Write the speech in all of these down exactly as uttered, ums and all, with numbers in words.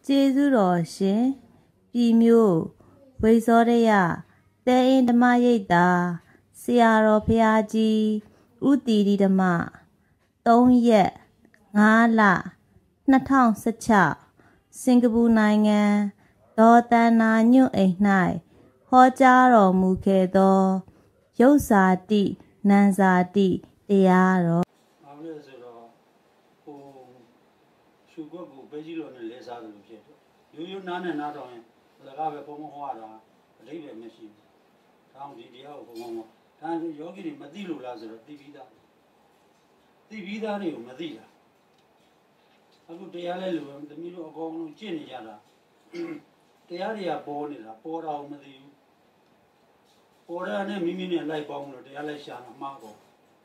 ကျေးဇူးတော်ရှင်ပြည်မျိုးဝိဇောရယတဲအင်းဓမ္မရိပ်သာဆရာတော်ဘုရားကြီးဥတီရိဓမ္မသုံးရက်ငါးလနှစ်ထောင်၁၆စင်ကာပူနိုင်ငံဒေါ်တန်နာညွန့်အိမ်၌ဟောကြားတော်မူခဲ့သောရုပ်စာတိနံစာတိတရားတော်အားလို့ဆိုတော့ဟိုရှုခွက်ကိုပဲကြီးလို့နဲ့လဲစားတယ်လို့ဖြစ်တယ်ရိုးရိုးနားနဲ့နားတော်ရင်လကားပဲဘုံဘုံဟောတာအဓိပ္ပာယ်မရှိဘူး။ဒါအောင်ဒီတရားကိုဘုံဘုံဟောဒါယောဂီတွေမသိလို့လားဆိုတော့သိပြီးသားသိပြီးသားတွေကိုမသိတာအခုတရားလဲလို့သမီးတို့အကောင်လုံးကျင့်နေကြတာတရားတွေကပေါ်နေတာပေါ်တာကိုမသိဘူးပေါ်တာနဲ့မိမိနဲ့လိုက်ပေါင်းလို့တရားလိုက်ရှာတာမှားပေါ့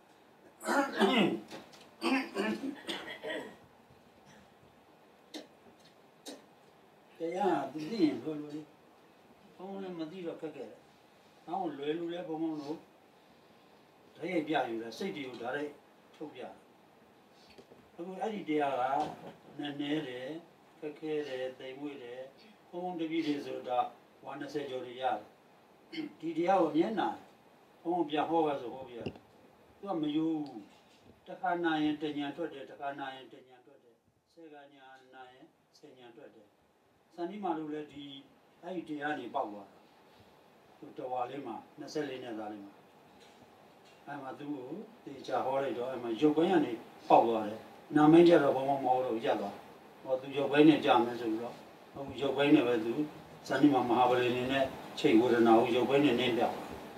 တရားသူသိရင်လွယ်လွယ်လေးဘုံလည်းမသိတော့ခက်ခဲတယ်။နောက်လွယ်လူလည်းဘုံဘုံလို့ဓာတ်ရိုက်ပြယူတယ်စိတ်တွေကိုဓာတ်ရိုက်ထုတ်ပြ။အခုအဲ့ဒီတရားကနည်းနည်းတယ်ခက်ခဲတယ်တိမ်မွေ့တယ်ဘုံဘုံတပည့်တွေဆိုတာဝါ၂၀ကျော်တွေရတယ်။ဒီတရားကိုအမျက်နာဘုံဘုံပြဟောပါဆိုဟောပြတယ်။သူကမယူတခါနာရင်တညာထွက်တယ်တခါနာရင်တညာထွက်တယ်ဆယ်ကညာနာရင်ဆယ်ညာထွက်တယ်စန္ဒီမာတို့လည်းဒီအဲ့ဒီတရားတွေပေါက်သွားတာသူတော်ဝါလေးမှာ၂၄နဲ့သားလေးမှာအဲ့မှာသူ့ကိုတေချာဟောလိုက်တော့အဲ့မှာရုပ်ပိုင်းကနေပေါက်သွားတယ်နာမည်ကြတော့ဘုံဘုံမဟုတ်တော့ရက်သွားဟောသူရုပ်ပိုင်းနဲ့ကြာမယ်ဆိုပြီးတော့ဟိုရုပ်ပိုင်းနဲ့ပဲသူစန္ဒီမာမဟာဗလီနေနဲ့ချိန်ဝေဒနာကိုရုပ်ပိုင်းနဲ့နင်းပြောက်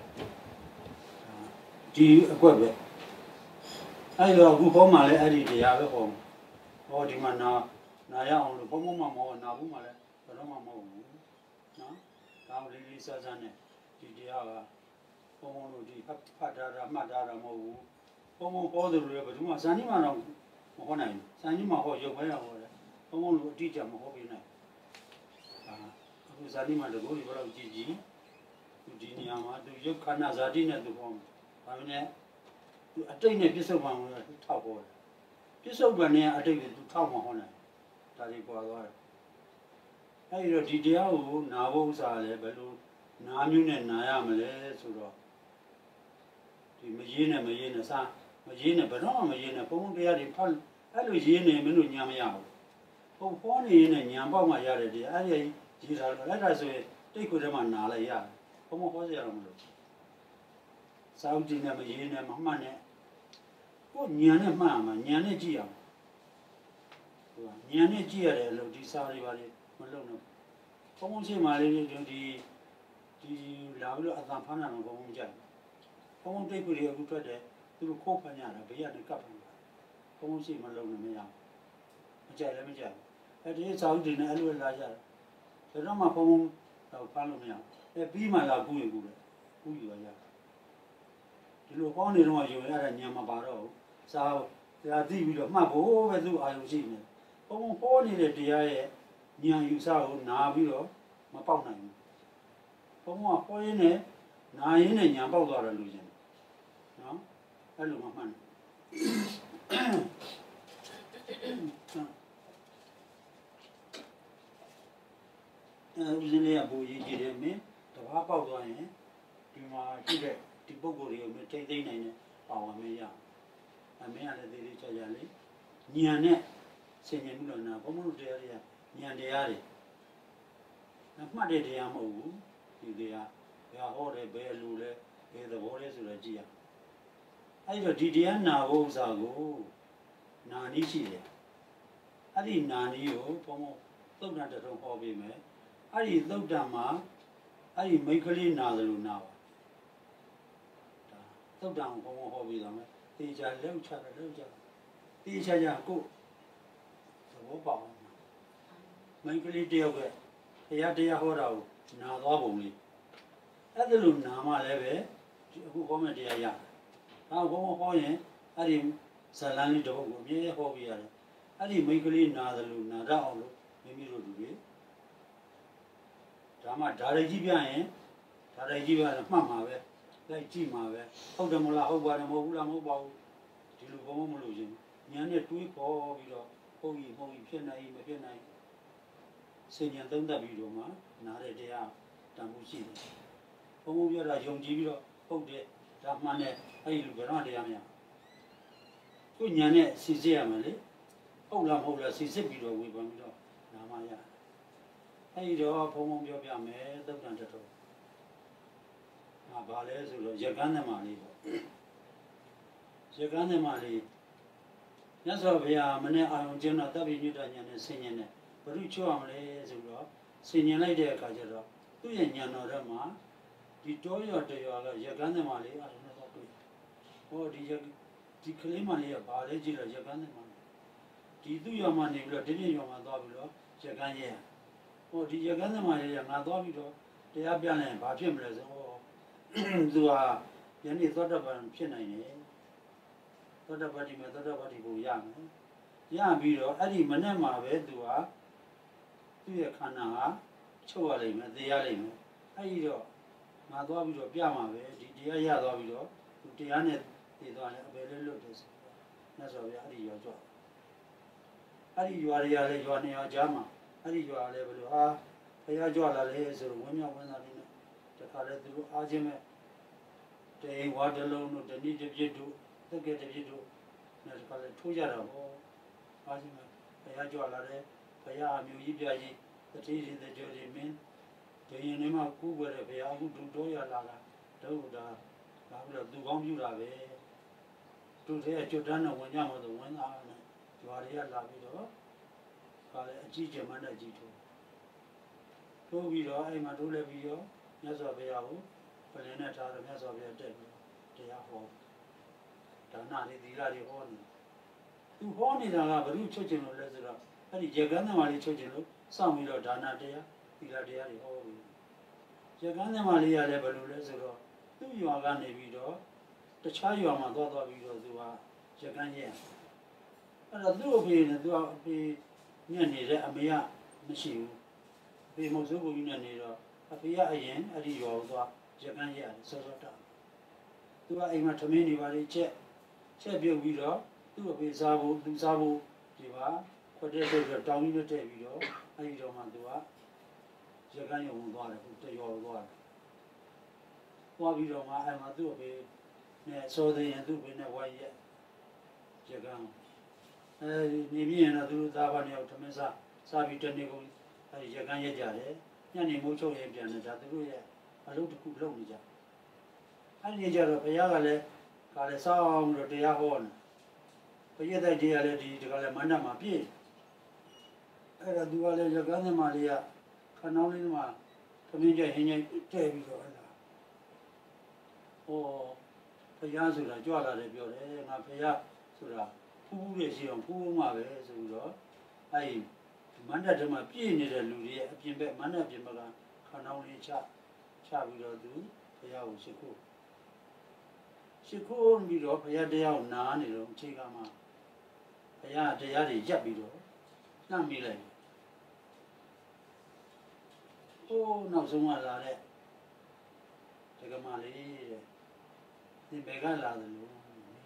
ဒီအကွက်ပဲအဲ့တော့အခုဟောမှလည်းအဲ့ဒီတရားပဲဟောဟောဒီမှာနာနာရအောင်လို့ဘုံဘုံမမဟုတ်နာဘူးမှလည်းဘယ်တော့မှမဟုတ်ဘူးနော်ဒါလေးလေးစားစားနဲ့ဒီတရားကဘုံဘုံတို့ဒီဖတ်ဖတ်တာမှတ်တာမဟုတ်ဘူးဘုံဘုံဟောတယ်လို့လည်းဘယ်သူမှဇန်နီမှတော့မဟောနိုင်ဘူးဇန်နီမှဟောရုပ်ပဲဟောတယ်ဘုံဘုံတို့အတိအကျမဟောပေးနိုင်အာအခုဇန်နီမှတကူဒီဘယ်လောက်ကြည့်ကြည့်သူဒီနေရာမှာသူရုပ်ခန္ဓာဇာတိနဲ့သူဟောမှာဒါမှလည်းသူအတိတ်နဲ့ပြစ္ဆုတ်ပံကိုထောက်ဟောတယ်ပြစ္ဆုတ်ပံနဲ့အတိတ်ကိုသူထောက်မှဟောနိုင်ဒါတွေပေါ်သွားတယ်အဲဒီတော့ဒီတရားကိုနာဖို့ဥစားလဲဘယ်လိုနာမျိုးနဲ့နာရမလဲဆိုတော့ဒီမရေးနဲ့မရေးနဲ့စားမရေးနဲ့ဘယ်တော့မှမရေးနဲ့ဘုံဘုံတရားတွေဖတ်အဲ့လိုရေးနေမင်းတို့ညာမရဘူးဘုံဖောနေနေညာပေါက်မှရတယ်တရားအဲ့ဒီရေးတာတော့အဲ့ဒါဆိုရင်တိတ်ကိုတည်းမှနာလိုက်ရတယ်ဘုံဘုံဟောစရာတော့မလိုစာအုပ်ကြီးနဲ့မရေးနဲ့မမှတ်နဲ့ကိုညာနဲ့မှတ်ရမှာညာနဲ့ကြည့်ရမှာဉာဏ်နဲ့ကြည့်ရတယ်လို့ဒီစာတွေပါလေမလုံးတော့ဘုံဘုံရှိမှလေးဒီဒီဒီလာပြီးတော့အတန်ဖမ်းတာတော့ဘုံဘုံကြိုက်ဘုံဘုံတိတ်ကူတွေအခုထွက်တယ်သူတို့ခိုးဖမ်းရတာဘေးကနေကပ်ဖမ်းတာဘုံဘုံရှိမှလုံးနေမရဘူးမကြိုက်လည်းမကြိုက်အဲ့ဒီစာအုပ်တွေနဲ့အဲ့လိုလာကြတယ်ဒါတော့မှဘုံဘုံတော့ဖမ်းလို့မရဘူးအဲ့ပြီးမှလာကူးရကူးတယ်ကူးယူရရဒီလိုဟောနေတော့ယူရတာညံမပါတော့ဘူးစာတရားသိပြီးတော့မှတ်ဖို့ပဲသူ့အာရုံရှိနေဘုံဟောနေတဲ့တရားရဲ့ဉာဏ်ယူဆကိုနာပြီးတော့မပေါက်နိုင်ဘူးဘုံကဟောရင်းနဲ့နာရင်းနဲ့ဉာဏ်ပေါက်သွားတယ်လို့ရှင်နော်အဲ့လိုမှမှန်တယ်အဲဦးဇင်းလေးကဘူရေးကြည့်တယ်မင်းတဘာပေါက်သွားရင်ဒီမှာရှိတဲ့ဒီပုံကိုယ်တွေကိုမထိမ့်သိမ့်နိုင်တဲ့ပါဝင်မရအမင်းကလည်းသေးသေးချာချာလေးဉာဏ်နဲ့ဆင်ញင်မှုလို့နာဘုံဘုံတရားတွေကဉာဏ်တရားတွေမှတ်တဲ့တရားမဟုတ်ဘူးဒီတရားဘယ်ဟောတယ်ဘယ်လူလဲဘယ်သဘောလဲဆိုတော့ကြည့်ရအဲ့တော့ဒီတရားနာဖို့ဥစ္စာကိုနာနည်းရှိတယ်အဲ့ဒီနာနည်းကိုဘုံဘုံသုတ်တန်တထုံဟောပေးမယ်အဲ့ဒီသုတ်တန်မှာအဲ့ဒီမိတ်ကလေးနာတယ်လို့နာပါဒါသုတ်တန်ကိုဘုံဘုံဟောပေးတော့မယ်တေချာလောက်ချတယ်လောက်ချတေချာချာကိုဘောပေါင်းမင်္ဂလိတယောက်ကတရားတရားဟောတာကိုနာသွားပုံလေးအဲ့ဒါလိုနာမှလည်းပဲအခုဟောမယ့်တရားရတယ်။ဒါဘုံဟောရင်အဲ့ဒီဇလန်းလေးတစ်ပုဒ်ကိုအမြဲဟောပြရတယ်။အဲ့ဒီမင်္ဂလိနာသလိုနာတတ်အောင်လို့မိမိတို့လူတွေဒါမှဓာရီကြီးပြရင်ဓာရီကြီးပြရင်မှတ်မှာပဲလိုက်ကြည့်မှာပဲဟုတ်တယ်မလားဟုတ်ပါတယ်မဟုတ်ဘူးလားမဟုတ်ပါဘူးဒီလိုဘုံမလို့ရှင်ဉာဏ်နဲ့တွေးခေါ်ပြီးတော့ဟုတ်ကြီးဟုတ်ကြီးဖြစ်နိုင်မဖြစ်နိုင်ဒစင်ញံသုံးသပ်ပြီးတော့မှနားတဲ့တရားတန်ဖိုးရှိတယ်ဘုံဘုံပြောတာယုံကြည်ပြီးတော့ဟုတ်တယ်ဒါမှန်တယ်အဲ့ဒီလူဘယ်တော့တရားမရကိုညာနဲ့စီစစ်ရမယ်လေဟုတ်လားမဟုတ်လားစီစစ်ပြီးတော့ဝေဖန်ပြီးတော့နားမရအဲ့ဒီတော့ဘုံဘုံပြောပြမယ်သုတ်တန်တတော်ငါဘာလဲဆိုတော့ရကန်းသမားလေးပေါ့ရကန်းသမားလေးမြတ်စွာဘုရားမနေ့အာရုံကျင်းတော့တပ်ပိညုတညာနဲ့ဆင်ញင်တယ်ဘုရုချောရမလဲဆိုတော့ဆင်ញင်လိုက်တဲ့အခါကျတော့သူ့ရဲ့ညာတော်ထဲမှာဒီတောရွာတရွာကရကန်းသမားလေးအာရုံနဲ့တော့တွေ့ဟောဒီဒီကလေးမလေးကဘာလဲကြည့်တော့ရကန်းသမားဒီသူ့ရွာမှာနေပြီးတော့ဒီပြည့်ရွာမှာသွားပြီးတော့ရကန်းရဲ့ဟောဒီရကန်းသမားလေးကငါသွားပြီးတော့တရားပြလိုက်ရင်ဘာဖြစ်မလဲဆိုဟောသူကယနေ့သောတပန်ဖြစ်နိုင်တယ်သောတပတိမှာသောတပတိကိုရမယ်ရပြီးတော့အဲ့ဒီမနေ့မှာပဲသူကသူ့ရဲ့ခန္ဓာဟာချုပ်ရလိမ့်မယ်သိရလိမ့်မယ်အဲ့ဒီတော့ငါသွားပြီးတော့ပြမှာပဲဒီတရားရသွားပြီးတော့သူတရားနဲ့သိသွားတယ်အပေလေးလွတ်တယ်ဆိုတော့မြတ်စွာဘုရားအဲ့ဒီရွာကြွအဲ့ဒီရွာတွေကလည်းရွာနေရာကြားမှာအဲ့ဒီရွာလည်းဘယ်လိုဟာဘုရားကြွလာလေဆိုတော့ဝင်းမြောက်ဝင်းသားလေးနဲ့တခါလဲသူတို့အားချင်းမဲ့တေဝါတလုံးတို့တဏိတပြစ်တို့တက်ကဲတပြစ်တို့နဲ့တခါလဲထိုးကြတာဟောအားချင်းမဲ့ဘုရားကြွလာတယ်ဘုရားအမျိုးကြီးပြကြီးတတိယတကြောကြီးမင်းဒီရင်ထဲမှာကူးွယ်တဲ့ဘုရားအခုဒုတော်ရလာတာတို့ဒါဒါပြီးတော့သူကောင်းပြူတာပဲသူတည်းကျွတ်တန်းတော့ဝင်ကြမှာဆိုဝင်သားနဲ့ကြွားတွေကလာပြီးတော့ခါလဲအကြီးကျယ်မှန်းတဲ့ကြီးထိုးထိုးပြီးတော့အဲ့မှာထိုးလဲပြီးတော့မြတ်စွာဘုရားကိုပလင်နဲ့ထားတော့မြတ်စွာဘုရားတက်ပြီးတရားဟောဒါနလေးသီလတွေဟောနေသူဟောနေတာကဘုရုချုပ်ချင်လို့လဲဆိုတော့အဲ့ဒီရကန်းသမားလေးချုပ်ချင်လို့စောင့်ပြီးတော့ဒါနတရားသီလတရားတွေဟောပြီးရကန်းသမားလေးရလည်းဘယ်လိုလဲဆိုတော့သူ့ရွာကနေပြီးတော့တခြားရွာမှာသွားသွားပြီးတော့သူကရကန်းရဲ့အဲ့တော့သူ့အဖေနဲ့သူကအဖေညက်နေတဲ့အမေကမရှိဘူးအဖေမဟုတ်ဘူးကိုကြီးနဲ့နေတော့အဖေကအရင်အဲ့ဒီရွာကိုသွားရကန်းရဲ့ဆောစောတာသူကအိမ်မှာထမင်းနေပါလေချက်ချက်ပြုတ်ပြီးတော့သူ့အဖေစားဖို့သူစားဖို့ဒီပါခွက်တဲ့ဆိုတော့တောင်းကြီးနဲ့ထည့်ပြီးတော့အဲ့ဒီတော့မှသူကရကန်းရုံသွားတယ်ဟိုတရော်သွားတယ်သွားပြီးတော့မှအဲ့မှာသူ့အဖေနဲ့စောသေးရင်သူ့အဖေနဲ့ဝိုင်းရက်ရကန်းအဲဒီနေပြီးရင်တော့သူတို့သားပါနေအောင်ထမင်းစားစားပြီးတနေ့ကုန်အဲဒီရကန်းရက်ကြတယ်ညနေမိုးချုပ်ရင်ပြန်တယ်ဒါသူတို့ရဲ့အလုပ်တစ်ခုလုပ်နေကြအဲ့ဒီကြတော့ဘုရားကလည်းကလည်းစောင်းပြီးတော့တရားဟောနေဘုရားတိုက်တရားလည်းဒီဒီကလည်းမန္တမှာပြည့်အဲ့ဒါသူကလည်းရကန်းသမားလေးကခဏောင်းလေးမှာသမင်းကျဟင်းကျတဲ့ပြီးတော့အဲ့ဒါဟောဘုရားဆိုတာကြွလာတယ်ပြောတယ်ငါဘုရားဆိုတာဖူးဖူးလေးရှိအောင်ဖူးဖူးမှာပဲဆိုပြီးတော့အဲ့ဒီမန္တထဲမှာပြည့်နေတဲ့လူတွေရဲ့အပြင်ဘက်မန္တပြင်ဘက်ကခဏောင်းလေးချချပြီးတော့သူဘုရားကိုရှိခိုးရှိခိုးပြီးတော့ဘုရားတရားကိုနားနေတော့အခြေခံမှာဘုရားတရားတွေရပ်ပြီးတော့နှမ်းမိလိုက်ဟိုးနောက်ဆုံးကလာတဲ့ဒကမလေးတဲ့ဒီဘက်ကလာတယ်လို့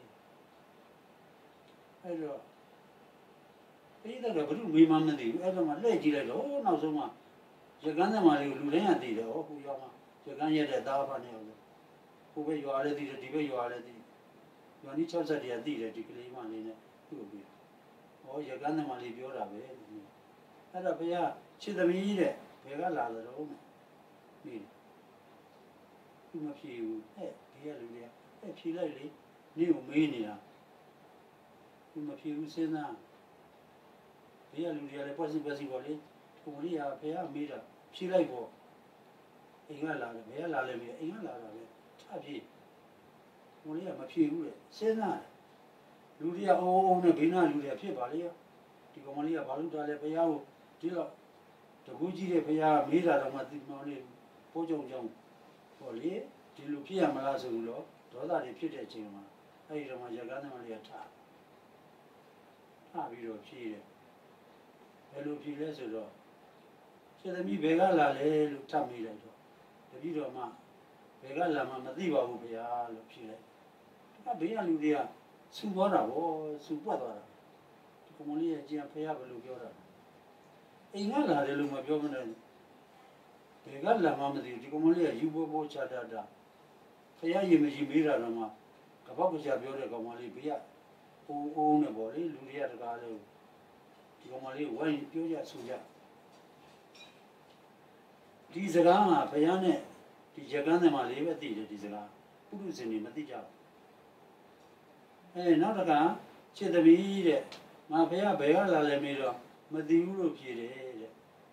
အဲ့တော့အဲ့ဒါကဘယ်လိုမေးမှမသိဘူးအဲ့တော့မှလှည့်ကြည့်လိုက်တော့နောက်ဆုံးမှရကန်းသမားလေးကိုလူတိုင်းကသိတယ်ဟောဟိုရွာမှာရကန်းရက်တဲ့သားဖာနေအောင်လို့ဟိုဘက်ရွာလည်းသိတယ်ဒီဘက်ရွာလည်းသိရွာနီး၆၀တည်းကသိတယ်ဒီကလေးမလေးနဲ့သူ့ကိုပြီးဟောရကန်းသမားလေးပြောတာပဲအဲ့တော့ဘုရားခြေသမီးတဲ့ဘယ်ကလာတယ်တော့ပြီးသူမဖြေဘူးဟဲ့ဒီကလူတွေကဟဲ့ဖြေလိုက်လေနေကိုမေးနေတာသူမဖြေဘူးစဉ်းစားဒီကလူတွေကလည်းပတ်စီပတ်စီပေါ့လေကိုလေးကဘယ်ကမေးတာဖြေလိုက်ပေါ့အိမ်ကလာတယ်ဘယ်ကလာလဲမေးအိမ်ကလာတာပဲချဖြေကိုလေးကမဖြေဘူးလေစဉ်းစားလူတွေကအိုးအိုးနဲ့ဘေးနာလူတွေကဖြစ်ပါလေဒီကောင်မလေးကဘာလို့တာလဲဘုရားကိုဒီတော့တကူကြီးတဲ့ဘုရားမေးတာတော့မှသိမောင်းလေးပိုးကြုံကြောင်းဟောလေဒီလိုဖြစ်ရမလားဆိုလို့ဒေါသတွေဖြစ်တဲ့အချိန်မှာအဲ့ဒီတော့မှရကန်းသမားလေးကထားထားပြီးတော့ဖြေတယ်ဘယ်လိုဖြေလဲဆိုတော့ခြေသမီးဘယ်ကလာလဲလို့ထပ်မေးလိုက်တော့တပည့်တော်မှဘယ်ကလာမှမသိပါဘူးဗျာလို့ဖြေလိုက်ဒါဘေးကလူတွေကစူသွားတာဗောစူပွက်သွားတာဒီကောင်မလေးရဲ့ကြင်ဖះဘယ်လိုပြောတာအိမ်ကလာတယ်လို့မပြောမနဲ့ဘယ်ကလာမှမသိဘူးဒီကောင်မလေးကယူပေါ်ပေါ်ချတာတာဖယားရင်မရှိမေးတာတော့မှကပောက်ကကြပြောတဲ့ကောင်မလေးဘေးကအိုးအိုးနဲ့ပေါ့လေလူတွေကတကားလို့ဒီကောင်မလေးဝိုင်းပြောကြဆိုကြဒီစကားမှာဖယားနဲ့ဒီရကန်းတယ်မှာလေးပဲသိတယ်ဒီစကားပုရုဇဉ်တွေမသိကြဘူးအဲနောက်တကချစ်သမီးတဲ့ငါဖယားဘယ်ကလာလဲမေးတော့မသိဘူးလို့ဖြေတယ်တဲ့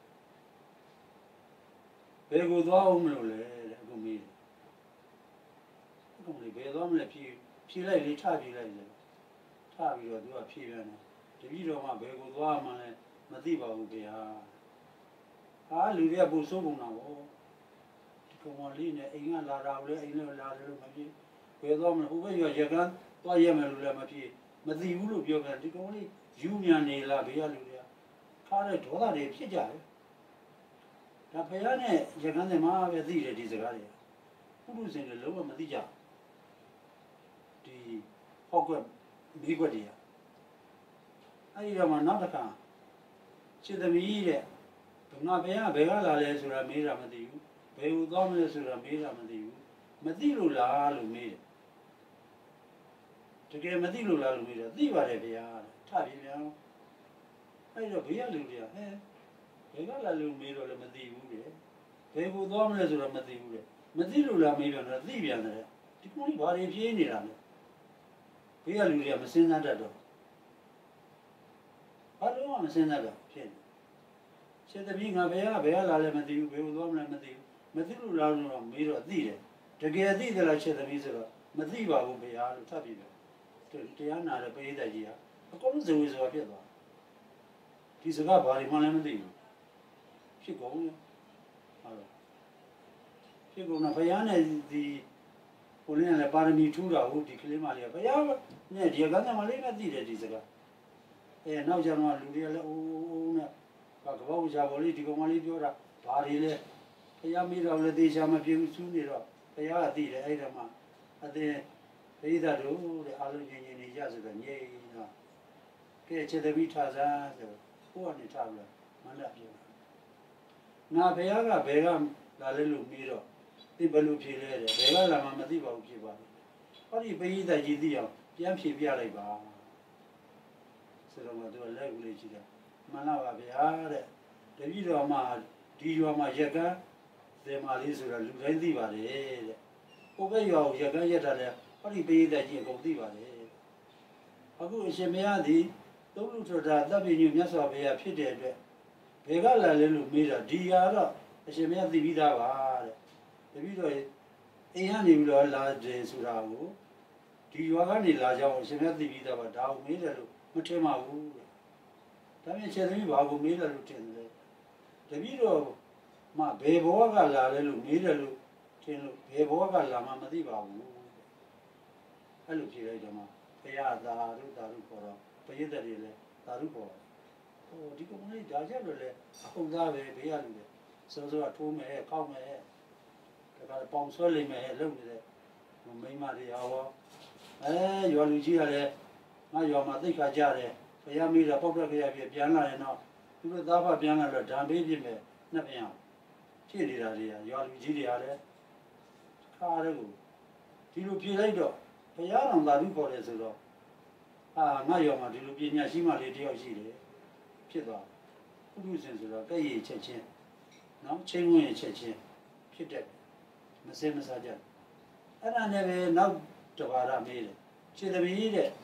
ဘယ်ကိုသွားအောင်မလို့လဲတဲ့အခုမေးတယ်အခုလေဘယ်သွားမလဲဖြေဖြေလိုက်လေထဖြေလိုက်လေထပြီးတော့သူကဖြေပြန်တယ်တပည့်တော်မှဘယ်ကိုသွားမှလဲမသိပါဘူးဗျာဟာလူတွေကပူဆိုးကုန်တာပေါ့ဒီကောင်မလေးနဲ့အိမ်ကလာတာလေအိမ်နဲ့လာတယ်လို့မဖြစ်ဘယ်သွားမလဲဟိုဘက်ရရကန်းသွားရမယ်လို့လည်းမဖြစ်မသိဘူးလို့ပြောပြန်ဒီကောင်လေးယူမြန်နေလားဘေးကလူတွေကခါတဲ့ဒေါသတွေဖြစ်ကြတယ်ဒါဖယားနဲ့ရကန်းတယ်မှာပဲသိတယ်ဒီစကားတွေပုရုဇဉ်တွေလုံးဝမသိကြဒီဟောက်ကွက်မိကွက်တွေကအဲဒီတော့မှနောက်တစ်ခါချစ်သမီးတဲ့ငါဘယ်ကဘယ်ကလာလဲဆိုတာမေးတာမသိဘူးဘယ်ကိုသွားမလဲဆိုတာမေးတာမသိဘူးမသိလို့လားလို့မေးတယ်တကယ်မသိလို့လားလို့မေးတယ်သိပါတယ်ဗျာထပြေပြန်အဲ့တော့ဘေးကလူတွေကဟဲ့ဘယ်ကလာလို့မေးတော့လည်းမသိဘူးလေဘယ်ကိုသွားမလဲဆိုတော့မသိဘူးလေမသိလို့လားမေးပြန်တော့သိပြန်တယ်ဒီကောင်ကြီးဘာတွေပြေးနေတာလဲဘေးကလူတွေကမစင်စားတတ်တော့ဘာလို့မှမစင်စားတော့ဖြစ်နေချစ်သမီးငါဘယ်ကဘယ်ကလာလဲမသိဘူးဘယ်ကိုသွားမလဲမသိဘူးမသိလို့လားလို့တော့မေးတော့သိတယ်တကယ်သိတယ်လားချစ်သမီးဆိုတော့မသိပါဘူးဗျာလို့ထပ်ပြီးတယ်တရားနာတဲ့ပရိသတ်ကြီးကအကုန်လုံးဇဝေဇဝါဖြစ်သွားဒီစကားဘာတွေမှလည်းမသိဘူးဖြစ်ကုန်ရောဟုတ်လားဖြစ်ကုန်တော့ဘုရားနဲ့ဒီကိုလင်းကလည်းပါရမီထူးတာဟုတ်ဒီကလေးမလေးကဘုရားနဲ့ဒီကန်းကမလေးနဲ့သိတယ်ဒီစကားအဲနောက်ကျတော့လူတွေကလည်းအိုးအိုးနဲ့ဘာကဘောကြာပေါ်လေးဒီကောင်မလေးပြောတာဘာတွေလဲဘုရားမိတော်လည်းသေချာမပြေဘူးစူးနေတော့ဘုရားကသိတယ်အဲ့ဒါမှအသင်ပရိသတ်တို့တဲ့အားလုံးငြိမ်ငြိမ်နေကြဆိုတော့ငြိမ်တော့ကဲချက်တပိထားစားဆိုကိုယ်ကနေထားပြီးမန္တပြောငါဘုရားကဘယ်ကလာလဲလို့ပြီးတော့ဒီဘယ်လိုဖြေလဲတဲ့ဘယ်ကလာမှမသိပါဘူးဖြေပါဘူးဟောဒီပရိသတ်ကြီးသိအောင်ပြန်ဖြေပြလိုက်ပါဆိုတော့သူကလက်ဦးလေးကြည့်တယ်မှန်လားပါဗျာတဲ့တပည့်တော်မှဒီရွာမှာရက်ကန်းသင်္မာလေးဆိုတာလူတိုင်းသိပါတယ်တဲ့ဟိုဘက်ရွာကိုရက်ကန်းရက်တာလဲဟောဒီပရိသတ်ကြီးအကုန်သိပါတယ်အခုအရှင်မရသည်သုံးလူထတာတပ်ပညုမြတ်စွာဘုရားဖြစ်တဲ့အတွက်ဘယ်ကလာလဲလို့မေးတာဒီဟာတော့အရှင်မရသိပြီးသားပါတဲ့တပည့်တော်အိမ်ကနေပြီးတော့လာတယ်ဆိုတာကိုဒီရွာကနေလာကြအောင်အရှင်မရသိပြီးသားပါဒါကိုမေးတယ်လို့မထင်ပါဘူးတဲ့ဒါပြင်ချက်သမီးဘာကိုမေးတယ်လို့ထင်တယ်တပည့်တော်မှဘယ်ဘောကလာလဲလို့မေးတယ်လို့ထင်လို့ဘယ်ဘောကလာမှမသိပါဘူးအဲ့လိုဖြေလိုက်တော့မှဘုရားသာရုသာရုခေါ်တော့ပရိသတ်တွေလည်းသာရုခေါ်ဟိုဒီကောင်လေးဒါချက်လို့လေအခုသားပဲဘေးရလူလေစောစောကထိုးမယ်ကောက်မယ်ဒါကပေါင်ဆွဲလိမ့်မယ်လုံနေတဲ့မိမတွေရောအဲရွာလူကြီးကလည်းငါရွာမှာသိခါကြတယ်ဘုရားမိတာပေါက်တက်ကြရပြပြန်လာရင်တော့သူတို့သားဖပြန်လာတော့ဓာပေးပြမယ်နှစ်ပြန်ဖြစ်နေတာတွေကရွာလူကြီးတွေကလည်းခါရဲကိုဒီလိုပြေးလိုက်တော့ဘုရားတော်သာဓုခေါ်တယ်ဆိုတော့အာငါရောမှာဒီလိုပညာရှိမှလေးတယောက်ရှိတယ်ဖြစ်သွားပုရုဇဉ်ဆိုတော့ကဲ့ရချက်ချင်းနော်ချင်းဝင်ချက်ချင်းဖြစ်တဲ့မစဲမစားကြအဲ့ဒါနဲ့ပဲနောက်တပါးရမေးတယ်ခြေသမီးတဲ့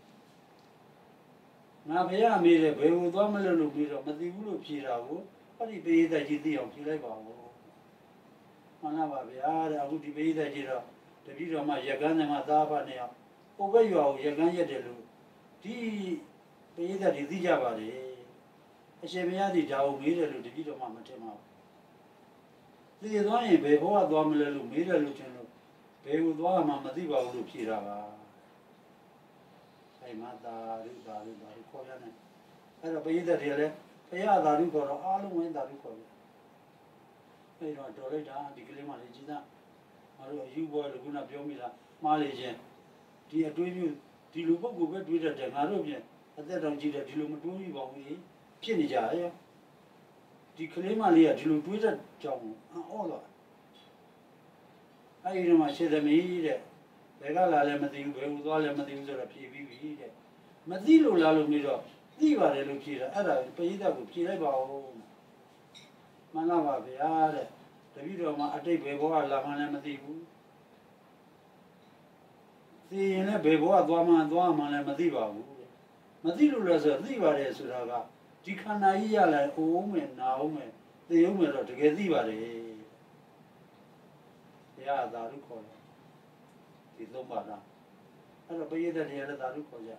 ငါဘုရားမေးတယ်ဘယ်ကိုသွားမလို့လို့ပြီးတော့မသိဘူးလို့ဖြေတာကိုဟောဒီပရိသတ်ကြီးသိအောင်ဖြေလိုက်ပါဦးမှန်လားပါဗျာတဲ့အခုဒီပရိသတ်ကြီးတော့တပည့်တော်မှရကန်းတယ်မှာသားဖနေအောင်ဟိုဘက်ရွာကိုရကန်းရက်တယ်လို့ဒီပရိသတ်တွေသိကြပါလေအရှင်ဘုရားဒီဒါကိုမေးတယ်လို့တပည့်တော်မှမထင်ပါဘူးသိသွားရင်ဘယ်ဘဝသွားမလဲလို့မေးတယ်လို့ထင်လို့ဘယ်ကိုသွားမှမသိပါဘူးလို့ဖြေတာပါအဲ့မှာသာရုသာရုသာရုခေါ်ရတယ်အဲ့တော့ပရိသတ်တွေလည်းဘုရားသာရုခေါ်တော့အားလုံးဝင်သာရုခေါ်တယ်အဲ့တော့တော်လိုက်တာဒီကလေးမှလေးကြည်သားငါတို့အယူပေါ်လို့ခုနပြောမိလားမှားလေခြင်းဒီအတွေးမျိုးဒီလိုပုဂ္ဂိုလ်ပဲတွေးတတ်တယ်ငါတို့ပြင်အသက်တောင်ကြည့်တယ်ဒီလိုမတွေးမိပါဘူးဖြစ်နေကြရဲ့ဒီကလေးမလေးကဒီလိုတွေးတဲ့ကြောင်းအော်တော့အဲ့ဒီမှာရှေ့သမီးတဲ့ဘယ်ကလာလဲမသိဘူးဘယ်လိုသွားလဲမသိဘူးဆိုတော့ဖြေပြီးပြီတဲ့မသိလို့လားလို့ပြီးတော့သိပါတယ်လို့ဖြေတာအဲ့ဒါပရိသတ်ကိုဖြေလိုက်ပါဦးမှန်လားပါဗျာတဲ့တပည့်တော်မှာအတိတ်ဘယ်ဘောကလာမှန်းလည်းမသိဘူးသိရင်လည်းဘယ်ဘောကသွားမှန်းသွားမှန်းလည်းမသိပါဘူးတဲ့မသိလို့လဲဆိုတော့သိပါတယ်ဆိုတာကဒီခန္ဓာကြီးရလဲအိုးမယ်နာအောင်မယ်သိအောင်မယ်တော့တကယ်သိပါတယ်ဘုရားသာဓုခေါ်တယ်ဒီသုံးပါးလားအဲ့တော့ပရိသတ်တွေကလည်းသာဓုခေါ်ကြ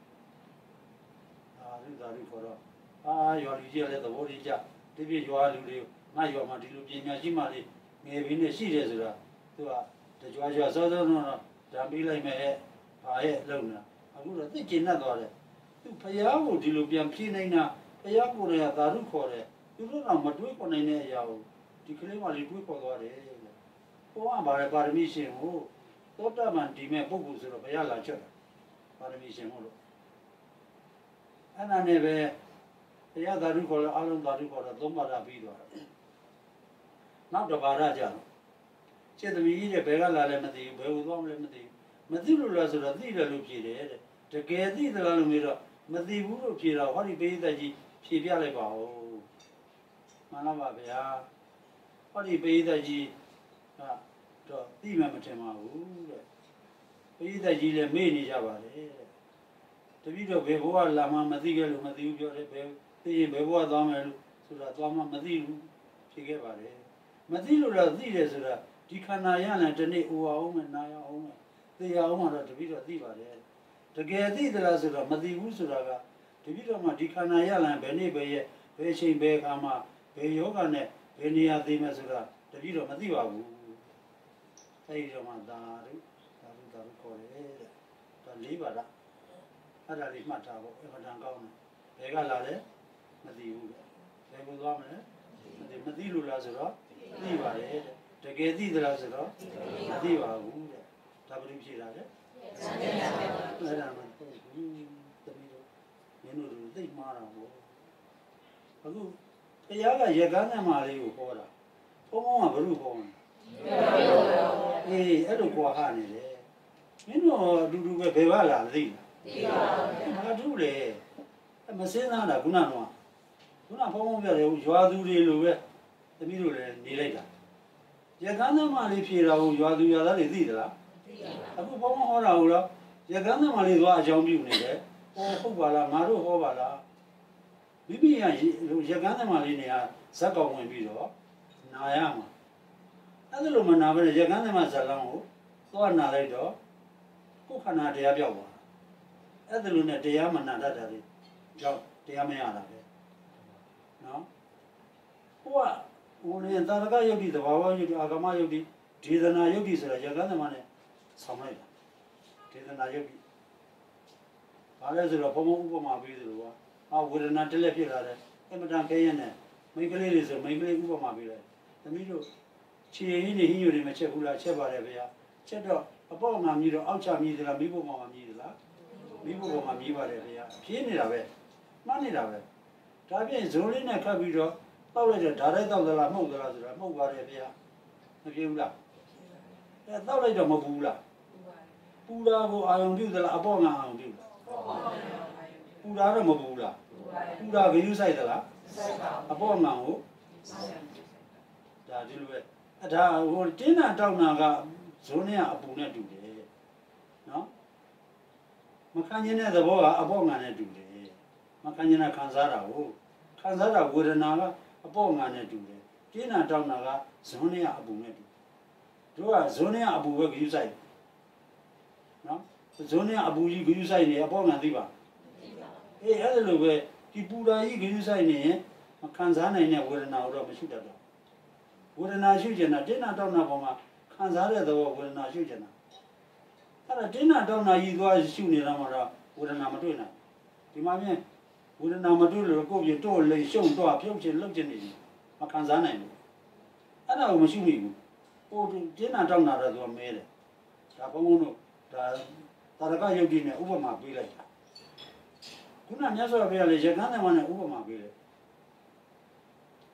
သာဓုသာဓုခေါ်တော့အာရွာလူကြီးကလည်းသဘောတည်းကြဒီပြရွာလူတွေငါရွာမှာဒီလိုပညာရှိမှလေးငယ်ပြီးနဲ့ရှိတယ်ဆိုတာသူကတကြွားကြွားစောစောတော့ဓာပြီးလိုက်မယ်ဘာရဲ့လုံနေတာအခုတော့သိကျင်တတ်သွားတယ်သူဖယားကိုဒီလိုပြန်ဖြေနေတာဖယားကိုယ်ကသာဓုခေါ်တယ်သူတို့တော့မတွေးခေါ်နိုင်တဲ့အရာကိုဒီကလေးမလေးတွေးခေါ်သွားတယ်ဘုရားဘာလဲပါရမီရှင်ကိုသောတပန်ဒီမဲ့ပုဂ္ဂိုလ်ဆိုတော့ဘုရားလာချက်တယ်ပါရမီရှင်ဟုတ်လို့အဲ့ဒါနဲ့ပဲဘုရားသာဓုခေါ်လို့အလုံးသာဓုခေါ်တော့သုံးပါးတာပြီးသွားတယ်နောက်တစ်ပါးရကြတော့စေတမီကြီးတဲ့ဘယ်ကလာလဲမသိဘူးဘယ်ကိုသွားမလဲမသိဘူးမသိလို့လားဆိုတော့သိတယ်လို့ဖြေတယ်တဲ့တကယ်သိသလားလို့မေးတော့မသိဘူးလို့ဖြေတော့ဟောဒီပိဋကကြီးဖြေပြလိုက်ပါဦးမှန်လားပါဗျာဟောဒီပိဋကကြီးကတော့သိမှမထင်ပါဘူးတဲ့ပိဋကကြီးလည်းမေ့နေကြပါလေတဲ့တပည့်တော်ဘယ်ဘဝလာမှမသိခဲ့လို့မသိဘူးပြောတယ်ဘယ်သိရင်ဘယ်ဘဝသွားမယ်လို့ဆိုတာသွားမှမသိဘူးဖြေခဲ့ပါတယ်မသိလို့လားသိတယ်ဆိုတာဒီခန္ဓာရရင်တနေ့အိုအောင်မယ်နာရအောင်မယ်သိရအောင်တော့တပည့်တော်သိပါတယ်တကယ်သိသလားဆိုတော့မသိဘူးဆိုတာကတပည့်တော်မှဒီခန္ဓာရရင်ဘယ်နေ့ဘယ်ရက်ဘယ်ချိန်ဘယ်ခါမှဘယ်ယောဂနဲ့ဘယ်နေရာသိမယ်ဆိုတာတပည့်တော်မသိပါဘူးအဲဒီတော့မှဒါတို့ဒါတို့ဒါတို့ခေါ်တယ်တဲ့ဒါလေးပါလားအဲ့ဒါလေးမှတ်ထားဖို့အမှန်တန်ကောင်းတယ်ဘယ်ကလာလဲမသိဘူးတဲ့ဘယ်ကိုသွားမလဲမသိလို့လားဆိုတော့သိပါတယ်တဲ့တကယ်သိသလားဆိုတော့မသိပါဘူးတဲ့ဒါဘယ်လိုဖြေတာလဲအဲ့ဒါမှဟုတ်ဘူးတပည့်တော်မင်းတို့သိမှားတာပေါ့အခုတရားကရေကန်းနဲ့မာလေးကိုခေါ်တာဘုံဘုံကဘယ်လိုခေါ်လဲအေးအဲ့လိုကွာဟနေတယ်မင်းတို့အတူတူပဲဘယ်ပါလားသိလားသိပါဘူးငါတို့လေမစင်းသားတာခုနကတော့ခုနဘုံဘုံပြတယ်ရွာသူတွေလိုပဲတပည့်တို့လည်းနေလိုက်တာရကန်းသမားလေးဖြေတာကိုရွာသူရွာသားတွေသိသလားသိပါဘူးအခုဘုံဘုံဟောတာကိုတော့ရကန်းသမားလေးသွားအကြောင်းပြုနေတယ်ဟောဟုတ်ပါလားငါတို့ဟောပါလားမိမိရရကန်းသမားလေးနေရာဇက်ကောင်ဝင်ပြီးတော့နာရမှာအဲ့ဒါလိုမနာဘဲရကန်းသမားဇက်လောင်းကိုသွားနာလိုက်တော့ကိုယ်ခန္ဓာတရားပြောက်သွားအဲ့ဒါလိုနဲ့တရားမနာတတ်တာလေကြောက်တရားမရတာပဲနော်ဟိုကဟိုနေသာရကယုတ်တိသဘာဝယုတ်တိအာဂမယုတ်တိဒေသနာယုတ်တိဆိုတာရကန်းသမားနဲ့ဆောင်လိုက်တာဒေသနာယုတ်တိဘာလဲဆိုတော့ဘုံဘုံဥပမာပေးသလိုကအာဝေဒနာတက်လက်ဖြစ်လာတယ်အမတန်ခဲရနဲ့မိန်းကလေးတွေဆိုမိန်းကလေးဥပမာပေးလိုက်သမီးတို့ခြေရင်းတွေဟင်းညိုတွေမချက်ဘူးလားချက်ပါတယ်ဗျာချက်တော့အပေါ့ငါမြည်တော့အောက်ချမြည်သလားမိဖို့မှာမြည်သလားမိဖို့မှာမြည်ပါတယ်ဗျာဖြင်းနေတာပဲမှန်းနေတာပဲဒါပြင်ဇိုးလေးနဲ့ခတ်ပြီးတော့တောက်လိုက်တော့ဓာတ်လိုက်တောက်သလားမှုတ်သလားဆိုတာမှုတ်ပါတယ်ဗျာမပြေဘူးလားအဲတောက်လိုက်တော့မပူဘူးလားပူတာကိုအာယုံပြုသလားအပေါ့ငါအာယုံပြုလားပူတာတော့မပူလားပူတာဂယုဆိုင်သလားအပေါ့ငါကိုဒါဒီလိုပဲအဒါဟိုတင်းနာတောက်နာကဇိုးနဲ့အပူနဲ့တူတယ်နော်မခံကျင်တဲ့သဘောကအပေါ့ငါနဲ့တူတယ်မခံကျင်တဲ့ခံစားတာကိုခံစားတာဝေဒနာကအပေါ့ငါနဲ့တူတယ်တင်းနာတောက်နာကဇိုးနဲ့အပူနဲ့တူတို့ကဇိုးနဲ့အပူပဲဂယုဆိုင်နော်ဇိုးနဲ့အပူကြီးဂယုဆိုင်နေအပေါ့ငါသိပါအေးအဲ့ဒါလိုပဲဒီပူတာကြီးဂယုဆိုင်နေရင်မခံစားနိုင်တဲ့ဝေဒနာတော့မရှိတတ်တော့ဝေဒနာရှိကျင်တာတင်းနာတောက်နာပေါ်မှာခံစားတဲ့သဘောဝေဒနာရှိကျင်တာအဲ့ဒါတင်းနာတောက်နာကြီးသွားရှုနေတာမှတော့ဝေဒနာမတွေ့နိုင်ဒီမှာပြင်ဝေဒနာမတွေ့လို့ကိုယ့်ပြတော့လိမ်ရှုံတော့ဖြုတ်ချင်လှုပ်ချင်နေတယ်မခံစားနိုင်ဘူးအဲ့ဒါကိုမရှိမိဘူးဟိုတင်းနာတောက်နာတော့သူကမဲတယ်ဒါဘုံဘုံတို့ဒါသာရကယုတ်တိနဲ့ဥပမာပေးလိုက်တာခုနမြတ်စွာဘုရားလည်းရကန်းသမားနဲ့ဥပမာပေးတယ်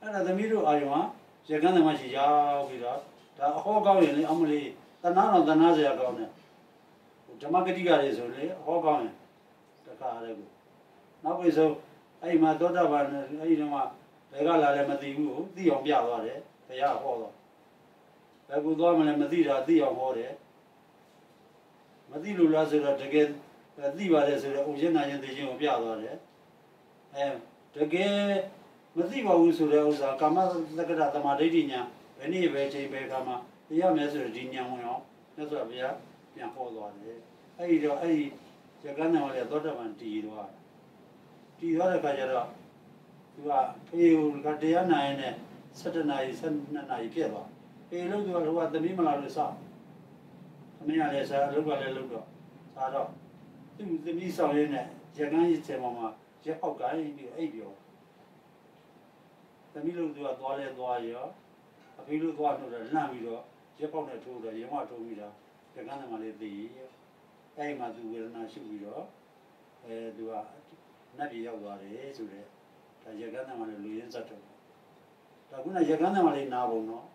အဲ့ဒါသမီးတို့အာယုံကရကန်းသမားရှိရောက်ပြီးတော့ဒါအဟောကောင်းရင်လေအမလေးတနာတော်တနာစရာကောင်းတယ်ဓမ္မဂတိကတွေဆိုလေအဟောကောင်းရင်တခါရဲကိုနောက်ပြီးဆိုအဲ့မှာသောတာပန်အဲ့ဒီတော့မှဘယ်ကလာလဲမသိဘူးကိုသိအောင်ပြသွားတယ်ဘုရားဟောတော့ဘယ်ကူသွားမလဲမသိတာသိအောင်ဟောတယ်မသိလို့လားဆိုတော့တကယ်သိပါတယ်ဆိုတော့ဥရှင်နာရင်သိချင်းကိုပြသွားတယ်အဲတကယ်မသိပါဘူးဆိုတဲ့ဥစ္စာကာမသက္ကတာသမာဓိဋ္ဌိညာဘယ်နည်းပဲချိန်ပဲကာမတရားမယ်ဆိုတော့ဒီညာဝင်အောင်မြတ်စွာဘုရားပြန်ဟောသွားတယ်အဲ့ဒီတော့အဲ့ဒီရကန်းတော်လည်းသောတာပန်တည်သွားတည်သွားတဲ့အခါကျတော့သူကဖေကတရားနာရင်နဲ့စက်တနာရီ၁၂နာရီပြည့်သွားဖေလို့သူကဟိုကသမီးမလာလို့စောင့်သမီးကလည်းစားလုပ်ကလည်းလုပ်တော့စားတော့သူသမီးဆောင်ရင်းနဲ့ရကန်းကြီးဆယ်ပေါ်မှာရက်ပေါက်ကိုင်းပြီးအိပ်ပြောသမီးလို့သူကသွားလဲသွားရောအဖေလို့သွားတော့လန့်ပြီးတော့ရက်ပေါက်နဲ့ထိုးတော့ရေမထိုးပြီးတော့ရကန်းသမားလေးသိအဲ့မှာသူဝေဒနာရှိပြီးတော့အဲသူကနတ်ပြည်ရောက်သွားတယ်ဆိုတဲ့ဒါရကန်းသမားလေးလူရင်းစက်တော့ဒါခုနရကန်းသမားလေးနာပုံတော့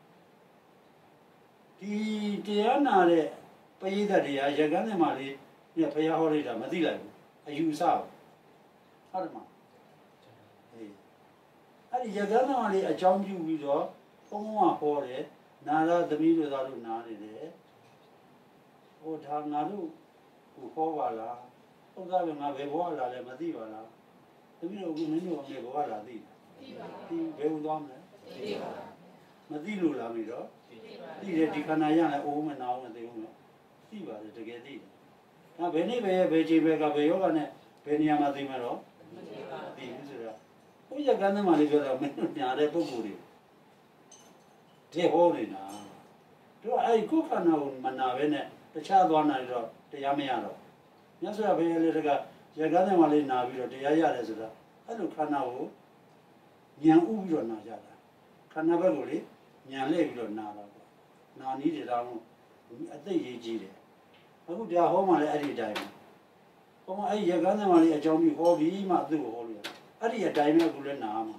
ဒီတရားနာတဲ့ပရိသတ်တရားရကန်းသမားလေးညဖျားဟောလိုက်တာမသိလိုက်ဘူးအယူဆဟုတ်တယ်မအေးအဲ့ဒီရကန်းသမားလေးအကြောင်းပြုပြီးတော့ဘုံဘုံကဟောတယ်နာရသမီးတို့သားတို့နားနေတယ်ဟိုဒါငါတို့ကိုဟောပါလားဟုတ်သားပဲငါဘယ်ဘဝလာလဲမသိပါလားသမီးတို့ကမင်းတို့အမေဘဝလာသိသိပါဘူးဘယ်လိုသွားမလဲသိပါမသိလို့လားပြီးတော့သိတယ်ဒီခန္ဓာရလဲအိုးမနာအောင်မသိဘူးနော်သိပါတယ်တကယ်သိတယ်ဒါဘယ်နေ့ပဲဘယ်ချိန်ပဲကဘယ်ယောဂနဲ့ဘယ်နေရာမှာသိမှာတော့မသိပါဘူးသိဘူးဆိုတော့ဘုရားကန်းသမားလေးပြောတာမင်းတို့ညာတဲ့ပုဂ္ဂိုလ်တွေတဲ့ဟောနေတာတို့အဲ့ဒီကိုယ်ခန္ဓာကိုမနာပဲနဲ့တခြားသွားနိုင်တော့တရားမရတော့မြတ်စွာဘုရားလေးတကရကန်းသမားလေးနာပြီးတော့တရားရတယ်ဆိုတာအဲ့လိုခန္ဓာကိုဉာဏ်ဥပြီးတော့နာကြတာခန္ဓာဘက်ကိုလေဉာဏ်လှည့်ပြီးတော့နာတာပေါ့နာနည်းတရားမို့အသိရေးကြီးတယ်အခုတရားဟောမှလည်းအဲ့ဒီအတိုင်းပဲဘုံအဲ့ဒီရကန်းသမားလေးအကြောင်းပြီးဟောပြီးမှသူ့ကိုဟောလို့ရအဲ့ဒီအတိုင်းပဲအခုလည်းနာမှာ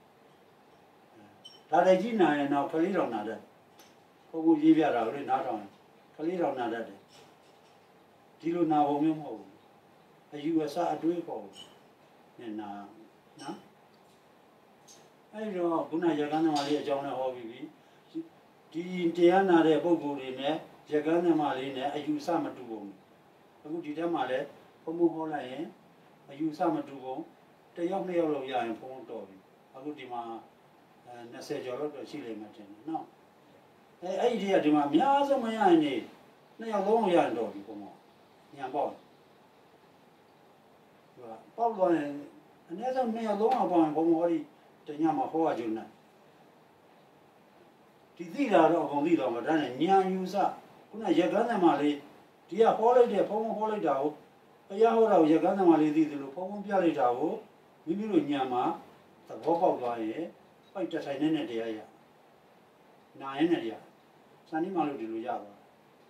ဒါတည်းကြီးနာရင်တော့ခလေးတော်နာတယ်ဘုံကရေးပြတာကိုလေနားထောင်ခလေးတော်နာတတ်တယ်ဒီလိုနာပုံမျိုးမဟုတ်ဘူးအယူအဆအတွေးခေါ်နဲ့နာနော်အဲ့တော့ခုနရကန်းသမားလေးအကြောင်းနဲ့ဟောပြီးပြီဒီတရားနာတဲ့ပုဂ္ဂိုလ်တွေနဲ့ရကန်းသမားလေးနဲ့အယူအဆမတူဘူးအခုဒီထဲမှာလည်းဘုံဘုံဟောလိုက်ရင်အယူအဆမတူဘူးတယောက်နှစ်ယောက်လောက်ရရင်ဘုံတော်ပြီအခုဒီမှာအဲ၂၀ကျော်လောက်တော့ရှိလိမ့်မယ်တင်နော်အဲအဲ့ဒီကဒီမှာအများဆုံးမရရင်နေနှစ်ယောက်လုံးရရင်တော့ဒီဘုံညာပေါ့သူကပေါ့လို့ရင်အနည်းဆုံးနှစ်ယောက်လုံးအောင်ပေါ့ဘုံဟောဒီတညမှာဟောရကြုံနဲ့ဒီသိတာတော့အကုန်သိတော့မှာဒါနဲ့ညာယူစခုနရကန်းသမားလေးဒီကဟောလိုက်တဲ့ဘုံဟောလိုက်တာကိုဘုရားဟောတာကိုရကန်းသမားလေးသိတယ်လို့ဘုံဘုံပြလိုက်တာကိုမိမိတို့ညာမှာသဘောပေါက်သွားရင်ပိုက်တထိုင်နေတဲ့တရားရနာရင်နဲ့တရားစံဒီမှလို့ဒီလိုရသွား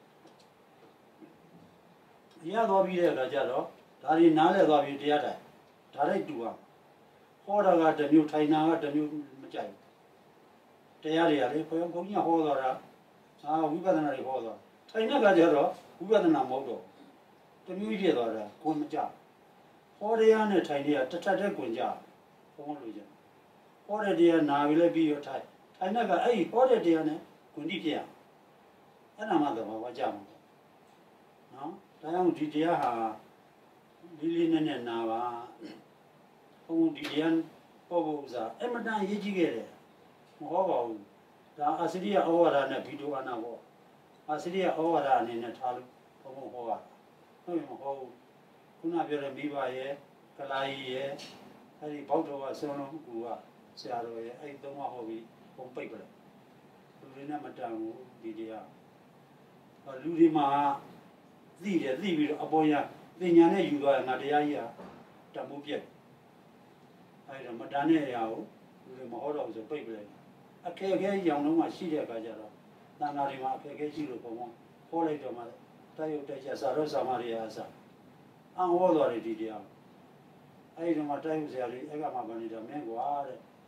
ရသွားပြီးတဲ့အခါကျတော့ဒါဒီနားလဲသွားပြီးတရားတိုင်ဒါလိုက်တူအောင်ဟောတာကတစ်မျိုးထိုင်တာကတစ်မျိုးမကြိုက်ဘူးတရားတွေကလေဘုရားဘုန်းကြီးဟောသွားတာအာဝိပဿနာတွေဟောသွားထိုင်တဲ့အခါကျတော့ဝိပဿနာမဟုတ်တော့တစ်မျိုးကြီးသွားတာကိုမကြဟောတရားနဲ့ထိုင်တွေကတထက်တဲ့ကွင်ကြဘုန်းလို့ကြဟောတဲ့တရားနာပြီးလဲပြီးရထိုင်ထိုင်တဲ့ကအဲ့ဒီဟောတဲ့တရားနဲ့ကွင်တိဖြစ်ရအဲ့နာမှတော့ဘာကြမှာနော်ဒါကြောင့်ဒီတရားဟာလေးလေးနက်နက်နာပါဘုံဒီတရားပေါ်ဖို့ဥစားအမတန်ရေးကြည့်ခဲ့တယ်မဟုတ်ပါဘူးဒါအာစိရိယဩဝါဒနဲ့ဗီဒီယိုအနာပေါ့အာစိရိယဩဝါဒအနေနဲ့ထားလို့ဘုံဘုံဟောတာဟုတ်မဟုတ်ဘူးခုနပြောတဲ့မိဘရဲ့ကလာကြီးရဲ့အဲ့ဒီဘောက်တော်ကဆွမ်းလုံးကူကဆရာတော်ရဲ့အဲ့ဒီသုံးပါးဟောပြီးဘုံပိတ်ပလိုက်လူတွေနဲ့မတန်ဘူးဒီတရားလူတွေမှာသိတယ်သိပြီးတော့အပေါ်ရပညာနဲ့ယူသွားရင်ငါတရားကြီးဟာတမိုးပြက်အဲ့ဒါမတန်တဲ့အရာကိုလူတွေမဟောတော့ဘူးဆိုပိတ်ပလိုက်အခက်အခဲရောင်လုံးမှရှိတဲ့အခါကျတော့တန်ဃာတွေမှာအခက်အခဲရှိလို့ပုံမှန်ဟောလိုက်တော့မှတိုက်ရုပ်တိုက်ချက်စာရောစာမတွေအားစားအံဟောသွားတယ်ဒီတရားအဲ့ဒီတော့မှတိုက်ရုပ်ဆရာကြီးအဲ့ကမှဗန်နေတာမင်းကွာတဲ့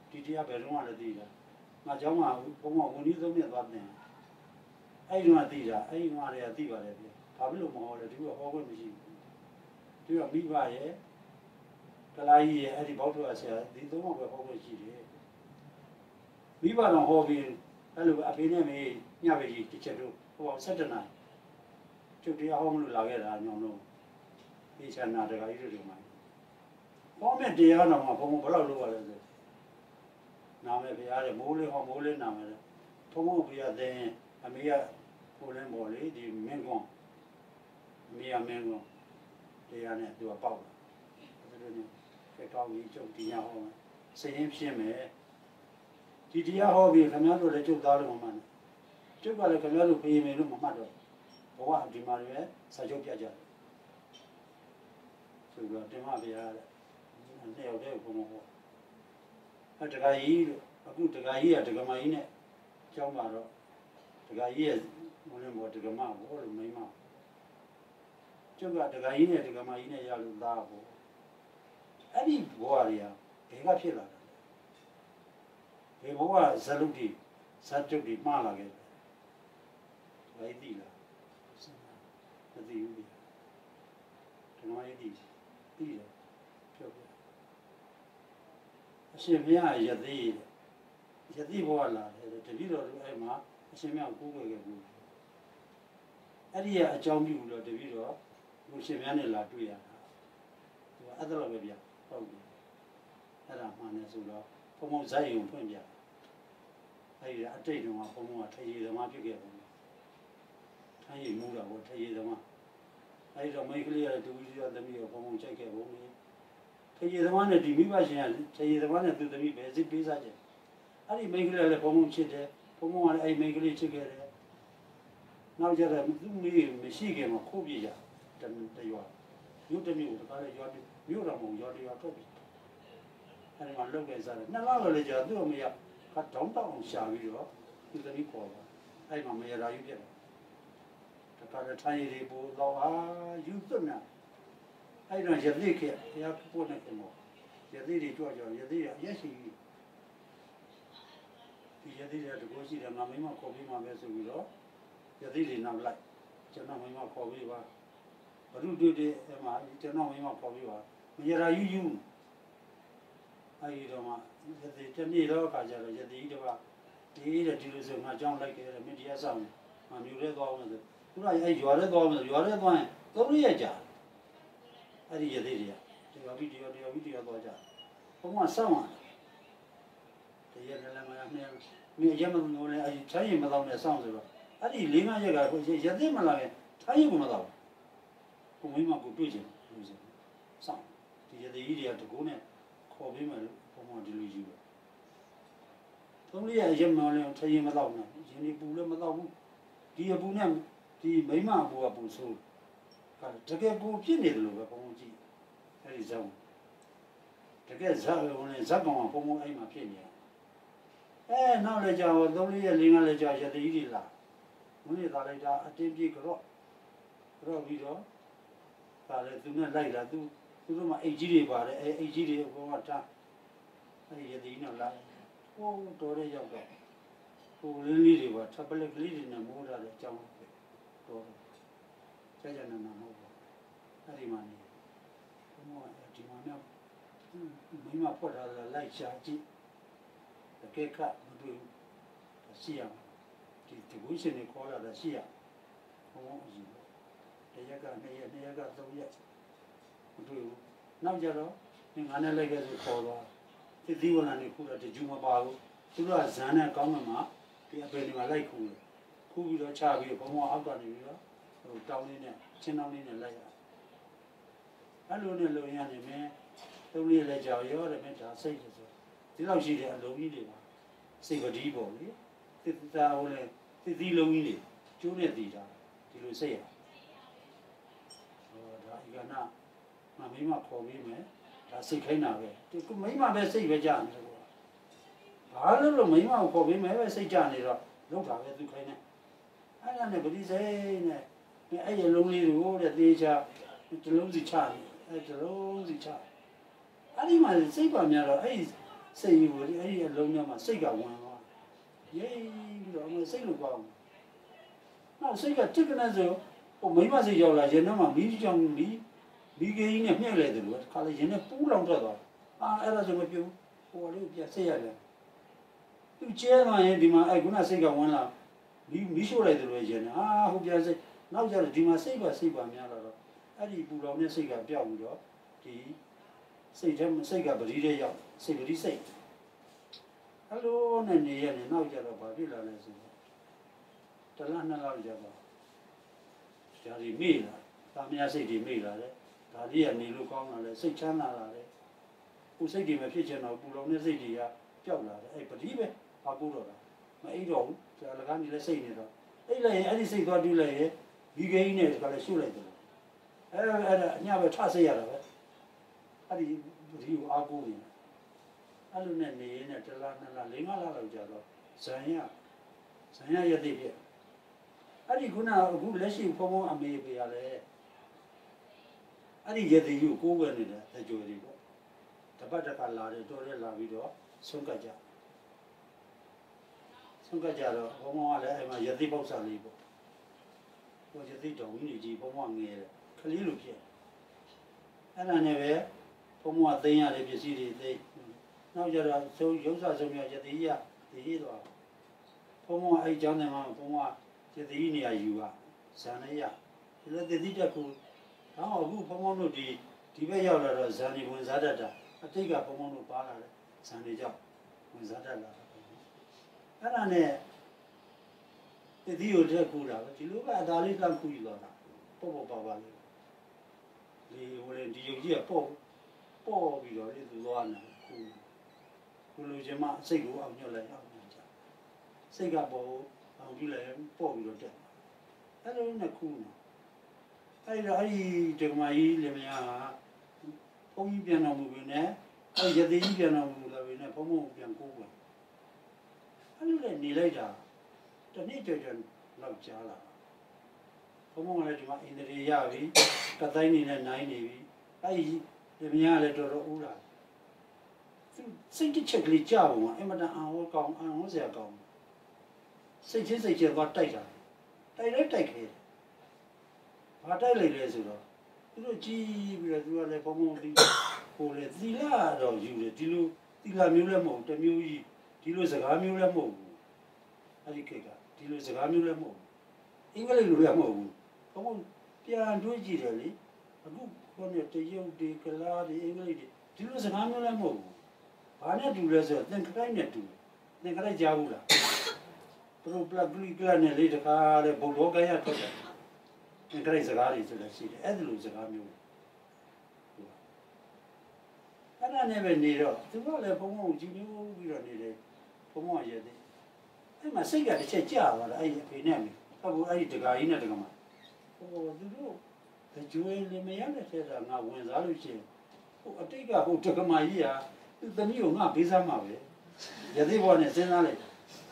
ဒီတရားဘယ်တော့မှလည်းသိတာငါเจ้าမှာဘုံမဝန်ကြီးသုံးနဲ့သွားတယ်အဲ့ဒီမှာသိတာအဲ့ဒီမှာလည်းသိပါတယ်ဗျဘာဖြစ်လို့မဟောလဲဒီကဟောခွင့်မရှိဘူးဒီကမိဘရဲ့ကလာကြီးရဲ့အဲ့ဒီဘောက်တော်ဆရာဒီသုံးပါးပဲဟောခွင့်ရှိတယ်မိဘတော်ဟောပြီးအဲ့လိုအဖေနဲ့မေညပဲကြီးတစ်ချက်တော့ဟောဆက်တနာကျုပ်တရားဟောမလို့လာခဲ့တာညောင်းတော့ဒီချမ်းနာတကကြီးတို့မှာဟောမဲ့တရားတော်မှာဘုံဘယ်လောက်လို့ရလဲဆိုနာမယ်ဘုရားတဲ့မိုးလေးဟောမိုးလေးနာမယ်ဘုံဘုံဘုရားတဲ့အမေကကိုလည်းမော်လေဒီမင်းကွန်အမေကမင်းကွန်တရားနဲ့သူကပေါက်လာဒါလိုမျိုးကောင်းကြီးကျုပ်တရားဟောမယ်စရင်ဖြစ်မယ်ဒီတရားဟောပြီးခင်ဗျားတို့လည်းကျုပ်သားလို့မမှန်ဘူးကျုပ်ကလည်းခင်ဗျားတို့ပြေးမယ်လို့မမှတ်တော့ဘဝဒီမှာလည်းစာချုပ်ပြကြတယ်ဆိုတော့တင်မဘုရားတဲ့နှစ်ယောက်တည်းကိုဘုံဟောအဲတခါကြီးလို့အခုတခါကြီးကတက္ကမကြီးနဲ့ကျောင်းမှာတော့တခါကြီးရဲ့ဘုန်းတော်တက္ကမဘောလို့မိမကျုပ်ကတခါကြီးနဲ့တက္ကမကြီးနဲ့ရလို့သားဘောအဲ့ဒီဘဝတွေကဘယ်ကဖြစ်လာတာလဲဘယ်ဘဝဇလုတ်တိဇတ်တုတ်တိမှားလာခဲ့တယ်ဘယ်သိလားမသိဘူးဗျာတက္ကမကြီးသိသိတယ်ပြောပြအရှင်ဘုရားယသိယသိဘဝလာတယ်တတိတော်တို့အဲ့မှာအရှင်မြတ်ကိုကိုယ်ခဲ့ဘူးအဲ့ဒီကအကြောင်းပြုလို့တတိတော်ဘုရှင်မြတ်နဲ့လာတွေ့ရတာသူကအဲ့ဒါလိုပဲဗျဟုတ်ပြီအဲ့ဒါမှန်တယ်ဆိုတော့ဘုံဘုံဇာတ်ရုံဖွင့်ပြအဲ့ဒီအတိတ်တုန်းကဘုံဘုံကထရေသမားဖြစ်ခဲ့တယ်ထိုင်းရမူတာဘောထရေသမားအဲ့ဒီတော့မိန်းကလေးရတူကြီးရသမီးရောဘုံဘုံချိန်ခဲ့ဘုံကြီးထရေသမားနဲ့ဒီမိဘရှင်ကထရေသမားနဲ့သူသမီးပဲစစ်ပေးစားကြအဲ့ဒီမိန်းကလေးလည်းဘုံဘုံချစ်တယ်ဘုံဘုံကလည်းအဲ့မိန်းကလေးချစ်ခဲ့တယ်နောက်ကျတော့သူ့မိမရှိခင်မှာခိုးပြကြတတရွာမြို့တစ်မြို့တကားလည်းရွာမြို့တော်မဟုတ်ရွာတရွာထုတ်ပြီအဲ့ဒီမှာလောက်ခဲ့စားတယ်နှစ်လလောက်လည်းကြာသူ့အမေကကတောင်းတောင်းရှာပြီးတော့သူသမီးခေါ်သွားအဲ့မှာမရရာယူပြတယ်တခါတည်းထိုင်ရီပို့တော့အာယူသွတ်နာအဲ့တော့ရသိခဲ့ဘုရားပို့နေတယ်မို့ရသိတွေကြွကြရသိရအရက်ရှိဒီရသေးတယ်တကူရှိတယ်ငါမိမခေါ်ပြီးမှပဲဆိုပြီးတော့ရသေးတွေနောက်လိုက်ကျွန်တော်မိမခေါ်ပြီးပါဘုရုတွေ့တဲ့အဲမှာကျွန်တော်မိမခေါ်ပြီးပါမရရာယူယူအဲဒီတော့မှရသေးတနေ့တော့အခါကျတော့ရသေးကြီးတော့ဒီတဲ့ဒီလိုဆိုငါကြောင်းလိုက်ခဲ့တယ်မင်းတရားဆောင်ငါမျိုးလဲသွားအောင်ဆိုသူကအဲရွာလဲသွားအောင်ဆိုရွာလဲသွားရင်သုံးရက်ကြာအဲ့ဒီရသေးတွေကဒီဝိတရားတရားဝိတရားသွားကြဘုံကစောင့်ရတယ်တရားလည်းမရနဲ့မင်းရမလို့လည်းအဲထိုင်းရင်မတော့နဲ့စောင့်ဆိုတော့အဲ့ဒီလေးငါးရက်ကရသေးမလာရင်ထိုင်းရင်မတော့ဘုံမိမကိုတွေ့ချင်လို့ဆိုစောင့်ဒီရသေးကြီးတွေကတကူနဲ့ခေါ်ပြီးမှဘုံကဒီလိုယူတယ်သုံးလေးရရမလို့ထိုင်းရင်မတော့နဲ့ရင်ဒီပူလည်းမတော့ဘူးဒီအပူနဲ့ဒီမိမအပူကပူဆိုးတကယ်ပူဖြစ်နေတယ်လို့ပဲဘုံကြည့်အဲ့ဒီဇောင်းတကယ်ဇာတ်ဝင်ဇက်ကောင်ကဘုံဘုံအဲ့မှာဖြစ်နေအဲနောက်လည်းကြာတော့သုံးလေးရက်လေးငါးလည်းကြာရသေးကြီးလာဘုန်းကြီးသားလိုက်တာအတင်းပြေကြော့ကြော့ပြီးတော့ဒါလည်းသူနဲ့လိုက်လာသူသူတို့မှအိတ်ကြီးတွေပါတယ်အဲအိတ်ကြီးတွေဘုံကထားအဲရသေးနဲ့လာဟိုတော်ရဲရောက်တော့ဟိုလေးလေးတွေပါထပ်ပလက်ကလေးတွေနဲ့မိုးထားတဲ့အကြောင်းတော့ကြာကြာနာနာမဟုတ်ဘူးအဲ့ဒီမှာနေဘုံကဒီမှာမြောက်မိမဖွက်ထားတာလိုက်ရှာကြည့်တကယ်ကမတွေ့ဘူးရှိရဒီဒီဝိရှင်ကိုခေါ်လာတာရှိရဘုံအရင်တရက်ကနှစ်ရက်နှစ်ရက်ကသုံးရက်မတွေ့ဘူးနောက်ကြတော့ငါနဲ့လိုက်ခဲ့ဆိုခေါ်သွားဒီဒီဝလာနေခုတော့တကြူမပါဘူးသူတို့ကဇန်နဲ့ကောင်းမှမှာဒီအပင်တွေမှာလိုက်ခူးတယ်ခူးပြီးတော့ချပြီးဘုံဘအောက်ကနေပြီးတော့ဟိုတောင်းလေးနဲ့ချင်းတောင်းလေးနဲ့လိုက်ရအဲ့လိုနဲ့လုံရနေမယ်သုံးလေးလည်းကြောက်ရောတယ်မြတ်ဒါစိတ်ဆိုဒီလောက်ရှိတဲ့အလုံးကြီးတွေပါစိတ်ပတိပေါ့လေသစ္စာဟိုလေသတိလုံးကြီးတွေကျိုးနဲ့တည်တာဒီလိုစိတ်ရဟောဒါဤကနာမမိမခေါ်ပြီးမယ်ဒါစိတ်ခိုင်းတာပဲဒီကမိမပဲစိတ်ပဲကြနေတယ်ကွာဘာလို့လို့မိမကိုခေါ်ပြီးမယ်ပဲစိတ်ကြနေတော့လောက်တာပဲသူခိုင်းနေအဲ့ဒါနဲ့ပတိစိတ်နဲ့အဲ့ရလုံးလေးတွေကိုတဲ့သေးချာဒီလုံးစီချနေအဲ့ဒီလုံးစီချအဲ့ဒီမှာစိတ်ပါများတော့အဲ့စိတ်ကြီးကိုအဲ့ဒီအလုံးထဲမှာစိတ်ကဝင်သွားရေးပြီးတော့အမစိတ်လို့ကောင်းနောက်စိတ်ကတစ်ကနဆိုဟိုမိမစိတ်ရောက်လာရင်တော့မှမီးကြောင်မီးမီးကြီးနဲ့မြှက်လိုက်တယ်လို့ခါလေရင်နဲ့ပူးလောင်ထွက်သွားအာအဲ့ဒါဆိုမပြုတ်ဟိုလေးပြစိတ်ရတယ်သူကျဲသွားရင်ဒီမှာအဲ့ခုနစိတ်ကဝင်လာမီးမီးရှို့လိုက်တယ်လို့ရင်အာဟိုပြစိတ်နောက်ကျတော့ဒီမှာစိတ်ပါစိတ်ပါများလာတော့အဲ့ဒီပူလောင်တဲ့စိတ်ကပျောက်ပြီးတော့ဒီစိတ်ထဲစိတ်ကပတိတဲ့ရောက်စိတ်ပတိစိတ်အဲ့လိုနဲ့နေရတယ်နောက်ကျတော့ဘာဖြစ်လာလဲဆိုတော့တလနှစ်လောက်ကြာတော့ဒါဒီမိလာတာမယားစိတ်တွေမိလာတယ်ဒါလေးကနေလို့ကောင်းလာတယ်စိတ်ချမ်းသာလာတယ်ကိုစိတ်တွေမဖြစ်ချင်တော့ပူလောင်တဲ့စိတ်တွေကပျောက်လာတယ်အဲ့ပတိပဲဘာကူတော့တာမအိတော့ဘူးဆရာလကားနေလဲစိတ်နေတော့အဲ့လိုက်ရင်အဲ့ဒီစိတ်သွားတူးလိုက်ရင်ဒီကိန်းနဲ့ကလည်းရှုလိုက်တယ်အဲ့အဲ့ဒါအညာပဲထစိတ်ရတာပဲအဲ့ဒီဒီကိုအားကိုးနေအဲ့လိုနဲ့နေရင်နဲ့တလားနှစ်လားလေးငါးလလောက်ကြာတော့ဇန်ရဇန်ရရတဲ့ပြအဲ့ဒီခုနအခုလက်ရှိဖုံဖုံအမေပြရလဲအဲ့ဒီရတဲ့ယူကိုးဝဲနေတယ်အကျိုးတွေပေါ့တပတ်တကလာတယ်တော်ရဲလာပြီးတော့ဆုံးကကြဆုံးကကြတော့ဘုံဘုံကလည်းအဲ့မှာရတဲ့ပေါက်စားလေးပေါ့ဟိုရတဲ့တော်ဝင်းကြီးဘုံဘုံငယ်တယ်ခလေးလိုဖြစ်အဲ့ဒါနဲ့ပဲဘုံဘုံကသိမ်းရတယ်ပစ္စည်းတွေသိမ်းနောက်ကြတော့ဆုံးရုပ်စာဆုံးရရတဲ့ကြီးကဒီသွားဘုံဘုံကအဲ့ကျောင်းထဲမှာဘုံဘုံကရတဲ့နေရာယူကဇန်နဲ့ရဒီလိုတည်တတ်ကူတော့အခုဘုံဘုံတို့ဒီဒီဘက်ရောက်လာတော့ဇန်ဒီဝင်စားတတ်တာအတိတ်ကဘုံဘုံတို့ပါလာတယ်ဇန်တွေကြောင့်ဝင်စားတတ်လာအဲ့ဒါနဲ့တတိယတက်ကူတာပဲဒီလိုကအသာလေးလောက်ကူယူတော့တာပေါ့ပေါ့ပါပါလေးဒီဟိုလေဒီယုံကြီးကပေါ့ပေါ့ပြီးတော့ဒီသူသွားနေကူကူလူချင်းမစိတ်ကိုအောင်ညွှတ်လိုက်အောင်ညွှတ်ကြစိတ်ကပေါ့အောင်ကြည့်လိုက်ပေါ့ပြီးတော့တက်အဲ့လိုနဲ့ကူနေအဲ့တော့အဲ့ဒီဒကမာကြီးလင်မယားကဘုန်းကြီးပြန်တော်မူပြီနဲ့အဲ့ရသေးကြီးပြန်တော်မူလာပြီနဲ့ဘုံဘုံပြန်ကိုးဝင်အဲ့လိုနဲ့နေလိုက်တာတနေ့ကြော်ကြော်လောက်ကြားလာဘုံဘုံကလည်းဒီမှာအင်ဒရီရပြီကတိုင်းနေနဲ့နိုင်နေပြီအဲ့ဒီလင်မယားလည်းတော်တော်ဦးလာသူစိတ်တစ်ချက်ကလေးကြာပုံကအင်မတန်အောင်ကောင်းအောင်ဆရာကောင်းစိတ်ချင်းစိတ်ချင်းသွားတိုက်တာတိုက်လိုက်တိုက်ခဲဘာတိုက်လိုက်လဲဆိုတော့သူတို့ကြည်ပြီးတော့သူကလည်းဘုံဘုံဒီဟိုလေသီလာတော့ယူတယ်ဒီလိုသီလာမျိုးလည်းမဟုတ်တမျိုးကြီးဒီလိုစကားမျိုးလည်းမဟုတ်ဘူးအဲ့ဒီခေတ်ကဒီလိုစကားမျိုးလည်းမဟုတ်ဘူးအင်္ဂလိပ်လိုလည်းမဟုတ်ဘူးဘုံဘုံပြန်တွေးကြည့်တယ်လေအခုခေါင်းနဲ့တရုတ်ဒီကလာဒီအင်္ဂလိပ်ဒီဒီလိုစကားမျိုးလည်းမဟုတ်ဘူးဘာနဲ့တူလဲဆိုတော့သင်္ကတိုင်းနဲ့တူသင်္ကတိုင်းကြားဘူးလားဘုံပလက်ကလီကလနဲ့လေးတခါလေဘုံတော့ကြရထွက်တယ်သင်္ကတိုင်းစကားတွေဆိုလည်းရှိတယ်အဲ့ဒီလိုစကားမျိုးအဲ့ဒါနဲ့ပဲနေတော့သူကလည်းဘုံဘုံကြည့်မျိုးပြီးတော့နေတယ်ဘုံဘုံရတဲ့အဲ့မှာစိတ်ကတစ်ချက်ကြာသွားတာအဲ့ဒီအဖေနဲ့အမေအခုအဲ့ဒီတကာကြီးနဲ့တကမှာဟိုသူတို့ကျွေးလေမရတဲ့ထဲကငါဝင်စားလို့ရှိရင်ဟိုအတိတ်ကဟိုတကမာကြီးဟာသူသမီးကိုငါပေးစားမှာပဲရသေးဘောနဲ့စဉ်းစားလိုက်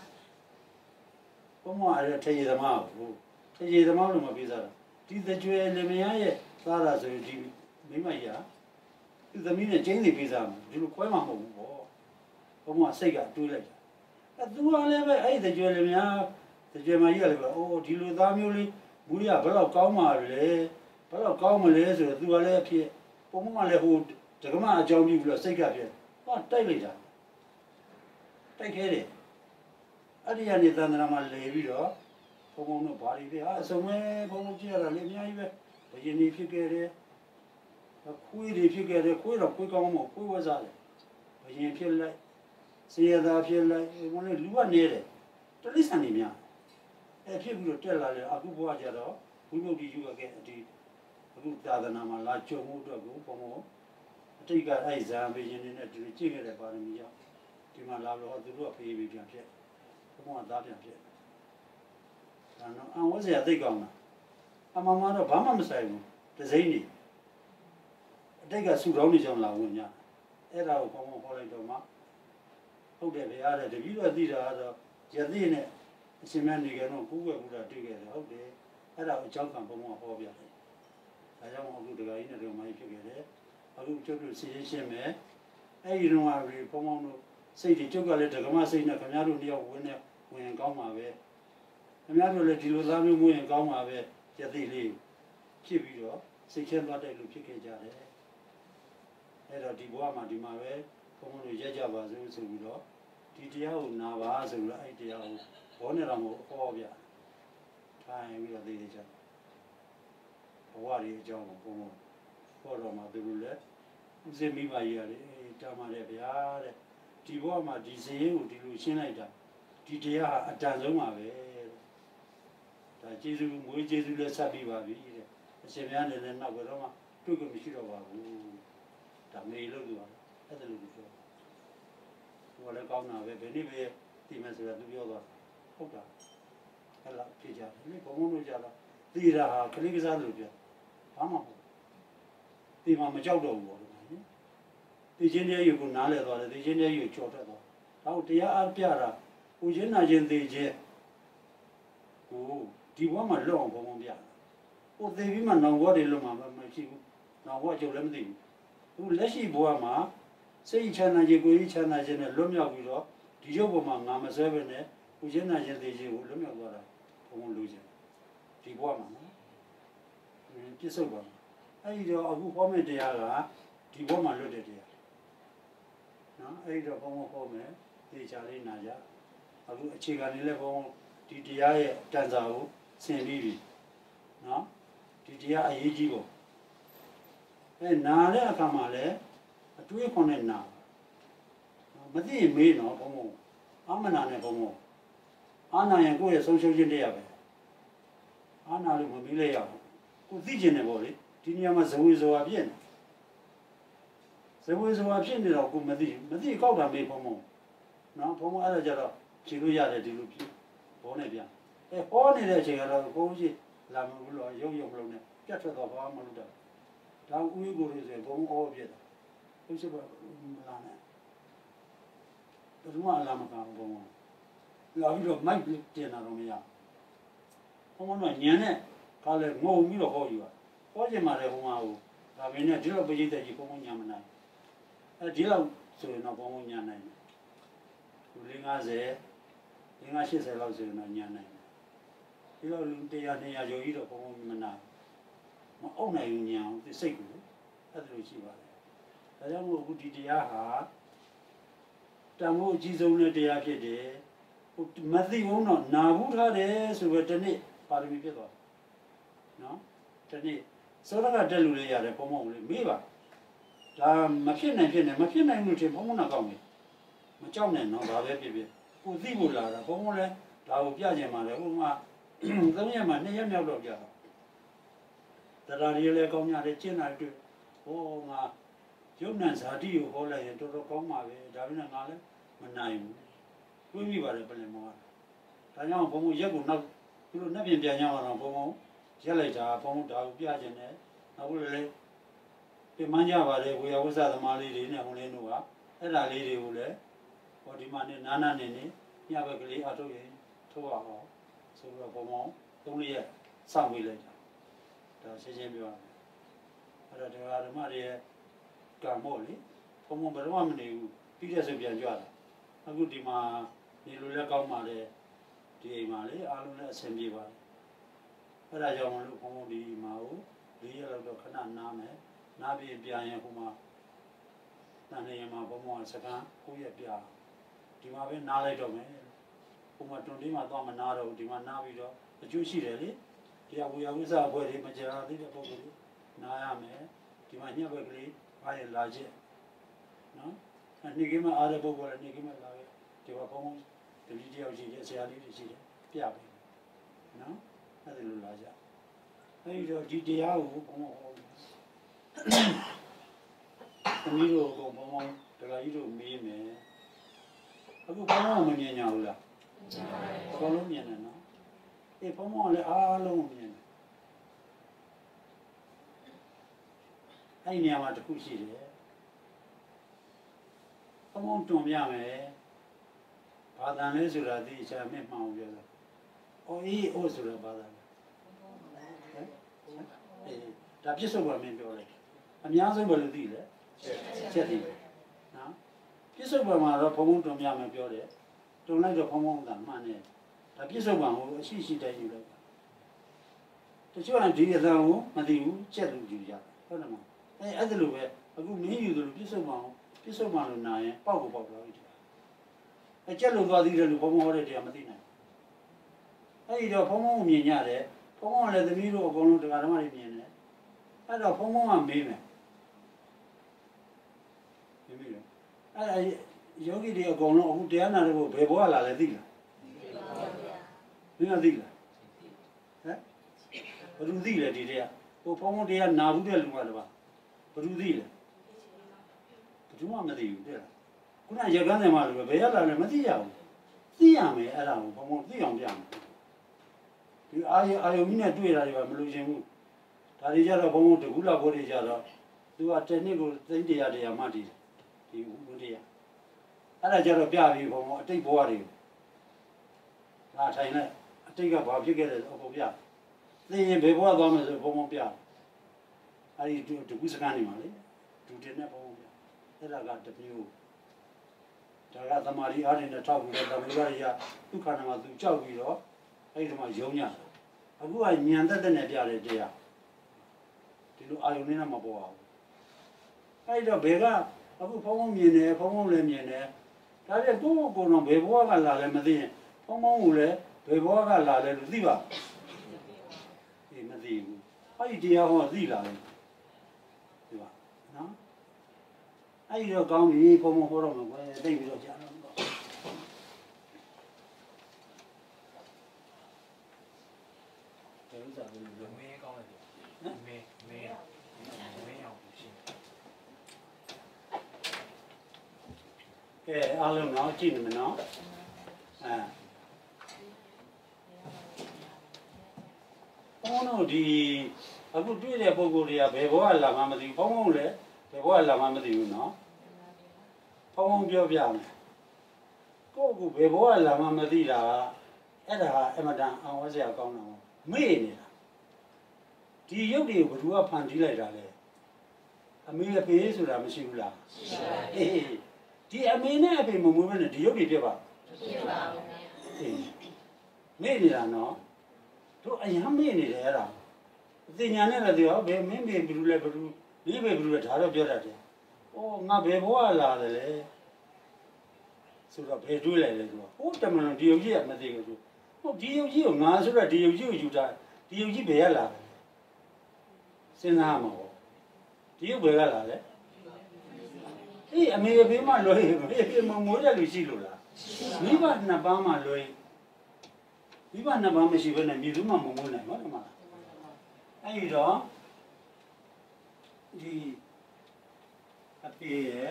ဘုံဘုံအဲ့ဒါထေရသမားကိုထေရသမားလို့မပေးစားတာဒီတကျွေးလေမရရဲ့သားတာဆိုရင်ဒီမိမကြီးဟာသူသမီးနဲ့ကျင်းစီပေးစားမှာဒီလိုခွဲမှာမဟုတ်ဘူးပေါ့ဘုံဘုံစိတ်ကတွေးလိုက်တာအဲသူကလည်းပဲအဲ့ဒီတကြွယ်လေးများတကြွယ်မကြီးကလည်းပဲအိုးဒီလိုသားမျိုးလေးဘူးရဘယ်တော့ကောင်းမှာလဲဘယ်တော့ကောင်းမလဲဆိုတော့သူကလည်းအဖြစ်ပုံမှန်လည်းဟိုဒကမအကြောင်းပြုပြီးတော့စိတ်ကဖြစ်ဟောတိုက်လိုက်တာတိုက်ခဲတယ်အဲ့ဒီကနေသန္တရာမှာလဲပြီးတော့ဘုံဘုံတို့ဘာတွေဖြစ်ဟာအစုံမဲဘုံဘုံကြည့်ရတာလေအများကြီးပဲဘယင်းကြီးဖြစ်ခဲ့တယ်ခွေးတွေဖြစ်ခဲ့တယ်ခွေးတော့ခွေးကောင်းမဟုတ်ခွေးဝတ်စားတယ်ဘယင်းဖြစ်လိုက်စေရသာဖြစ်လိုက်ဘုံလေးလူကနေတယ်တလိဆန်နေများအဲ့ဖြစ်ပြီးတော့တက်လာတယ်အခုဘဝကြတော့ဘုရုပ်ကြီးယူခဲ့အဒီအခုသာသနာမှာလာကြုံမှုအတွက်ကိုဘုံဘုံအတိတ်ကအဲ့ဇာဘယင်းနေနဲ့ဒီကြည့်ခဲ့တဲ့ပါရမီရောက်ဒီမှာလာလို့သူတို့ကဖေးပြီးပြန်ဖြစ်ဘုံဘုံကသားပြန်ဖြစ်ဒါတော့အဝတ်စရာသိကောင်းတာအမမတော့ဘာမှမဆိုင်ဘူးဒဇိမ့်နေအတိတ်ကဆူတောင်းနေကြောင်းလာဝင်ညာအဲ့ဒါကိုဘုံဘုံဟောလိုက်တော့မှဟုတ်တယ်ဗျာတဲ့တပည့်တော်သိတာကတော့ယသိနဲ့အရှင်မနေကြတော့ကိုယ်ွယ်ဘုရားတွေ့ခဲ့တယ်ဟုတ်တယ်အဲ့ဒါကိုအကြောင်းကံဘုံဘုံဟောပြတယ်ဒါကြောင့်အခုဒကာကြီးနဲ့ဒကာမကြီးဖြစ်ခဲ့တယ်အခုကျုပ်တို့စီရင်ရှင်းမယ်အဲ့ဒီတော့ဘုံဘုံတို့စိတ်တွေကျုပ်ကလည်းဓကမစိတ်နဲ့ခင်ဗျားတို့နှစ်ယောက်ဝင်နေဝင်ကောင်းပါပဲခင်ဗျားတို့လည်းဒီလိုသားမျိုးဝင်ကောင်းပါပဲယသိလေးဖြစ်ပြီးတော့စိတ်ချမ်းသာတဲ့လူဖြစ်ခဲ့ကြတယ်အဲ့တော့ဒီဘဝမှာဒီမှာပဲဘုန်းဘုန်းတို့ရက်ကြပါစို့ဆိုပြီးတော့ဒီတရားကိုနာပါဆိုပြီးတော့အဲ့တရားကိုဘောနေတော်ကိုဟောပြထိုင်ပြီးတော့သိနေကြဘဝတွေအကြောင်းကိုဘုန်းဘုန်းဟောတော်မှာသူတို့လည်းဥစဉ်မိပါကြီးရတယ်တားပါတယ်ဗျာတဲ့ဒီဘဝမှာဒီစည်ရင်ကိုဒီလိုရှင်းလိုက်တာဒီတရားအတန်ဆုံးပါပဲဒါကျေးဇူးမွေးကျေးဇူးလည်းဆက်ပြီးပါပြီတဲ့အရှင်များနဲ့လည်းနောက်ဘယ်တော့မှတွေ့ကြမရှိတော့ပါဘူးဒါမေလို့ပြောတယ်အဲ့ဒါလို့ပြောဟိုလည်းကောင်းတာပဲဘယ်နည်းပဲဒီမဲ့ဆိုတာသူပြောသွားဟုတ်တာအဲ့လားဖြစ်ကြတယ်လေဘုံဘုံတို့ကြတော့သိတာဟာခလိကစားလို့ပြောဘာမှမဟုတ်ဒီမှာမကြောက်တော့ဘူးပေါ့ဒီချင်းတဲ့ယူကိုနားလဲသွားတယ်ဒီချင်းတဲ့ယူကြော်ထွက်သွားဒါကိုတရားအပြတာဟိုချင်းနာချင်းသိချင်းကိုဒီဘဝမှာလွတ်အောင်ဘုံဘုံပြဟိုသိပြီးမှနောင်ဘဝတွေလွတ်မှာမရှိဘူးနောင်ဘဝကျုပ်လည်းမသိဘူးဟိုလက်ရှိဘဝမှာစိတ်ချမ်းသာခြင်းကိုယ်ကြီးချမ်းသာခြင်းနဲ့လွတ်မြောက်ပြီးတော့ဒီရုပ်ပေါ်မှာငါမဆွဲပဲနဲ့ဟိုချင်းနာချင်းသိချင်းကိုလွတ်မြောက်သွားတာဘုံဘုံလိုချင်ဒီဘဝမှာနော်ပြစ္ဆုတ်ပါအဲ့ဒီတော့အခုဟောမယ့်တရားကဒီဘဝမှာလွတ်တဲ့တရားနော်အဲ့တော့ဘုံဘုံဟောမယ်သိချာလေးနာကြအခုအခြေခံလေးလည်းဘုံဒီတရားရဲ့တန်စာကိုဆင်ပြီးပြီနော်ဒီတရားအရေးကြီးပေါ့အဲနာတဲ့အခါမှာလည်းအတွေးခွန်နဲ့နာမသိရင်မေးနော်ဘုံဘုံအမနာနဲ့ဘုံဘုံအာနာရင်ကိုယ့်ရဲ့ဆုံးရှုံးခြင်းတရားပဲအာနာလို့မမေးလိုက်ရဘူးကိုသိကျင်တယ်ပေါ့လေဒီနေရာမှာဇဝေဇဝါပြည့်နေဇဝေဇဝါဖြစ်နေတော့ကိုမသိမသိကောက်တာမေးဘုံဘုံနော်ဘုံဘုံအဲ့ဒါကြတော့ဖြေလို့ရတယ်ဒီလိုဖြေဘောနဲ့ပြန်အဲဟောနေတဲ့အချိန်ကတော့ကိုကြီးလာမလို့တော့ရုပ်ရုပ်မလို့နဲ့ပြတ်ထွက်တော့ဘာမှမလုပ်တော့ဒါဥယျကိုလို့ဆိုဘုံဩပြည့်တာဘုရားမလာနဲ့ဘယ်သူမှလာမကောင်းဘုံလာပြီးတော့မိုက်တင်တာတော့မရဘုံကညံနဲ့ကားလဲငုံပြီးတော့ဟောယူတာဟောချင်ပါတယ်ဘုံကဟိုဒါမင်းနဲ့ဒီလိုပရိသတ်ကြီးဘုံကညံမနိုင်အဲဒီလောက်ဆိုရင်တော့ဘုံကညံနိုင်တယ်ဟိုလေး50ငါးရှစ်ဆယ်လောက်ဆိုရင်တော့ညံနိုင်တယ်ဒီလိုလူတရားနေရာကျော်ကြီးတော့ဘုံဘုံမနာမအုပ်နိုင်ဘူးညံအောင်ဒီစိတ်ကိုအဲ့ဒါလိုရှိပါတယ်ဒါကြောင့်မို့အခုဒီတရားဟာတန်ဖိုးအကြီးဆုံးတဲ့တရားဖြစ်တယ်ဟိုမသိဘူးတော့နာဘူးထားတယ်ဆိုပဲဒီနေ့ပါရမီဖြစ်သွားနော်ဒီနေ့စောရကတက်လူလေးရတယ်ဘုံဘုံလေးမေးပါဒါမဖြစ်နိုင်ဖြစ်နေမဖြစ်နိုင်လို့ထင်ဘုံဘုံနာကောင်းတယ်မကြောက်နဲ့နော်ဒါပဲဖြစ်ဖြစ်ကိုသိဖို့လာတာဘုံဘုံလည်းဒါကိုပြကြင်ပါလေဟိုမှာသုံးရက်မှနှစ်ရက်မြောက်တော့ပြတာတရားရီလည်းကောင်းရတယ်ကျင့်လာတွေ့ဟောငါယုံနံဇာတိကိုဟောလိုက်ရင်တော်တော်ကောင်းပါပဲဒါပေမဲ့ငါလည်းမနိုင်ဘူးတွေးမိပါတယ်ပြင်မောဒါကြောင့်ဘုံဘုံရက်ကိုနောက်သူတို့နှစ်ပြင်ပြန်ကြအောင်တော့ဘုံဘုံရက်လိုက်တာဘုံဒါကိုပြကြင်တယ်နောက်လို့လည်းပြင်မှန်းကြပါလေဝေယဝဆသမားလေးတွေနဲ့ဟိုလေးတို့ကအဲ့ဒါလေးတွေကိုလည်းဟောဒီမှာနဲ့နာနာနေနေညဘက်ကလေးအထုတ်ရင်ထုတ်ရအောင်ဆိုတော့ဘုံဘုံသုံးရက်စောင့်ပြီးလိုက်တာဒါရှင်းရှင်းပြောရမယ်အဲ့တော့ဓမ္မတွေရဲ့ကံမို့လေဘုံဘုံဘယ်တော့မှမနေဘူးပြီးတဲ့ဆိုပြန်ကြွတာအခုဒီမှာဒီလိုလက်ကောင်းပါလေဒီအိမ်မှာလေအားလုံးလည်းအဆင်ပြေပါတယ်အဲ့ဒါကြောင့်မလို့ဘုံဘုံဒီမှာကို၄ရက်လောက်တော့ခဏနားမယ်နားပြီးပြန်ရင်ဟိုမှာတန်နေရမှာဘုံဘုံစကန်းကိုရက်ပြဒီမှာပဲနားလိုက်တော့မယ်ဟိုမှာတွန်လေးမှာတော့မနာတော့ဘူးဒီမှာနားပြီးတော့အကျိုးရှိတယ်လေတရားဝေယဝိဇ္ဇာအဖွဲ့တွေမကြာသေးတဲ့ပုံစံလေးနားရမယ်ဒီမှာညက်ဘက်ကလေးအားရလာချက်နော်အနေကမှအားရပုဂ္ဂိုလ်လည်းအနေကမှလာရဲ့ဒီမှာဘုံဘုံတတိတယောက်ရှိတယ်ဆရာလေးတွေရှိတယ်ပြပြီနော်အဲ့ဒါလိုလာကြအဲ့ဒီတော့ဒီတရားကိုဘုံဘုံဟောသမီးတို့ကဘုံဘုံတရားကြီးတို့မေးမယ်အခုဘုံဘုံမမြင်ကြဘူးလားဘုံလုံးမြင်တယ်နော်အေးဘုံဘုံလည်းအားလုံးမြင်တယ်အဲ့ဒီနေရာမှာတစ်ခုရှိတယ်ဘုံဘုံတွန်ပြမယ်ဘာသာလဲဆိုတာဒီအချာမြင့်မှောင်ပြောတာ။အော်အေးအိုးဆိုတာဘာသာလဲ။အေးဒါပြစ္ဆုတ်ပါမင်းပြောလိုက်။အများဆုံးဘယ်လိုသိလဲ။ချက်သိ။နော်။ဒပြစ္ဆုတ်ပံမှာတော့ဘုံဘုံတုံရမယ်ပြောတယ်တုံလိုက်တော့ဘုံဘုံကမှန်တယ်ဒါပြစ္ဆုတ်ပံကိုအရှိရှိတိုင်းယူလိုက်တချို့ကဒီအသံကိုမသိဘူးကြက်လို့ယူကြဟုတ်တယ်မအဲအဲ့ဒါလိုပဲအခုမင်းယူတယ်လို့ပြစ္ဆုတ်ပံကိုပြစ္ဆုတ်ပံလို့နာရင်ပေါက်ကိုပေါက်တော့တယ်အဲကြက်လို့သွားသေးတယ်လို့ဘုံဘုံဟောတဲ့တရားမသိနိုင်အဲ့ဒီတော့ဘုံဘုံမြင်ရတယ်ဘုံဘုံကလည်းသမီးတို့အကုန်လုံးတရားဓမ္မတွေမြင်တယ်အဲ့တော့ဘုံဘုံကမေးမယ်မြင်ပြီလားအဲ့ယောဂီတွေအကုန်လုံးအခုတရားနာလို့ဘယ်ဘဝလာလဲသိလားသိပါဘူးမင်းကသိလားဟမ်ဘယ်သူသိလဲဒီတရားဟိုဘုံဘုံတရားနာဘူးတဲ့လူကလည်းပါဘယ်သူသိလဲဘယ်သူမှမသိဘူးတဲ့လားခုနရကန်းတယ်မှာလို့ဘယ်ရလာလဲမသိရဘူးသိရမယ်အဲ့ဒါကိုဘုံဘုံသိအောင်ပြမယ်ဒီအာယအာယုံကြီးနဲ့တွေ့တာတွေကမလို့ခြင်းဘူးဒါတွေကြတော့ဘုံဘုံတကူလာဖို့တွေကြတော့သူကတစ်နှစ်ကိုသိန်းတရားတရားမှတည်ဒီဝန်တရားအဲ့ဒါကြတော့ပြပြီးဘုံဘုံအတိတ်ဘဝတွေငါထိုင်လိုက်အတိတ်ကဘာဖြစ်ခဲ့လဲအပေါ်ပြသိရင်ဘယ်ဘဝသွားမယ်ဆိုဘုံဘုံပြအဲ့ဒီတကူစကန်နေမှာလေဒူတင်နဲ့ဘုံဘုံပြအဲ့ဒါကတမျိုးဒါကသမာဓိအားဖြင့်ထောက်ပြီးတော့သမီးရရဒုက္ခနာမှာသူကြောက်ပြီးတော့အဲ့ဒီမှာယုံညတာအခုကညံတက်တဲ့နဲ့ပြတယ်တရားဒီလိုအာယုန်နဲ့မပေါ်အောင်အဲ့တော့ဘယ်ကအခုဖုံးဖုံးမြင်တယ်ဖုံးဖုံးလည်းမြင်တယ်ဒါပြကိုယ့်ကိုယ်တော့ဘယ်ဘဝကလာလဲမသိရင်ဖုံးဖုံးကိုလည်းဘယ်ဘဝကလာလဲလို့သိပါဒီမသိဘူးအဲ့ဒီတရားဟောသိလာတယ်ဒီပါနော်အဲ့ဒီတော့ကောင်းပြီဖုံးဖုံးဟောတော့မှာတိတ်ပြီးတော့ကြာတော့မဲကောင်းတယ်မဲမဲမဲအောင်ရှင်းကဲအားလုံးတော့ကြည့်နေမနော်အဲဘုန်းတို့ဒီအခုတွေ့တဲ့ပုံကိုယ်တွေကဘယ်ဘဝလာမှမသိဘူးဘုန်းဘုန်းလည်းဘယ်ဘဝလာမှမသိဘူးနော်ဘုန်းဘုန်းပြောပြမယ်ကိုယ့်ကိုဘယ်ဘဝလာမှမသိတာအဲ့ဒါအမတန်အောင်ဝစရာကောင်းတာမေ့နေတာဒီရုပ်တွေကိုဘယ်သူကဖန်တီးလိုက်တာလဲအမေအဖေဆိုတာမရှိဘူးလားရှိပါဘူးအေးဒီအမေနဲ့အဖေမမွေးမနဲ့ဒီရုပ်တွေပြပါမရှိပါဘူးအေးမေ့နေတာနော်တို့အရင်မေ့နေတယ်အဲ့ဒါအသိဉာဏ်နဲ့လည်းပြောဘယ်မင်းမေ့ဘူးလဲဘယ်သူဒီပဲဘူးလဲဒါတော့ပြောတတ်တယ်ဩငါဘယ်ဘဝလာတယ်လဲဆိုတော့ဘယ်တွေးလိုက်လဲဆိုတော့ဟိုတမန်တော်ဒီရုပ်ကြီးကမသိဘူးဆိုဟုတ်ဒီရုပ်ကြီးကိုငါဆိုတော့ဒီရုပ်ကြီးကိုယူတာဒီရုပ်ကြီးဘယ်ရလာလဲစဉ်းစားမှာပေါ့ဒီရုပ်ဘယ်ကလာလဲအေးအမေဘေးမှလွယ်အမေဘေးမမိုးတယ်လို့ရှိလို့လားမိဘနှစ်ပါးမှလွယ်မိဘနှစ်ပါးမရှိဘဲနဲ့မြေသူမှမမိုးနိုင်ဟုတ်တယ်မလားအဲ့ဒီတော့ဒီအဖေရဲ့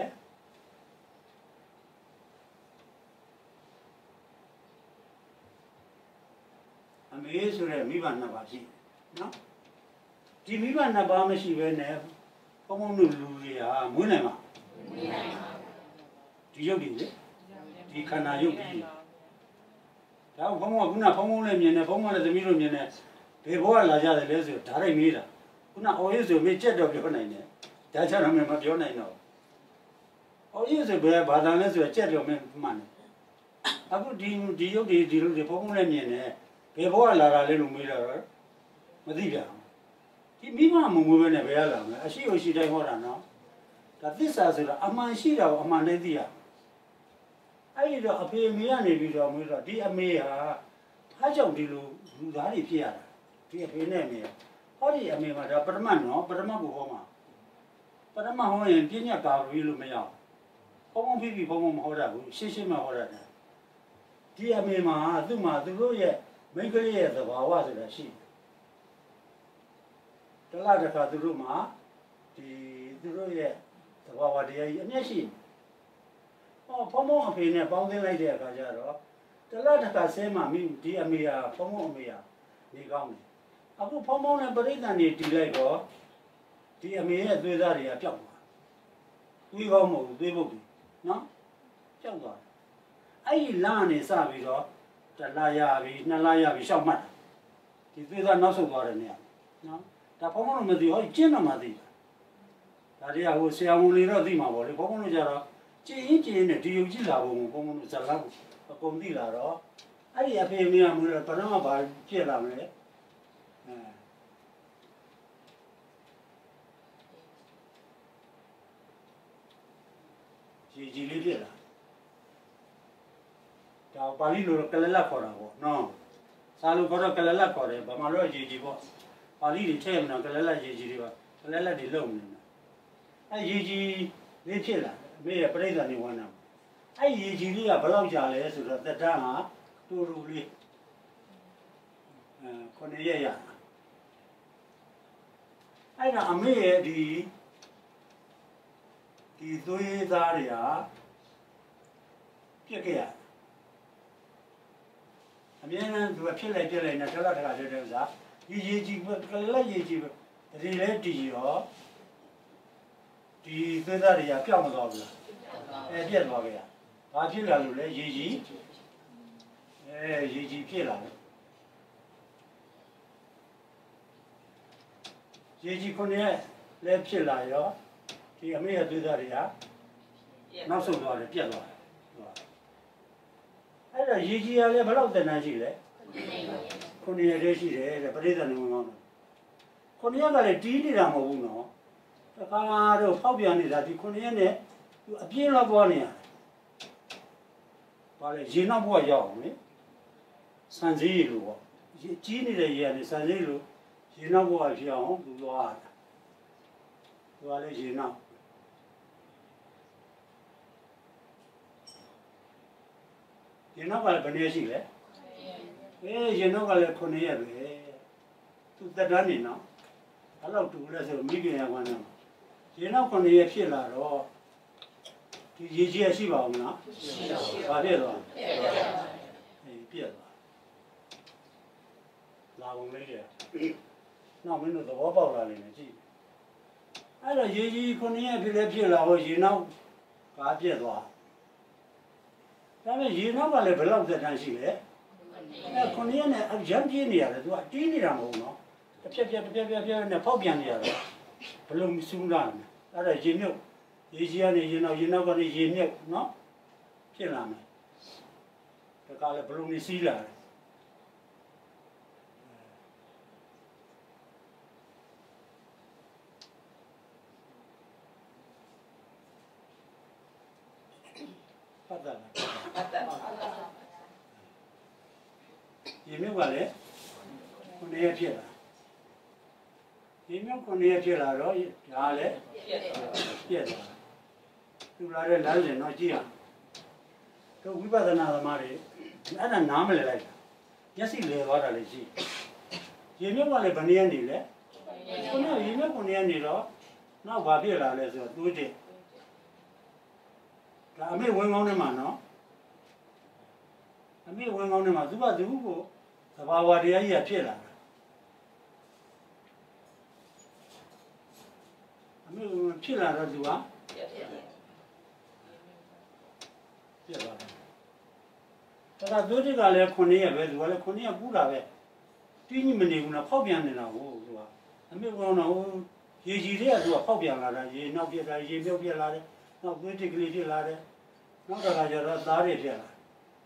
အမေဆိုတဲ့မိဘနှစ်ပါးရှိနော်ဒီမိဘနှစ်ပါးမရှိဘဲနဲ့ဘုံဘုံတို့လူတွေဟာမွေးနိုင်မှာမွေးနိုင်ပါဘူးဒီရုပ်တွေလေဒီခန္ဓာရုပ်ကြီးဒါဘုံဘုံကခုနဘုံဘုံလည်းမြင်တယ်ဘုံဘုံလည်းသမီးတို့မြင်တယ်ဘယ်ဘဝလာကြတယ်လဲဆိုတော့ဒါရိုက်မေးတာခုနအော်ရည်ဆိုမေးချက်တော့ပြောနိုင်တယ်ဒါချတော့မပြောနိုင်တော့အော်ရည်ဆိုဘယ်ဘာသာလဲဆိုတော့ချက်တော့မမှန်တယ်အခုဒီဒီရုပ်တွေဒီလိုတွေဘုံဘုံလည်းမြင်တယ်ဘယ်ဘဝလာတာလဲလို့မေးတော့မသိကြဘူးဒီမိမမမွေးဘဲနဲ့ဘယ်ရလာမလဲအရှိအရှိတိုင်းဟောတာနော်ဒါသစ္စာဆိုတာအမှန်ရှိတာကိုအမှန်နဲ့သိရအဲ့ဒီတော့အဖေအမေကနေပြီးတော့မွေးတော့ဒီအမေဟာအားကြောင့်ဒီလိုလူသားတွေဖြစ်ရတာဒီအဖေနဲ့အမေဟောဒီအမေမှာဒါပရမတ်နော်ပရမတ်ကိုဟောမှာပရမတ်ဟောရင်ပြညတ်ကာပြီးလို့မရဘူးဘုံဘုံဖြစ်ပြီးဘုံဘုံမဟောတာဘူးရှင်းရှင်းမှဟောတာဒီအမေမှာသူ့မှာသူတို့ရဲ့မိန်းကလေးရဲ့သဘာဝဆိုတာရှိတယ်တလားတစ်ခါသူတို့မှာဒီသူတို့ရဲ့သဘာဝတရားကြီးအမျက်ရှိဟောဖုံဖုံအဖေနဲ့ပေါင်းသင်းလိုက်တဲ့အခါကျတော့တလားတစ်ခါဆဲမှမိဒီအမေဟာဖုံဖုံအမေဟာနေကောင်းတယ်အခုဖုံဖုံနဲ့ပရိသတ်နေတီလိုက်တော့ဒီအမေရဲ့သွေးသားတွေကပျောက်သွားသွေးကောင်းမဟုတ်ဘူးသွေးပုတ်တယ်နော်ပျောက်သွားအဲ့ဒီလနဲ့စပြီးတော့တလားရပြီနှစ်လားရပြီရှောက်မှတ်ဒီသွေးသားနောက်ဆုတ်သွားတယ်နေနော်ဒါဖုံဖုံတော့မသိဟောကျင်းတော့မှသိတာဒါတွေကဟိုဆရာဝန်တွေတော့သိမှာပေါ့လေဘုံဘုံတို့ကြတော့ကျင်းရင်ကျင်းနဲ့ဒီယုံကြည်လာဖို့ဘုံဘုံဇာတ်အကုန်သိလာတော့အဲ့ဒီအဖေမင်းကမလို့ဘယ်တော့မှဘာပြည့်လာမလဲအဲကြီးကြီးလေးပြည့်လာဒါပါဠိလိုကလလခေါ်တာပေါ့နော်စာလိုခေါ်တော့ကလလခေါ်တယ်ဗမာလိုကြီးကြီးပေါ့ပါဠိတွေထည့်မနော်ကလလကြီးကြီးတွေပါကလလတွေလုံးနေတာအဲကြီးကြီးလေးဖြစ်လာအမေရဲ့ပြိဿနေဝမ်းနာအဲ့ရေကြီးလေးကဘယ်လောက်ကြာလဲဆိုတော့သက်တမ်းဟာတူတူလေးအဲခုနှစ်ရက်ရအဲ့ဒါအမေရဲ့ဒီဒီသွေးသားတွေကပြက်ခဲ့ရအမြဲတမ်းသူကဖြစ်လိုက်ပြက်လိုက်နဲ့တလားတလားတဲ့တဲ့ဥစားဒီရေကြီးကလည်းရေကြီးဒီလဲတီရောဒီသွေးသားတွေကပျောက်မသွားဘူးလားအဲပြက်သွားခဲ့ရဘာဖြစ်လာလို့လဲရေကြီးအဲရေကြီးဖြစ်လာတယ်ရေကြီးခုနှစ်ရက်လည်းဖြစ်လာရောဒီအမေရဲ့သွေးသားတွေကနောက်ဆုံးသွားတယ်ပြက်သွားတယ်အဲ့တော့ရေကြီးရလဲဘယ်လောက်တန်တန်းရှိလဲခုနှစ်ရက်တည်းရှိတယ်တဲ့ပရိသတ်နေဝင်ကောင်းတယ်ခုနှစ်ရက်ကလည်းတီးနေတာမဟုတ်ဘူးနော်တခါတော့ဖောက်ပြန်နေတာဒီခုနှစ်ရက်နဲ့သူအပြင်းလောက်သွားနေရတယ်ဘာလဲရေနောက်ဘဝရောက်အောင်လေစံစည်းလိုပေါ့ကြီးနေတဲ့ရေကနေစံစည်းလိုရေနောက်ဘဝဖြစ်အောင်သူသွားတာသူကလည်းရေနောက်ရေနောက်ကလည်းဘယ်နည်းရှိလဲအေးရေနောက်ကလည်းခုနှစ်ရက်ပဲသူတက်တန်းနေနော်အဲ့လောက်တူလဲဆိုမိခင်ရကွမ်းနေရေနောက်ခုနှစ်ရက်ဖြစ်လာတော့ဒီရေကြီးရရှိပါအောင်မလားရှိပါဘူး။ဘာဖြစ်သွားလဲ။ပြက်သွား။အေးပြက်သွား။လာဝင်လေးရ။နောက်မင်းတို့သဘောပေါက်လာလိမ့်မယ်ကြည့်။အဲ့တော့ရေကြီးခုနှစ်ရက်ဖြစ်လဲဖြစ်လာတော့ရေနောက်ဘာပြက်သွား။ဒါပေမဲ့ရေနောက်ကလည်းဘယ်လောက်သက်တမ်းရှိလဲ။အဲခုနှစ်ရက်နဲ့ရမ်းပြင်းနေရတယ်သူကတီးနေတာမဟုတ်နော်။တစ်ဖြက်ဖြက်တစ်ဖြက်ဖြက်ဖြက်နဲ့ဖောက်ပြန်နေရတယ်။ဘယ်လိုမစူးလာလဲ။အဲ့ဒါရေမြုပ်ရေကြီးကနေရေနောက်ရေနောက်ကနေရေမြုပ်နော်ဖြစ်လာမယ်ဒါကလည်းဘလုံးနေစီးလာတယ်ပတ်တာပတ်တာရေမြုပ်ကလည်းခုနှစ်ရက်ဖြစ်လာရေမြုပ်ခုနှစ်ရက်ဖြစ်လာတော့ဒါလည်းပြည့်သွားသူလာတဲ့လမ်းစဉ်တော့ကြည့်အောင်တို့ဝိပဿနာသမားတွေအဲ့ဒါနားမလည်လိုက်တာမျက်စိလဲသွားတာလည်းရှိရေမြုပ်ကလည်းဘယ်နည်းနေလဲခုနကရေမြုပ်ခုနည်းနေတော့နောက်ဘာဖြစ်လာလဲဆိုတော့တွေးတယ်ဒါအမေဝင်ကောင်းနေမှာနော်အမေဝင်ကောင်းနေမှာသူကသူ့ကိုသဘာဝတရားကြီးကဖြစ်လာတာအမေဖြစ်လာတော့သူကပြက်သွားတယ်။ဒါကဒုတိယကလည်းခုနှစ်ရက်ပဲသူကလည်းခုနှစ်ရက်ပူတာပဲ။တင်းကြီးမနေဘူးနော်ဖောက်ပြန်နေတာကိုသူကအမေကတော့ရေကြီးတွေကသူကဖောက်ပြန်လာတာရေနောက်ပြက်လာရေမြုပ်ပြက်လာတယ်။နောက်သွေးတစ်ကလေးဖြစ်လာတယ်။နောက်တစ်ခါကျတော့သားတွေဖြစ်လာ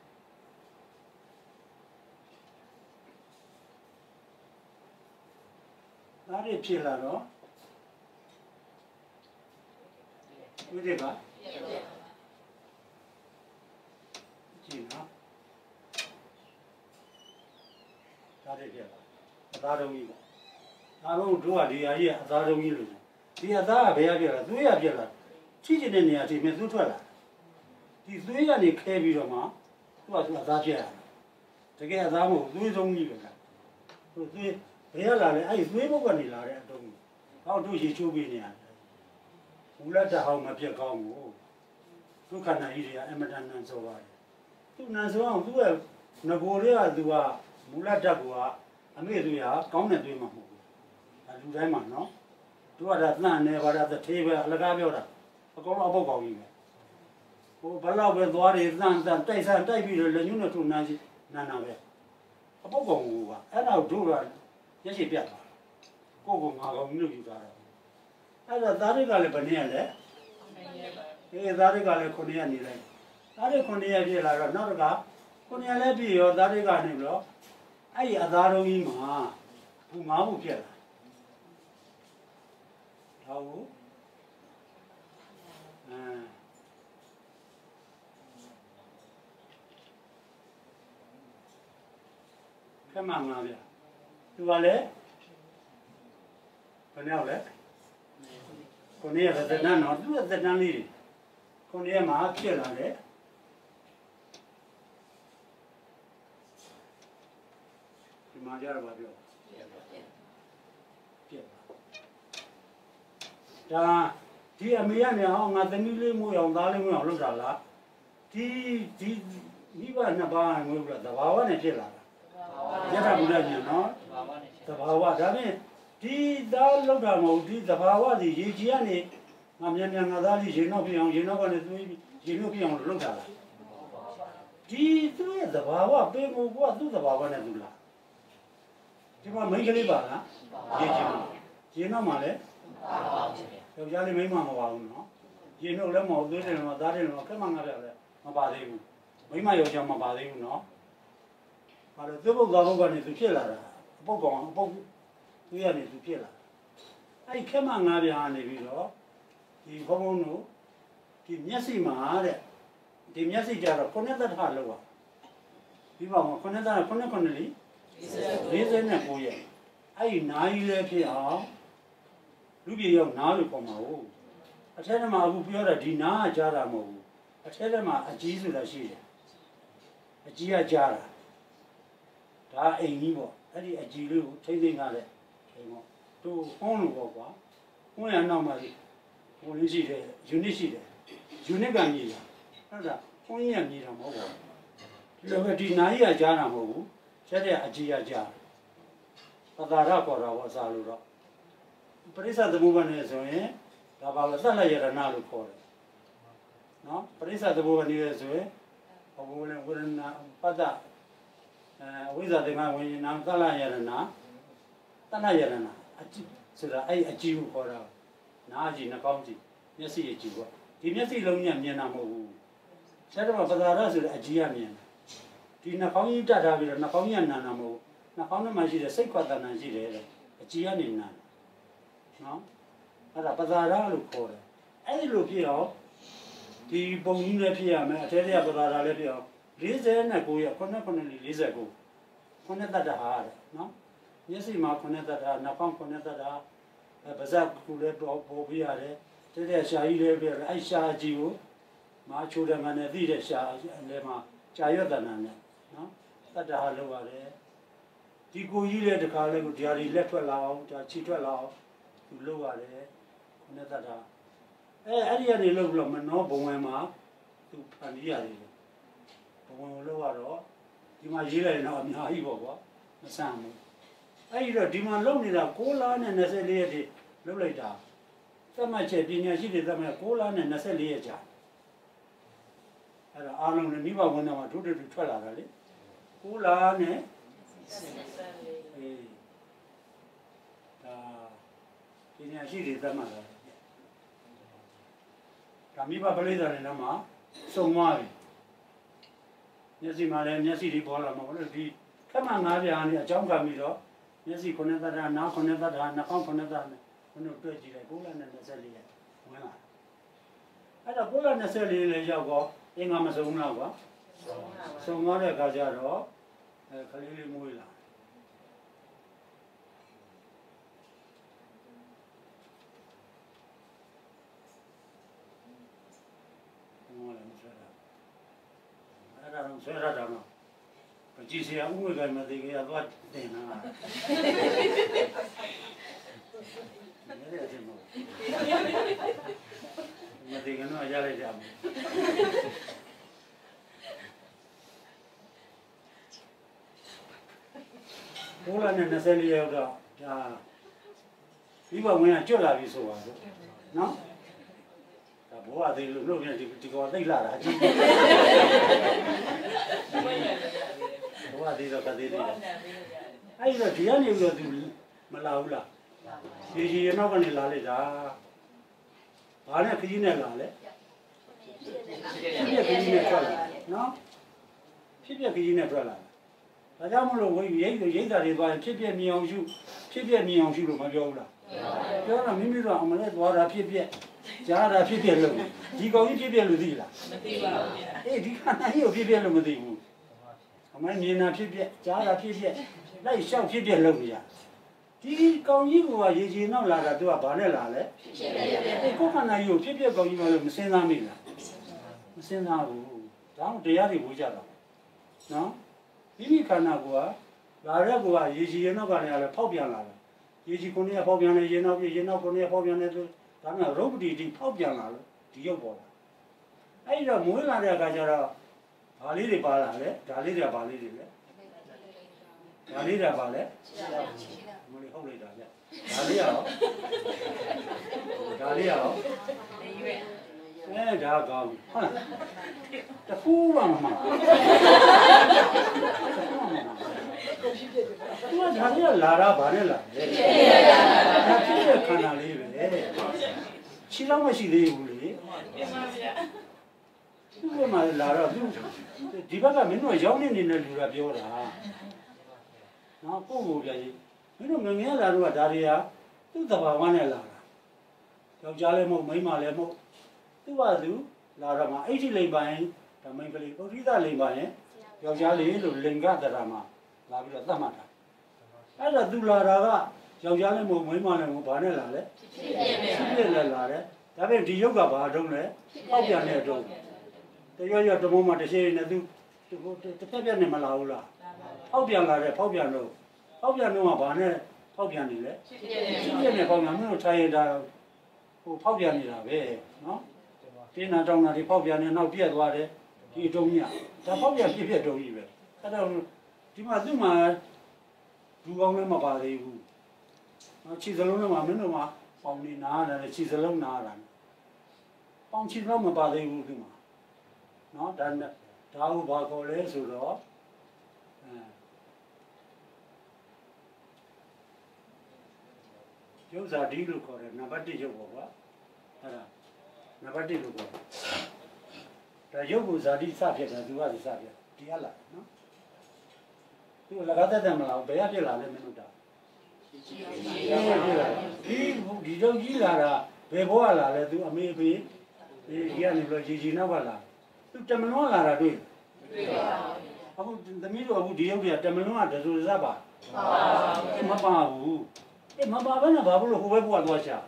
။သားတွေဖြစ်လာတော့ဝိသေကကြည့်နော်ဒါတွေပြအသားတုံးကြီးပေါ့ဒါတော့တို့ကဒီအကြီးကအသားတုံးကြီးလို့ဒီအသားကဘယ်ရပြလာသွေးရပြလာချိချင်တဲ့နေရာဒီမြသွေးထွက်လာဒီသွေးကနေခဲပြီးတော့မှသူကသူအသားပြရတကယ်အသားမဟုတ်သွေးဆုံးကြီးပဲလားသူသွေးဘယ်ရလာလဲအဲ့ဒီသွေးဘုတ်ကနေလာတဲ့အတုံးဟောတို့ရေချိုးပေးနေရတယ်မူလတ္တဟောင်းမပြတ်ကောင်းဘူးဒုက္ခနာကြီးတွေကအမတန်နန်ဆိုပါတယ်သူနန်ဆိုအောင်သူကငကိုလေးကသူကမူလတ္တကအမေသူရကောင်းတဲ့သွေးမှမဟုတ်ဘူးအဲလူတိုင်းမှာနော်သူကဒါသန့်နေပါတာသေးပဲအလကားပြောတာအကောင်အပုတ်ကောင်းကြီးပဲဟိုဘလောက်ပဲသွားတွေသန့်သန့်တိုက်ဆန်းတိုက်ပြီးတော့လက်ညှိုးနဲ့ထုနန်းစီနန်းနာပဲအပုတ်ကောင်းကူကအဲ့ဒါတို့ကရက်ရှိပြတ်သွားကိုကိုငါကောင်းကြီးလို့ယူတာအဲ့ဒါသားတွေကလည်းဘယ်နည်းလဲခအေးသားတွေကလည်းခုနှစ်ရက်နေလိုက်သားတွေခုနှစ်ရက်ပြည့်လာတော့နောက်တစ်ခါခုနှစ်ရက်လည်းပြည့်ရောသားတွေကနေပြီးတော့အဲ့ဒီအသားတော်ကြီးမှာဘူငါးဘူးပြက်လာဟောဘူးအဲခက်မှငါဗျသူကလည်းဘယ်နဲ့လဲခုနှစ်ရက်သက်တမ်းတော့သူ့သက်တမ်းလေးခုနှစ်ရက်မှာဖြစ်လာတယ်ဒီမှာကြတော့ဗာပြောပြက်ဒါဒီအမေကနေဟောငါသမီးလေးမို့အောင်သားလေးမို့အောင်လုပ်တာလားဒီဒီမိဘနှစ်ပါးငွေပြသဘာဝနဲ့ဖြစ်လာတာရတ္ထဘုရားရှင်နော်သဘာဝဒါဖြင့်ဒီသားလောက်တာမဟုတ်ဒီသဘာဝစီရေကြီးကနေငါမြန်မြန်ငါသားလေးရေနောက်ပြအောင်ရေနောက်ကနေသွေးရေနောက်ပြအောင်လုပ်တာလားဒီသူ့ရဲ့သဘာဝပေမှုကသူ့သဘာဝနဲ့သူလားဒီမှာမိန်းကလေးပါလားရေကြီးရေနောက်မှာလည်းယောက်ျားလေးမိန်းမမပါဘူးနော်ရေနောက်လည်းမဟုတ်သွေးတယ်မသားတယ်မခက်မှငါပြလဲမပါသေးဘူးမိန်းမယောက်ျားမပါသေးဘူးနော်ဘာလို့သူ့ဘုရားဘုရားကနေသူဖြစ်လာတာအပုတ်ကောင်အပုတ်သူရနေသူဖြစ်လာအဲ့ဒီခက်မှငါးပြားနေပြီးတော့ဒီဘုံဘုံတို့ဒီမျက်စိမှာတဲ့ဒီမျက်စိကြတော့ခုနှစ်သက်ထလောက်ပါပြီးပါမခုနှစ်သက်ခုနှစ်ခုနှစ်လီ၄၉ရက်အဲ့ဒီနားကြီးလည်းဖြစ်အောင်လူပြေရောက်နားလို့ခေါ်မှာဟုတ်အထက်ထဲမှာအခုပြောတာဒီနားကကြားတာမဟုတ်ဘူးအထက်ထဲမှာအကြီးဆိုတာရှိတယ်အကြီးကကြားတာဒါအိမ်ကြီးပေါ့အဲ့ဒီအကြီးလေးကိုထိမ့်သိမ့်ကားတဲ့အိမ်ပေါ့သူဟောင်းလို့ပေါ့ကွာဟောင်းရနောက်မှာဟိုလေးရှိတယ် unit ရှိတယ် unit ကမြေတာဟုတ်လားဟောင်းကြီးကမြေတာမဟုတ်ဘူးဒီလိုပဲဒီနာကြီးကကြားတာမဟုတ်ဘူးချက်တဲ့အကြီးကကြားပတာရခေါ်တာပေါ့စာလို့တော့ပရိစ္ဆသမုပ္ပါဒ်နဲ့ဆိုရင်ဒါပါလို့သတ်လိုက်ရတနာလို့ခေါ်တယ်နော်ပရိစ္ဆသမုပ္ပါဒ်နဲ့ဆိုရင်ဘုံလည်းဝိရဏပတ္တအဲဝိဇ္ဇာတေမဝိညာဏသလယရဏတဏယရဏအကြည့်ဆိုတာအဲ့အကြည့်ကိုခေါ်တာနားကြည့်နှာခေါင်းကြည့်မျက်စိအကြည့်ပေါ့ဒီမျက်စိလုံးကြီးကမြင်တာမဟုတ်ဘူးဆက်တော့ပဇာရဆိုတဲ့အကြည့်ကမြင်ဒီနှာခေါင်းကြီးတတ်ထားပြီးတော့နှာခေါင်းကြီးကနာတာမဟုတ်နှာခေါင်းထဲမှာရှိတဲ့စိတ်ခွက်တဏ္ဍာရှိတယ်တဲ့အကြည့်ကနေနာနော်အဲ့ဒါပဇာရလို့ခေါ်တယ်အဲ့ဒီလိုဖြစ်အောင်ဒီပုံကြီးလည်းဖြစ်ရမယ်အထဲထဲကပဇာရလည်းဖြစ်အောင်၄၉ရက်ခုနှစ်ခုနှစ်၄၉ခုနှစ်တတ္တဟာတဲ့နော်မျက်စိမှာခုနှစ်တတ္တနှာခေါင်းခုနှစ်တတ္တပါးစပ်ကူလည်းပေါ်ပေါ်ပြရတယ်တဲ့တဲ့ရှာကြီးလည်းပြရတယ်အဲ့ရှာကြီးကိုမာချိုတယ်မနဲ့သိတဲ့ရှာလည်းမှာကြာရွတ်တဏ္ဍာနဲ့နော်တတ္တဟာလောက်ရတယ်ဒီကိုကြီးလည်းတခါလဲကိုတရားကြီးလက်ထွက်လာအောင်ဒါခြေထွက်လာအောင်သူလောက်ရတယ်ခုနှစ်တတ္တအဲအဲ့ဒီကနေလောက်ပြီးတော့မနောဘုံဝင်မှာသူဖန်ပြီးရတယ်ဘုံဝင်လို့ကတော့ဒီမှာရေးလိုက်ရင်တော့အများကြီးပေါ့ကွာမဆန်ဘူးအဲ့ဒီတော့ဒီမှာလုံနေတာ၉လနဲ့၂၄ရက်တိလုံလိုက်တာသတ်မှတ်ချက်ပညာရှိတွေသတ်မှတ်၉လနဲ့၂၄ရက်ကြာအဲ့တော့အားလုံးနဲ့မိဘဝန်တော်မှာဒုတိယထွက်လာတာလေ၉လနဲ့အေးဒါပညာရှိတွေသတ်မှတ်တာဒါမိဘပရိသတ်တွေနဲ့မှာစုံသွားပြီမျက်စိမှာလည်းမျက်စိတွေပေါ်လာမှာပေါ့လို့ဒီခက်မှငါးပြားနဲ့အကြောင်းကပြီးတော့မျက်စိခုနှစ်သက်တာနားခုနှစ်သက်တာနှာခေါင်းခုနှစ်သက်နဲ့ဘုန်းတို့တွေ့ကြည့်လိုက်၉လနဲ့၂၄ရက်ဝင်လာအဲ့တော့၉လ၂၄ရက်ရောက်တော့အင်္ဂါမစုံတော့ကွာစုံသွားတဲ့အခါကျတော့အဲခလေးလေးမွေးလာအဲ့ဒါတော့ဆွဲရတာတော့ကြည့်စရာဥပ္ပကမသိကြရတော့တင်လာတယ်အဲ့ဒါအချင်းမမသိကြတော့ရလိုက်ကြမယ်ဘိုးလာနဲ့၂၄ရက်တော့ဒါဒီဘဝင်ကကျွတ်လာပြီဆိုပါတော့နော်ဒါဘိုးကသေးလို့လို့ပြန်ဒီဒီကောင်သိလာတာအချင်းဘိုးကသေးတော့ကသေးသေးအဲ့တော့ဒီကနေပြီးတော့သူမလာဘူးလားရေကြီးရနောက်ကနေလာလိုက်တာဘာနဲ့ခကြီးနဲ့လာလဲဖြစ်ပြခကြီးနဲ့ထွက်လာနော်ဖြစ်ပြခကြီးနဲ့ထွက်လာဒါကြောင့်မလို့ဝိရိတ်ရိတ်တာတွေသွားရင်ဖြစ်ပြမြင်အောင်ရှုဖြစ်ပြမြင်အောင်ရှုလို့မပြောဘူးလားပြောတော့မိမိတို့အမလဲသွားတာဖြစ်ပြကြားတာဖြစ်ပြလို့ဒီကောင်ကြီးဖြစ်ပြလို့သိလားမသိပါဘူးဗျာအေးဒီခန္ဓာကြီးကိုဖြစ်ပြလို့မသိဘူးအမမြင်တာဖြစ်ပြကြားတာဖြစ်ပြလိုက်လျှောက်ဖြစ်ပြလို့မရဒီကောင်ကြီးကရေချီနောက်လာတာသူကဘာနဲ့လာလဲဖြစ်ပြအေးကိုခန္ဓာကြီးကိုဖြစ်ပြကောင်ကြီးမလို့မစင်စားမိလားမစင်စားဘူးဒါမှတရားတွေဝေးကြတာနော်မိမိခန္ဓာကိုလာတဲ့ကောရေချီရေနောက်ကလည်းဖောက်ပြန်လာတယ်ရေချီကိုနေဖောက်ပြန်နေရေနောက်ပြရေနောက်ကိုနေဖောက်ပြန်နေသူဒါမှရုပ်ပတိတိဖောက်ပြန်လာလို့ဒီရုပ်ပေါ်လာအဲ့ဒီတော့မွေးလာတဲ့အခါကျတော့ဘာလေးတွေပါလာလဲဒါလေးတွေကဘာလေးတွေလဲဒါလေးတွေကဘာလဲမလို့ဟုတ်လိုက်တာဗျဒါလေးရောဒါလေးရောအဲဒါကောင်းဟုတ်လားတဖူးမှမမှန်သူကဒါလေးကလာတာဗာနဲ့လာတယ်ဒါဖြစ်တဲ့ခန္ဓာလေးပဲခြေတော့မရှိသေးဘူးလေသူကမှလာတော့သူဒီဘက်ကမင်းတို့ရောက်နေနေတဲ့လူကပြောတာနော်ပို့ဖို့ပြကြီးမင်းတို့ငငယ်လာတော့ဒါတွေကသူ့တဘာဝနဲ့လာတာယောက်ျားလည်းမဟုတ်မိန်းမလည်းမဟုတ်သူကသူလာတော့မှအိဋ္ဌိလိမ်ပိုင်းဓမ္မိန်ကလေးပုရိသလိမ်ပိုင်းယောက်ျားလေးလို့လင်္ကတရာမှာလာပြီးတော့သတ်မှတ်တာအဲ့တော့သူလာတာကယောက်ျားလည်းမဟုတ်မိန်းမလည်းမဟုတ်ဘာနဲ့လာလဲဖြစ်ဖြစ်လည်းလာတယ်ဒါပေမဲ့ဒီယုတ်ကဘာတုံးလဲပေါက်ပြန်တဲ့တုံးတရွရွတမုံမှာတစ်ချိန်နဲ့သူတစ်ဖက်ပြက်နဲ့မလာဘူးလားပေါက်ပြန်လာတယ်ပေါက်ပြန်တော့ပေါက်ပြန်တော့ကဘာနဲ့ပေါက်ပြန်နေလဲဖြစ်ဖြစ်နဲ့ပေါက်ပြန်မင်းတို့ထိုင်ရတာဟိုပေါက်ပြန်နေတာပဲနော်တင်းနာတောင်းတာဒီပေါက်ပြန်နေနောက်ပြက်သွားတယ်ဒီတုံးကြီးဒါပေါက်ပြန်ပြက်ပြက်တုံးကြီးပဲအဲ့တော့ဒီမှာသူ့မှာလူကောင်းလည်းမပါသေးဘူးနော်ခြေစလုံးလည်းမမင်းတို့မှာပေါင်နေနားတယ်ခြေစလုံးနားတာပေါင်ခြေစလုံးမပါသေးဘူးဒီမှာနော်ဒါနဲ့ဒါဟုဘာခေါ်လဲဆိုတော့အဲရုပ်ဇာတိလို့ခေါ်တယ်နံပါတ်တစ်ရုပ်ပေါ့ကွာအဲ့ဒါနံပါတ်တစ်လို့ခေါ်တယ်ဒါရုပ်ကိုဇာတိစဖြစ်တယ်သူကစဖြစ်ဒီရလာနော်သူလကားတက်တယ်မလားဘယ်ရဖြစ်လာလဲမင်းတို့တာဒီဒီတော့ကြီးလာတာဘယ်ဘောကလာလဲသူအမေဖေးဒီကနေပြီးတော့ជីជីနောက်ကလာသူတမလွန်လာတာတွေ့တွေ့ပါဘူးအခုသမီးတို့အခုဒီရုပ်တွေကတမလွန်ကဒဇူဇတ်ပါမပါဘူးအေးမပါဘဲနဲ့ဘာလို့ဟိုဘက်ဘုရားသွားချ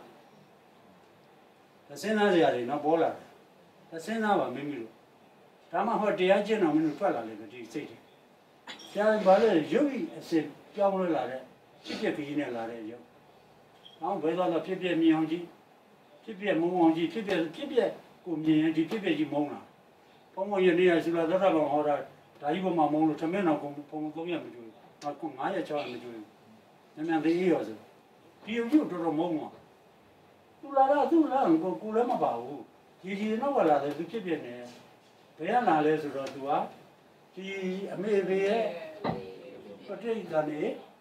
စဉ်းစားကြရတယ်နော်ပေါ်လာတယ်စဉ်းစားပါမင်းမီတို့ဒါမှဟောတရားကျင့်တော်မင်းတို့ထွက်လာလိမ့်မယ်ဒီစိတ်တွေကျန်ပါလေရုပ်ဤအစစ်ပြောင်းလဲလာတဲ့ဖြစ်ဖြစ်ကြီးနဲ့လာတဲ့ရုပ်နောက်ဘယ်တော့ဖြစ်ဖြစ်မြင်အောင်ကြည့်ဖြစ်ဖြစ်မုံအောင်ကြည့်ဖြစ်ဖြစ်ဖြစ်ဖြစ်ကိုမြင်ရင်ဒီဖြစ်ဖြစ်ကြီးမုံလာဘုံဘုံရနေရဆူလာသတ္တကောင်ဟောတာဒါကြီးပေါ်မှာမုံလို့ထမင်းတော်ကိုဘုံသုံးရမကြွေးဘူးအခုငါးရက်၆ရက်မကြွေးဘူးနည်းနည်းသေးရောဆိုဒီရုပ်ကြီးတော်တော်မုံပါသူလာတော့သူလာကိုကိုလည်းမပါဘူးဒီဒီနောက်ကလာတယ်သူဖြစ်ဖြစ်နေဘယ်ကလာလဲဆိုတော့သူကဒီအမေဖေရဲ့ပဋိသန္ဓေ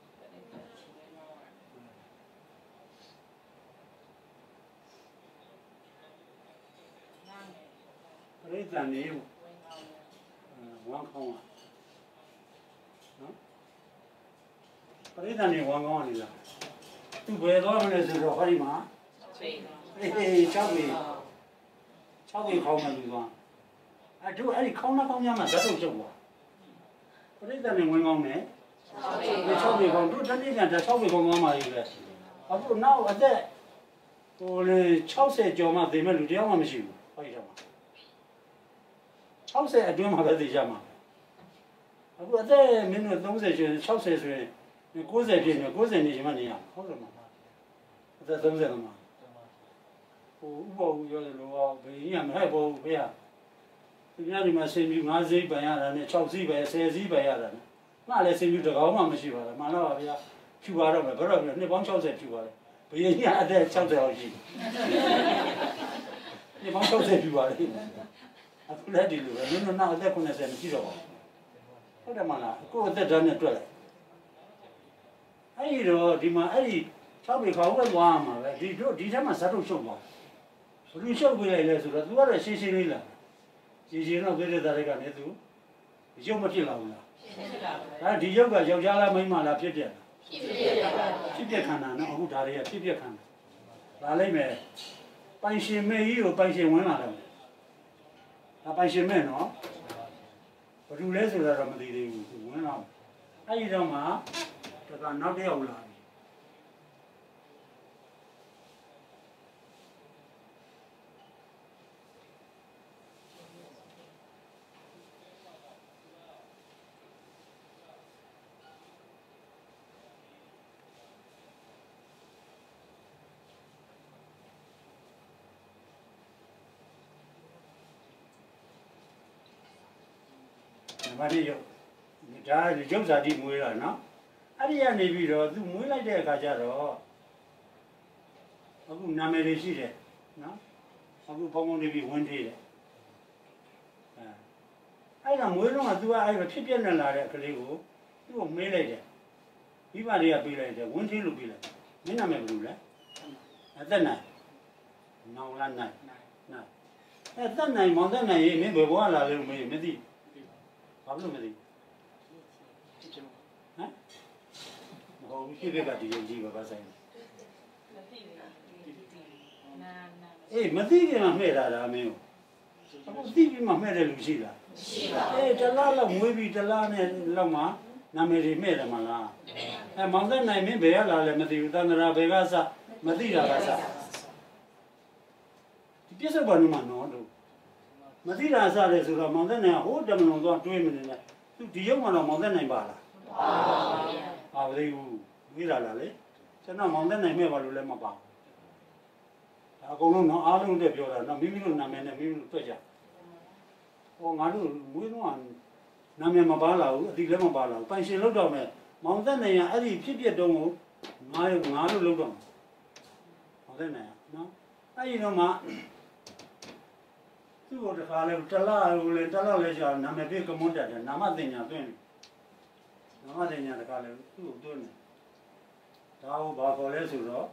ပဋိသန္ဓေဝမ်းခေါင်းနော်ပဋိသန္ဓေဝမ်းခေါင်းနေလားသူဘယ်သွားမလဲဆိုတော့ဟောဒီမှာအေးအေး၆ပေ၆ပေခေါင်းမှလူသွားအဲ့တို့အဲ့ဒီခေါင်းနှခေါင်းများမှာဇတ်ထုတ်ချုပ်သွားပရိသတ်နဲ့ဝင်ကောင်းနဲ့၆ပေခေါင်းတို့တနေ့ကတည်းက၆ပေခေါင်းသွားမှယူလဲအခုနောက်အသက်ဟိုလေ၆၀ကျော်မှသိမဲ့လူတယောက်မှမရှိဘူးဟောဒီတော့မှာ၆၀အတွင်းမှာပဲသိကြမှာအခုအသက်မင်းတို့၃၀ကျော်၆၀ဆိုရင်၉၀ပြည့်နေ၉၀နေချင်မှနေရဟုတ်တယ်မလားအသက်၃၀ကမှဟိုဥပ္ပဝရောတယ်လို့ဘယ်ကြီးမှမဟဲ့ဘူးဖေးသူများဒီမှာဆင်ပြီး၅စီးပန်ရတာနဲ့၆စီးပဲ၁၀စီးပန်ရတာနဲ့မှလည်းဆင်ပြီးတကောင်းမှမရှိပါဘူးမှန်တော့ပါဗျာဖြူပါတော့မယ်ဘယ်တော့နှစ်ပေါင်း၆၀ဖြူပါလေဘယ်ကြီးအသက်၆၀လောက်ရှိနှစ်ပေါင်း၆၀ဖြူပါလေအခုလည်းဒီလိုပဲမင်းတို့နောက်အသက်၉၀မရှိတော့ပါဘူးဟုတ်တယ်မလားကိုယ်အသက်ဓာတ်နဲ့တွက်လိုက်အဲ့ဒီတော့ဒီမှာအဲ့ဒီ၆ပေခေါင်းပဲသွားရမှာပဲဒီတို့ဒီထက်မှဇတ်ထုတ်ရှုပ်သွားဘယ်လိုရှုပ်ပေးလိုက်လဲဆိုတော့ तू ကတော့ရှင်းရှင်းလေးလားရေရှင်တော့ပြည့်တဲ့သားတွေကနေသူရုပ်မဖြစ်လာဘူးလားဒါဒီရုပ်ကယောက်ျားလားမိန်းမလားဖြစ်ပြက်ဖြစ်ပြက်ခန္ဓာနော်အခုဒါတွေကဖြစ်ပြက်ခန္ဓာလာလိုက်မယ်ပိုင်ရှင်မဲကြီးကိုပိုင်ရှင်ဝင်လာတယ်ဒါပိုင်ရှင်မဲနော်ဘယ်သူလဲဆိုတာတော့မသိသေးဘူးသူဝင်လာအဲ့ဒီတော့မှဒါကနောက်တစ်ယောက်လာဘာလို့ရုပ်ဒါရုပ်စာတိမွေးတာနော်အဲ့ဒီကနေပြီးတော့သူမွေးလိုက်တဲ့အခါကျတော့အခုနာမည်လေးရှိတယ်နော်အခုဘုံဘုံနေပြီးဝင်သေးတယ်အဲအဲ့ဒါမွေးတော့ကသူကအဲ့လိုဖြစ်ပြနေလာတဲ့ကလေးကိုသူ့ကိုမေးလိုက်တယ်မိဘတွေကပြေးလိုက်တယ်ဝင်သေးလို့ပြေးလိုက်မင်းနာမည်ဘယ်လိုလဲအသက်နိုင်နောင်လာနိုင်နိုင်အဲ့သက်နိုင်မောင်သက်နိုင်ရေးမင်းဘယ်ဘဝလာလဲလို့မေးမသိဘာလို့မသိဟမ်ဟောဖြစ်ပြကတည်းကကြီးပါပါဆိုင်မသိဘူးနာနာအေးမသိခင်မှာမှဲ့တာလားမင်းအခုသိပြီးမှမှဲ့တဲ့လူရှိလားရှိပါဘူးအေးတလားလောက်မွေးပြီးတလားနဲ့လောက်မှနာမည်တွေမှဲ့တယ်မလားအဲမောင်သက်နိုင်မင်းဘယ်ကလာလဲမသိဘူးတန္တရာဘယ်ကစမသိတာကစဒီပြစ္ဆုတ်ဘာလို့မနော်တို့မသိတာစတယ်ဆိုတော့မောင်သက်နိုင်ဟိုးတမလုံးသွားတွေးမနေနဲ့သူဒီရုပ်မှတော့မောင်သက်နိုင်ပါလားပါပါဘူးဟာဘူးဝေးလာလားလေကျွန်တော်မောင်သက်နိုင်မဲ့ပါလို့လည်းမပါဒါအကုန်လုံးတော့အားလုံးတက်ပြောတာတော့မိမိတို့နာမည်နဲ့မိမိတို့တွေ့ကြဟောငါတို့မွေးတော့နာမည်မပါလာဘူးအတိလည်းမပါလာဘူးပိုင်ရှင်လောက်တော့မဲ့မောင်သက်နိုင်ရအဲ့ဒီဖြစ်ပြတုံးကိုငါငါတို့လောက်တော့မောင်သက်နိုင်ရနော်အဲ့ဒီတော့မှသူ့ကိုတခါလဲတလားလဲတလားလဲကြာနာမည်ပြကမွန်းတက်တယ်နာမတင်ညာသွင်းနာမတင်ညာတခါလဲသူ့ကိုသွင်းတယ်ဒါကိုဘာခေါ်လဲဆိုတော့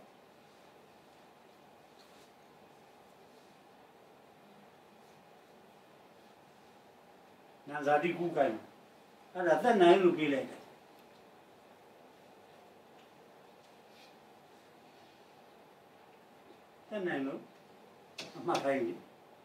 နာဇာတိကူကိုင်းအဲ့ဒါသက်နိုင်လို့ပြေးလိုက်တယ်သက်နိုင်လို့အမှတ်ခိုင်းပြီ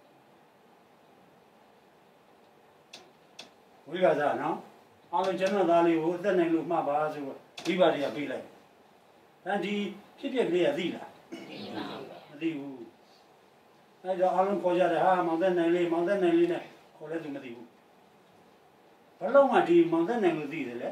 ဝိကစားနော်အားလုံးကျွန်တော်သားလေးကိုအသက်နိုင်လို့မှတ်ပါဆိုတော့မိဘတွေကပြေးလိုက်အဲ့ဒီဖြစ်ဖြစ်ကလေးကသိလားမသိဘူးအဲ့တော့အားလုံးခေါ်ကြတယ်ဟာမောင်သက်နိုင်လေးမောင်သက်နိုင်လေးနဲ့ခေါ်လဲသူမသိဘူးဘလုံးကဒီမောင်သက်နိုင်လို့သိတယ်လေ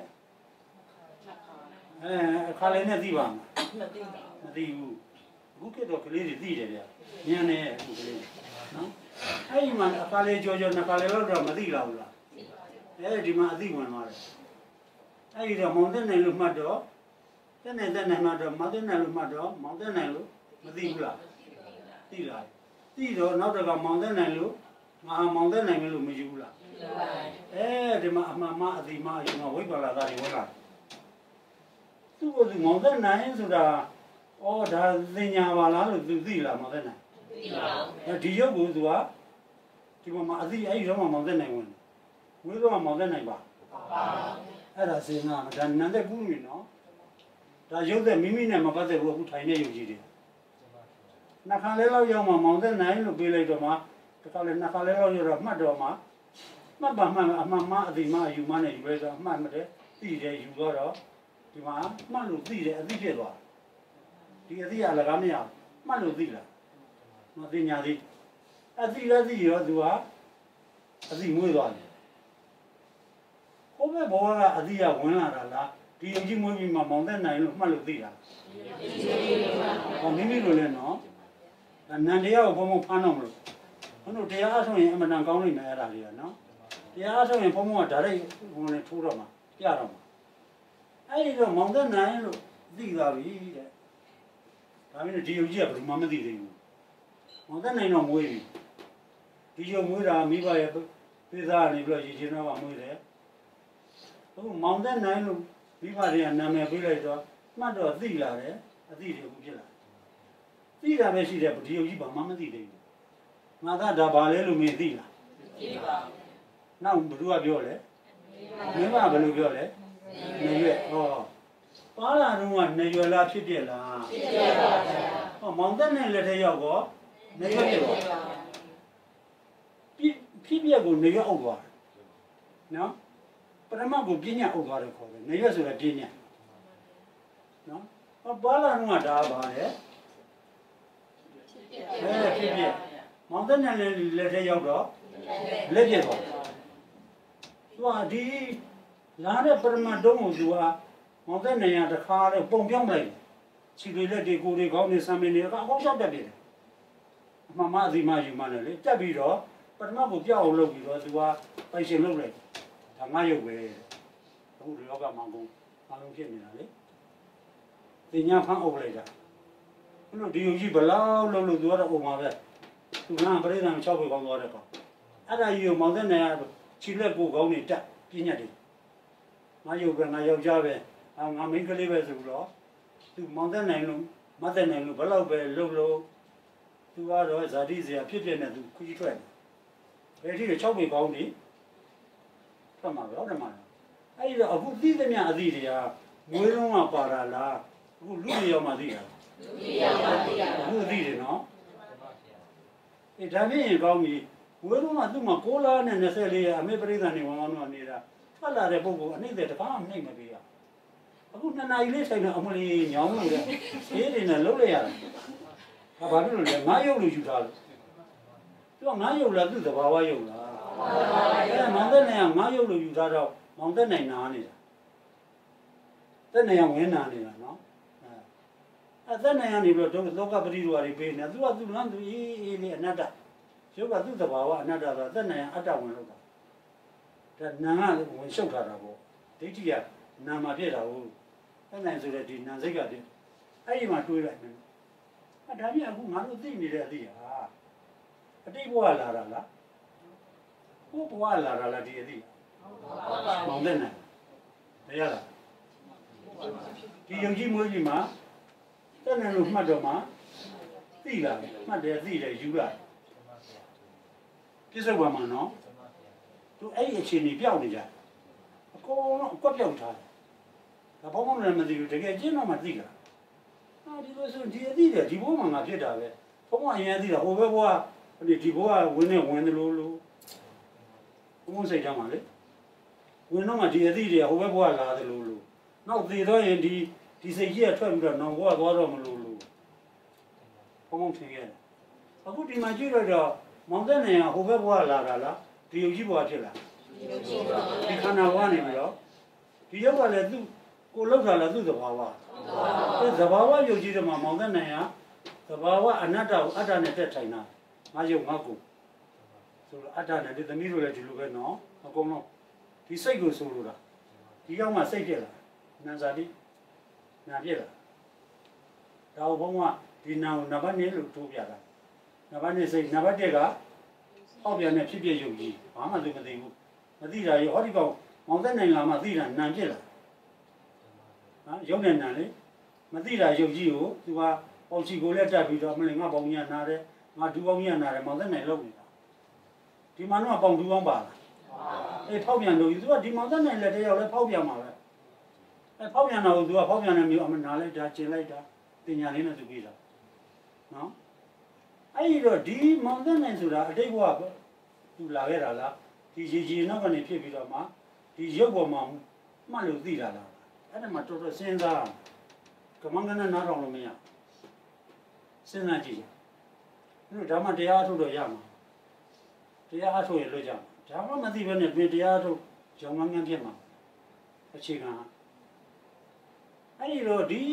အဲအခါလေးနဲ့သိပါမလားမသိပါဘူးမသိဘူးအခုဖြစ်တော့ကလေးတွေသိတယ်ဗျာညံနေအခုကလေးနော်အဲ့ဒီမှာအခါလေးကြောကြောနှစ်ခါလေးတော့မသိလားဘူးလားအဲဒီမှာအသိဝင်သွားတယ်အဲ့ဒီတော့မောင်သက်နိုင်လို့မှတ်တော့သက်နိုင်သက်နိုင်မှတော့မောင်သက်နိုင်လို့မှတ်တော့မောင်သက်နိုင်လို့မသိဘူးလားသိလားသိတော့နောက်တော့မောင်သက်နိုင်လို့ငါမောင်သက်နိုင်မလို့မယူဘူးလားအဲဒီမှာအမှန်မှအသိမှအယူမှဝိပ္ပလာသားတွေဝင်လာသူ့ကိုသူမောင်သက်နိုင်ဆိုတာဩဒါသင်ညာပါလားလို့သူသိလားမောင်သက်နိုင်သိပါဘူးဒီရုပ်ကိုသူကဒီမှာအသိအဲ့ဒီတော့မောင်သက်နိုင်ဝင်ဝိတော့မောင်သက်နိုင်ပါပါအဲ့ဒါစေနာဒါနန္တဲ့ကူးနေနော်ဒါရုပ်သက်မိမိနဲ့မပတ်သက်ဘူးအခုထိုင်နေရုပ်ကြီးတွေနှခါလေးလောက်ရောက်မှမောင်သက်နိုင်လို့ပြေးလိုက်တော့မှတခါလေနှခါလေးလောက်ရောက်တော့မှတ်တော့မှမှတ်ပါမှအမှန်မှအတိမှအယူမှနဲ့ယူရဲတော့အမှတ်မတဲ့သိတယ်ယူတော့ဒီမှာမှတ်လို့သိတယ်အသိဖြစ်သွားဒီအသိအလကားမရမှတ်လို့သိလားမသိညာသိအသိလည်းသိရောသူကအသိမွေးသွားတယ်ဟိုဘက်ဘောကအသိရဝင်လာတာလားဒီယုံကြည်မွေးပြီးမှမောင်သက်နိုင်လို့မှတ်လို့သိတာဟောမိမိလိုလဲနော်နန္တရားကိုဘုံဘုံဖမ်းတော့မလို့ဘုန်းတို့တရားအထုတ်ရင်အမှန်တန်ကောင်းနေမယ်အဲ့ဒါလေးကနော်တရားအထုတ်ရင်ဘုံဘုံကဒါရိုက်ဘုံနဲ့ထိုးတော့မှာပြတော့မှာအဲ့ဒီတော့မောင်သက်နိုင်လို့သိသွားပြီတဲ့ဒါမင်းဒီယုံကြည်ကဘယ်သူမှမသိသေးဘူးမောင်သက်နိုင်တော့မွေးပြီဒီယုံမွေးတာမိဘရဲ့ပေးသားနေပြီးတော့ရည်ချင်းတော့မွေးတယ်အခုမောင်သက်နိုင်လို့မိဘတွေကနာမည်ပေးလိုက်တော့မှတ်တော့သိလာတယ်အသိတွေအခုဖြစ်လာသိတာပဲရှိတယ်ဒီယုံကြည်ဘာမှမသိသေးဘူးငါကဒါဘာလဲလို့မင်းသိလားနောက်ဘယ်သူကပြောလဲမင်းကဘယ်လိုပြောလဲနေရွက်ဟောပါလာတော့ကနေရွက်လားဖြစ်ပြက်လားဖြစ်ပြက်ပါဗျာဟောမောင်သက်နဲ့လက်ထက်ရောက်တော့နေရွက်ဖြစ်ပါဖြစ်ဖြစ်ပြက်ကိုနေရွက်အုပ်သွားနော်ပရမတ်ကိုပညာအုပ်သွားတယ်ခေါ်တယ်နေရွက်ဆိုတာပညာနော်ဟောပါလာတော့ဒါပါလေအဲဖြစ်ပြက်မောင်သက်နဲ့လက်ထက်ရောက်တော့လက်ပြက်သွားသူကဒီလာတဲ့ပရမတ်တုံးကိုသူကမောင်သက်နေရတခါတော့ပုံပြောင်းလိုက်ခြေတွေလက်တွေကိုယ်တွေခေါင်းတွေဆံမင်းတွေအကောင်ကြောက်တက်တယ်အမှန်မှအစီမယူမှလည်းလေတက်ပြီးတော့ပထမကိုပြောက်အောင်လုပ်ပြီးတော့သူကပိုင်ရှင်လုပ်လိုက်ဒါငါရုပ်ပဲအခုဒီလောကမှာကုန်အလုံးဖြစ်နေတာလေတင်ညာဖန်းအုပ်လိုက်တာဘလို့ဒီယုံကြီးဘလောက်လုံးလို့သူကတော့အုံပါပဲသူကပရိသတ်၆ပေကောင်းသွားတဲ့ကောင်အဲ့ဒါကြီးကိုမောင်သက်နေရခြေလက်ကိုယ်ခေါင်းတွေတက်ပြညတ်တယ်ငါရုပ်ပဲငါယောက်ျားပဲအာငါမိန်းကလေးပဲဆိုတော့သူမောင်သက်နိုင်လို့မသက်နိုင်လို့ဘလောက်ပဲလှုပ်လို့သူကတော့ဇာတိစရာဖြစ်ဖြစ်နဲ့သူခကြီးထွက်တယ်ဘယ်ထိ၆ပေကောင်းနေထွက်မှာပဲဟုတ်တယ်မလားအဲ့ဒီတော့အခုသိသမျှအသည့်တွေကငွေလုံးကပါတာလားအခုလူတွေရောက်မှသိတာလူတွေရောက်မှသိတာအခုသိတယ်နော်အဲဒါဖြင့်ရင်ကောင်းပြီငွေလုံးကသူ့မှာကိုးလားနဲ့၂၄ရအမေပရိသတ်နေဝမ်းဝမ်းတော့နေတာထွက်လာတဲ့ပုဂ္ဂိုလ်အနှိမ့်တဲ့တကားမနှိမ့်မပေးရအခုနှစ်နာရီလေးဆိုင်တော့အမလီညောင်းလို့လေအေးတွေနဲ့လှုပ်လိုက်ရတယ်ဟာဘာဖြစ်လို့လဲငါရုပ်လို့ယူထားလို့သူကငါရုပ်လားသူ့သဘာဝရုပ်လားအဲမောင်သက်နိုင်ကငါရုပ်လို့ယူထားတော့မောင်သက်နိုင်နာနေတာသက်နိုင်ကဝင်နာနေတာနော်အဲသက်နိုင်ကနေပြီးတော့လောကပရိဒဝါတွေပေးနေသူကသူ့လမ်းသူအေးအေးလေးအနတ္တရုပ်ကသူ့သဘာဝအနတ္တဆိုသက်နိုင်ကအတ္တဝင်လို့တာဒါနာကဝင်ရှုပ်ထားတာပေါ့ဒိဋ္ဌိကနာမှာဖြစ်တာဟုတ်သက်နိုင်ဆိုတဲ့ဒီနာစိတ်ကတည်းအဲ့ဒီမှာတွေးလိုက်မယ်အဲဒါပြန်အခုငါတို့သိနေတဲ့အသည့်ဟာအတိတ်ဘဝလာတာလားဘုဘဝလာတာလားဒီအသည့်မောင်တဲ့နိုင်မရလားဒီယုံကြည်မှုကြီးမှာသက်နိုင်လို့မှတ်တော့မှသိလာမှတ်တယ်သိတယ်ယူလာပြစ္ဆုတ်ပါမှာနော်သူအဲ့ဒီအခြေအနေပြောက်နေကြအကုန်လုံးအကွက်ပြောက်ထားတယ်ဒါဘောင်းမလည်းမသိဘူးတကယ်ကျင်းတော့မှသိတာဟာဒီလိုဆိုဒီအသိတယ်ဒီဘောမှာငါဖြစ်တာပဲဘုံကအရင်သိတာဟိုဘက်ဘောကဒီဘောကဝင်နေဝင်တယ်လို့လို့ဘုံစိတ်ထားမှာလေဝင်တော့မှဒီအသိတွေဟိုဘက်ဘောကလာတယ်လို့လို့နောက်သေတော့ရင်ဒီဒီစိတ်ကြီးကထွက်ပြီးတော့နောင်ဘောကသွားတော့မလို့လို့ဘုံထင်ခဲ့တယ်အခုဒီမှာကြည့်လိုက်တော့မောင်တဲ့နေကဟိုဘက်ဘောကလာတာလားဒီယုတ်ကြီးဘောကဖြစ်လာဒီခန္ဓာဝါနေပြီးတော့ဒီယုတ်ကလည်းသူ့ကိုလောက်တာလည်းသူ့သဘာဝအဲသဘာဝယုတ်ကြီးတွေမှာမောင်တဲ့နိုင်ကသဘာဝအနတ္တကိုအတ္တနဲ့တက်ထိုင်တာငါယုတ်ငါကိုဆိုတော့အတ္တနဲ့ဒီသမီးတို့လည်းဒီလိုပဲနော်အကုန်လုံးဒီစိတ်ကိုဆိုလိုတာဒီရောက်မှစိတ်ပြက်လာနာဇာတိနာပြက်လာဒါဘုံကဒီနာကိုနံပါတ်၂လို့ထိုးပြတာနံပါတ်၂စိတ်နံပါတ်၁ကဟောက်ပြန်တဲ့ဖြစ်ဖြစ်ယုတ်ကြီးဘာမှသူမသိဘူးမသိတာရောဟောဒီကောင်မောင်တဲ့နိုင်လာမှသိတာနာပြက်လာနော်ရုပ်နဲ့နာလေမသိတာရုပ်ကြီးကိုသူကပေါချီကိုလည်းတက်ပြီးတော့မလင်ငါပေါင်းညာနာတယ်ငါဒူပေါင်းညာနာတယ်မောင်သက်နိုင်လောက်နေတာဒီမှာတော့ပေါင်းဒူပေါင်းပါလားအေးဖောက်ပြန်လို့သူကဒီမောင်သက်နိုင်လက်တယောက်လည်းဖောက်ပြန်မှာပဲအဲဖောက်ပြန်တော့သူကဖောက်ပြန်တဲ့မျိုးအမနာလိုက်တာကျင်လိုက်တာတင်ညာလေးနဲ့သူပြီးတာနော်အဲ့ဒီတော့ဒီမောင်သက်နိုင်ဆိုတာအတိတ်ဘဝသူလာခဲ့တာလားဒီရေကြီးနောက်ကနေဖြစ်ပြီးတော့မှဒီရုပ်ပေါ်မှာမှတ်လို့သိတာလားအဲ့ဒါမှတော်တော်စဉ်းစားကမန်ကနနားထောင်လို့မရစဉ်းစားကြည့်အဲ့တော့ဒါမှတရားအထုတ်တော့ရမှာတရားအထုတ်ရင်လွတ်ကြမှာဒါမှမသိဘဲနဲ့ပြင်တရားအထုတ်ကြောင်ငန်းငန်းဖြစ်မှာအခြေခံအဲ့ဒီတော့ဒီ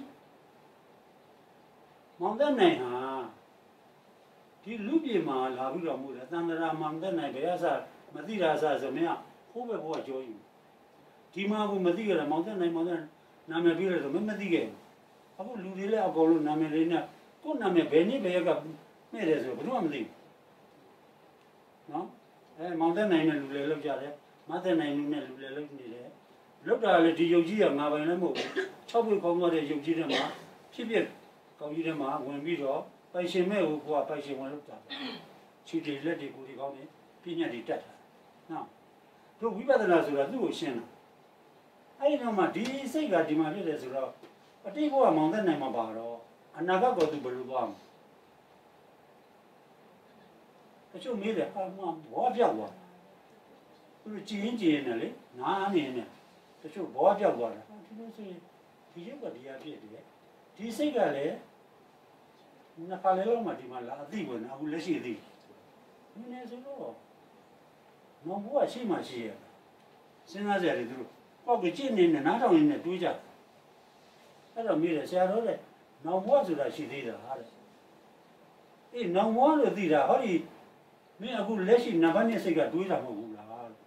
မောင်သက်နိုင်ဟာဒီလူပြေမှာလာပြီးတော့မှုတယ်သံဃာမောင်သက်နိုင်ဘယ်အစားမသိတာအစားဆိုမင်းကဟိုးပဲဘုရားကြောယူဒီမှာကမသိကြတယ်မောင်သက်နိုင်မောင်သက်နာမည်ပြည့်လို့မမသိခဲ့ဘူးအခုလူတွေလည်းအကုန်လုံးနာမည်လေးနဲ့ကိုယ်နာမည်ဘယ်နည်းဘယ်ရက်ကမဲ့တယ်ဆိုဘယ်တော့မှမသိဘူးနော်အဲမောင်သက်နိုင်တဲ့လူတွေလောက်ကြတယ်မသက်နိုင်လူနဲ့လူတွေလောက်နေတယ်လောက်တာလေဒီယုတ်ကြီးကငါပိုင်လည်းမဟုတ်ဘူး၆ဘိတ်ကောင်းသွားတဲ့ယုတ်ကြီးတွေမှာဖြစ်ဖြစ်ကောင်းကြီးတွေမှာဝင်ပြီးတော့ပိုင်ရှင်မဲ့ကိုကပိုင်ရှင်ဝင်လောက်တာခြေတွေလက်တွေကိုဒီကောင်းနေပညာတွေတက်တာနော်တို့ဝိပဿနာဆိုတာသူ့ကိုရှင်းတာအဲ့ဒီတော့မှဒီစိတ်ကဒီမှာဖြစ်တယ်ဆိုတော့အတိတ်ဘဝမောင်သက်နိုင်မှာပါတော့အနာဂတ်ကိုသူဘယ်လိုသွားမလဲတချို့မေးတယ်ဟာမှဘောပြောက်သွားသူကြည်ရင်ကြည်ရင်လည်းနားနေနေတချို့ဘောပြောက်သွားတယ်ဒီလိုဆိုရင်ဒီရုပ်ကဒီအဖြစ်တည်းဒီစိတ်ကလည်းနှစ်ခါလေးလောက်မှဒီမှာလာအသိဝင်အခုလက်ရှိအသိနည်းနည်းဆိုတော့မောင်ဘဝရှိမှရှိရစဉ်းစားကြတယ်သူတို့ကောက်ကကြည့်နေနဲ့နားထောင်နေနဲ့တွေးကြအဲ့တော့မိတယ်ဆရာတော်တဲ့နောင်ဘဝဆိုတာရှိသေးတာတဲ့အေးနောင်ဘဝလို့သိတာဟောဒီမင်းအခုလက်ရှိနံပါတ်နှစ်စိတ်ကတွေးတာမဟုတ်ဘူးလား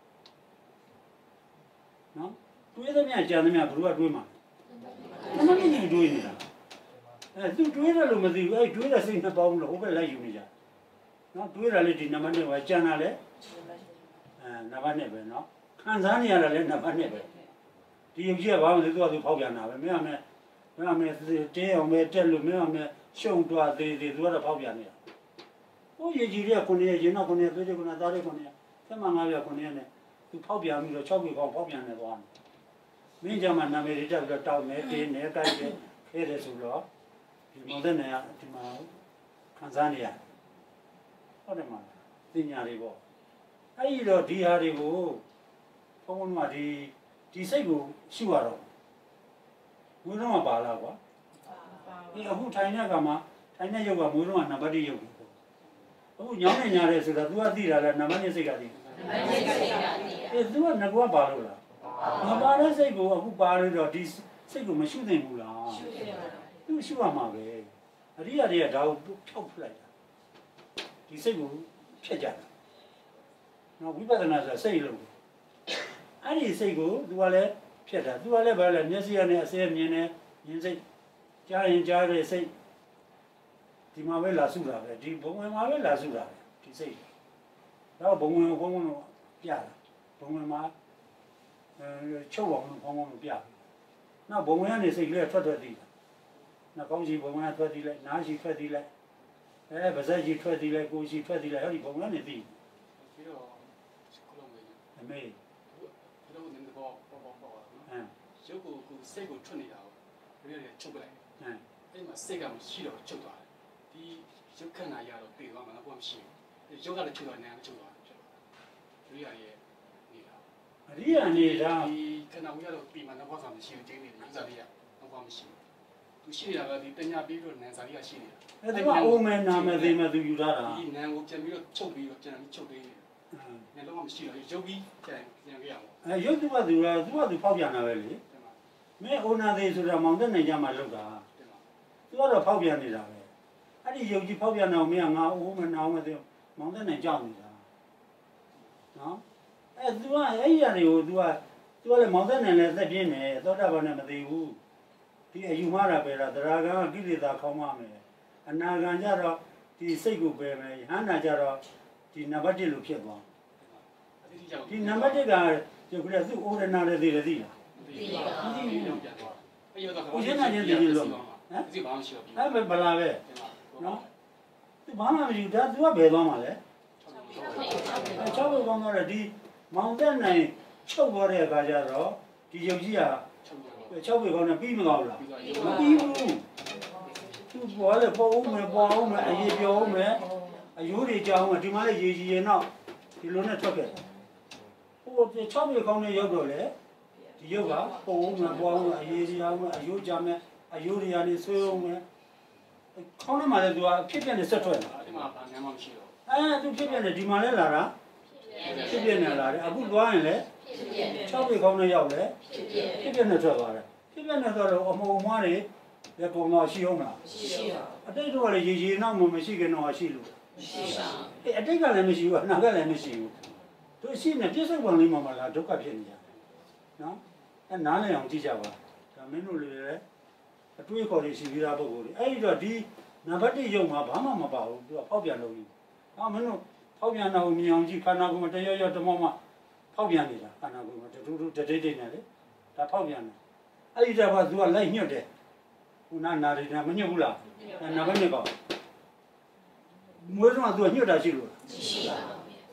နော်တွေးသမျှကြံသမျှဘယ်လိုကတွေးမှာနံပါတ်နှစ်ကြီးတွေးနေတာအဲသူတွေးတယ်လို့မသိဘူးအဲတွေးတဲ့စိတ်နှစ်ပေါင်းလို့ဟိုဘက်လိုက်ယူနေကြနော်တွေးတာလေဒီနံပါတ်နှစ်ပဲကြံတာလေအဲနံပါတ်နှစ်ပဲနော်ခံစားနေရတာလေနံပါတ်နှစ်ပဲဒီရုပ်ကြီးကဘာမှမသိသူကသူဖောက်ပြန်တာပဲမင်းအမေမင်းအမေတင်းအောင်ပဲတက်လို့မင်းအမေရှုံသွားသေးသေးသူကတော့ဖောက်ပြန်နေတာဟိုရည်ကြီးတွေကခုနှစ်ရင်တော့ခုနှစ်သွေးတွေကခုနှစ်သားတွေခုနှစ်ဆက်မှငါးပြခုနှစ်နဲ့သူဖောက်ပြန်ပြီးတော့၆ပြပေါင်းဖောက်ပြန်နေသွားတယ်မင်းကြမှာနာမည်တွေတက်ပြီးတော့တောက်နေတင်းနေကြိုက်တယ်ခဲတယ်ဆိုတော့ဒီမောင်တဲ့နေရာဒီမှာခံစားနေရဟုတ်တယ်မလားသိညာတွေပေါ့အဲ့ဒီတော့ဒီဟာတွေကိုဘုန်းဘုန်းကဒီဒီစိတ်ကိုရှုရတော့မွေးတော့မှပါလားကွာဒီအခုထိုင်တဲ့ကမှာထိုင်တဲ့ရုပ်ကမွေးတော့နံပါတ်တစ်ရုပ်ကိုအခုညောင်းနေညာတယ်ဆိုတော့ तू ကသိတာလားနံပါတ်တစ်စိတ်ကသိနံပါတ်တစ်စိတ်ကသိအဲ तू ကငကွာပါလို့လားမပါတဲ့စိတ်ကိုအခုပါလို့တော့ဒီစိတ်ကိုမရှုသင့်ဘူးလားရှုသင့်ပါဘူး तू ရှုရမှာပဲအရိယာတွေကဒါကိုဖြောက်လိုက်တာဒီစိတ်ကိုဖျက်ကြတာနော်ဝိပဿနာဆိုတာစိတ်လို့အဲ့ဒီစိတ်ကို तू ကလည်းဖျက်တာ तू ကလည်းဘာလဲမျက်စိရနဲ့အစဲမြင်နေမြင်စိတ်ကြားရင်ကြားတဲ့စိတ်ဒီမှာပဲလာစုတာပဲဒီဘုံဝင်မှာပဲလာစုတာပဲဒီစိတ်တော့ဘုံဝင်ဘုံဝင်ပြတာဘုံဝင်မှာအဲချုပ်အောင်ဘုံဝင်ပြနောက်ဘုံဝင်ကနေစိတ်ကလေးထွက်ထွက်သေးတာနောက်ကောင်းကြီးဘုံဝင်ကထွက်သေးလိုက်နားရှိထွက်သေးလိုက်အဲပါးစပ်ကြီးထွက်သေးလိုက်ကိုယ်ရှိထွက်သေးလိုက်ဟောဒီဘုံဝင်ကနေသိပြီးတော့ခုလုံးမေးအမေဒီလိုနေတော့ပေါ့ပေါ့ပေါ့အဲရုပ်ကိုကိုစိတ်ကိုထွက်နေတာကိုဒီလိုချုပ်ပလိုက်အဲအဲ့မှာစိတ်ကမရှိတော့ချုပ်သွားတယ်ဒီရုပ်ခန္ဓာရတော့ပြေသွားမှာတော့ဘာမှမရှိဘူးရုပ်ကလည်းချုပ်သွားနေတယ်ချုပ်သွားတယ်အရိယာရဲ့နေတာအရိယာနေတာဒီခန္ဓာကိုရတော့ပြေမှာတော့ဘာမှမရှိဘူးကျင်းနေတယ်ဥစ္စာလေးကတော့ဘာမှမရှိဘူးသူရှိနေတာကဒီတညာပြီးတော့နန်စာလေးကရှိနေတာအဲ့ဒါကအိုးမဲနာမဲသိမဲသူယူထားတာဒီနန်ကိုပြန်ပြီးတော့ချုပ်ပြီးတော့ပြန်ပြီးချုပ်ပေးနေတယ်နန်တော့မရှိတော့ရုပ်ပြီးပြန်ပြန်ကြရအောင်အဲရုပ်သူကသူကသူကသူဖောက်ပြန်တာပဲလေမင်းအိုနာသေးဆိုတာမောင်တဲ့နိုင်ကြမှာလောက်တာသူကတော့ဖောက်ပြန်နေတာပဲအဲ့ဒီရုပ်ကြီးဖောက်ပြန်အောင်မင်းကငါအိုးမနာအောင်မသိမောင်တဲ့နိုင်ကြောက်နေတာနော်အဲ तू ကအဲ့ဒီအရာတွေကို तू က तू ကလည်းမောင်တဲ့နိုင်လည်းသက်ပြင်းနေသောတာပန်နဲ့မသိဘူးဒီအယူမှားတာပဲလားတရားကံကိလေသာခေါင်းမမယ်အနာဂံကြတော့ဒီစိတ်ကိုပယ်မယ်ဟန္တာကြတော့ဒီနံပါတ်တစ်လို့ဖြစ်သွားဒီနံပါတ်တစ်ကဒီကလေးသူ့ဩရနာလည်းသိတယ်သိလားသိပါဘူးသိပါဘူးအဲ့တော့ကိုရင်းနာချင်းသိလို့ဟမ်ဒီဘာမှရှိတော့ပြီအဲ့ဘယ်လာပဲနော်သူဘာမှမယူတာ तू ကဘယ်သွားမှာလဲ၆ဘုံကောင်းတော့ဒီမောင်တက်နိုင်ချုပ်သွားတဲ့အခါကျတော့ဒီရုပ်ကြီးက၆ဘုံကောင်းနဲ့ပြီးမသွားဘူးလားမပြီးဘူးသူပေါ်လေပေါ်အောင်မယ်ပေါ်အောင်မယ်အရေးပြောအောင်မယ်အယိုးတွေကြောင်းမယ်ဒီမှာလေရေကြီးရင်တော့ဒီလိုနဲ့ထွက်ခဲ့ဟို၆ဘုံကောင်းနဲ့ရောက်တော့လေဒီရုပ်ကပေါ်အောင်မယ်ပေါ်အောင်မယ်အရေးကြီးအောင်မယ်အယိုးကြမယ်အယိုးတွေကနေဆွဲအောင်မယ်ခေါင်းထဲမှာလည်းသူကဖြစ်ပြနေဆက်ထွက်တယ်ဒီမှာဘာမှမရှိတော့အဲသူဖြစ်ပြနေဒီမှာလည်းလာတာဖြစ်ပြနေလာတယ်အခုသွားရင်လည်း၆ဘိတ်ခေါင်းနဲ့ရောက်တယ်ဖြစ်ပြနေထွက်သွားတယ်ဖြစ်ပြနေတော့အမုံမွားတွေလက်ကုံတော့ရှိအောင်မလားမရှိပါဘူးအတိတ်တော့လည်းရေရေနောက်မှမရှိခင်တော့ရှိလို့မရှိပါဘူးအဲအတိတ်ကလည်းမရှိဘူးအနာကလည်းမရှိဘူးသူရှိနေပြစ္ဆုတ်ပံလေးမှမလားဒုက္ခဖြစ်နေကြနော်အဲနားလည်အောင်ကြည့်ကြပါဒါမင်းတို့လည်းအတွေးခေါ်တွေရှိပြီးသားပုံကိုယ်အဲ့ဒီတော့ဒီနံပါတ်တစ်ရုပ်မှာဘာမှမပါဘူးသူကဖောက်ပြန်လို့ကြီးဟာမင်းတို့ဖောက်ပြန်တော့မြင်အောင်ကြည့်ခန္ဓာကိုယ်မှာတရရတမောမှဖောက်ပြန်နေတာခန္ဓာကိုယ်မှာတူတူတတိတ်တိတ်နေလေဒါဖောက်ပြန်တယ်အဲ့ဒီတော့ကသူကလိုက်ညှွတ်တယ်ခုနနာရီနာမညှွတ်ဘူးလားနံပါတ်နှစ်ကောမွေးတော့သူကညှွတ်တာရှိလို့ရှိပါဘူးသူ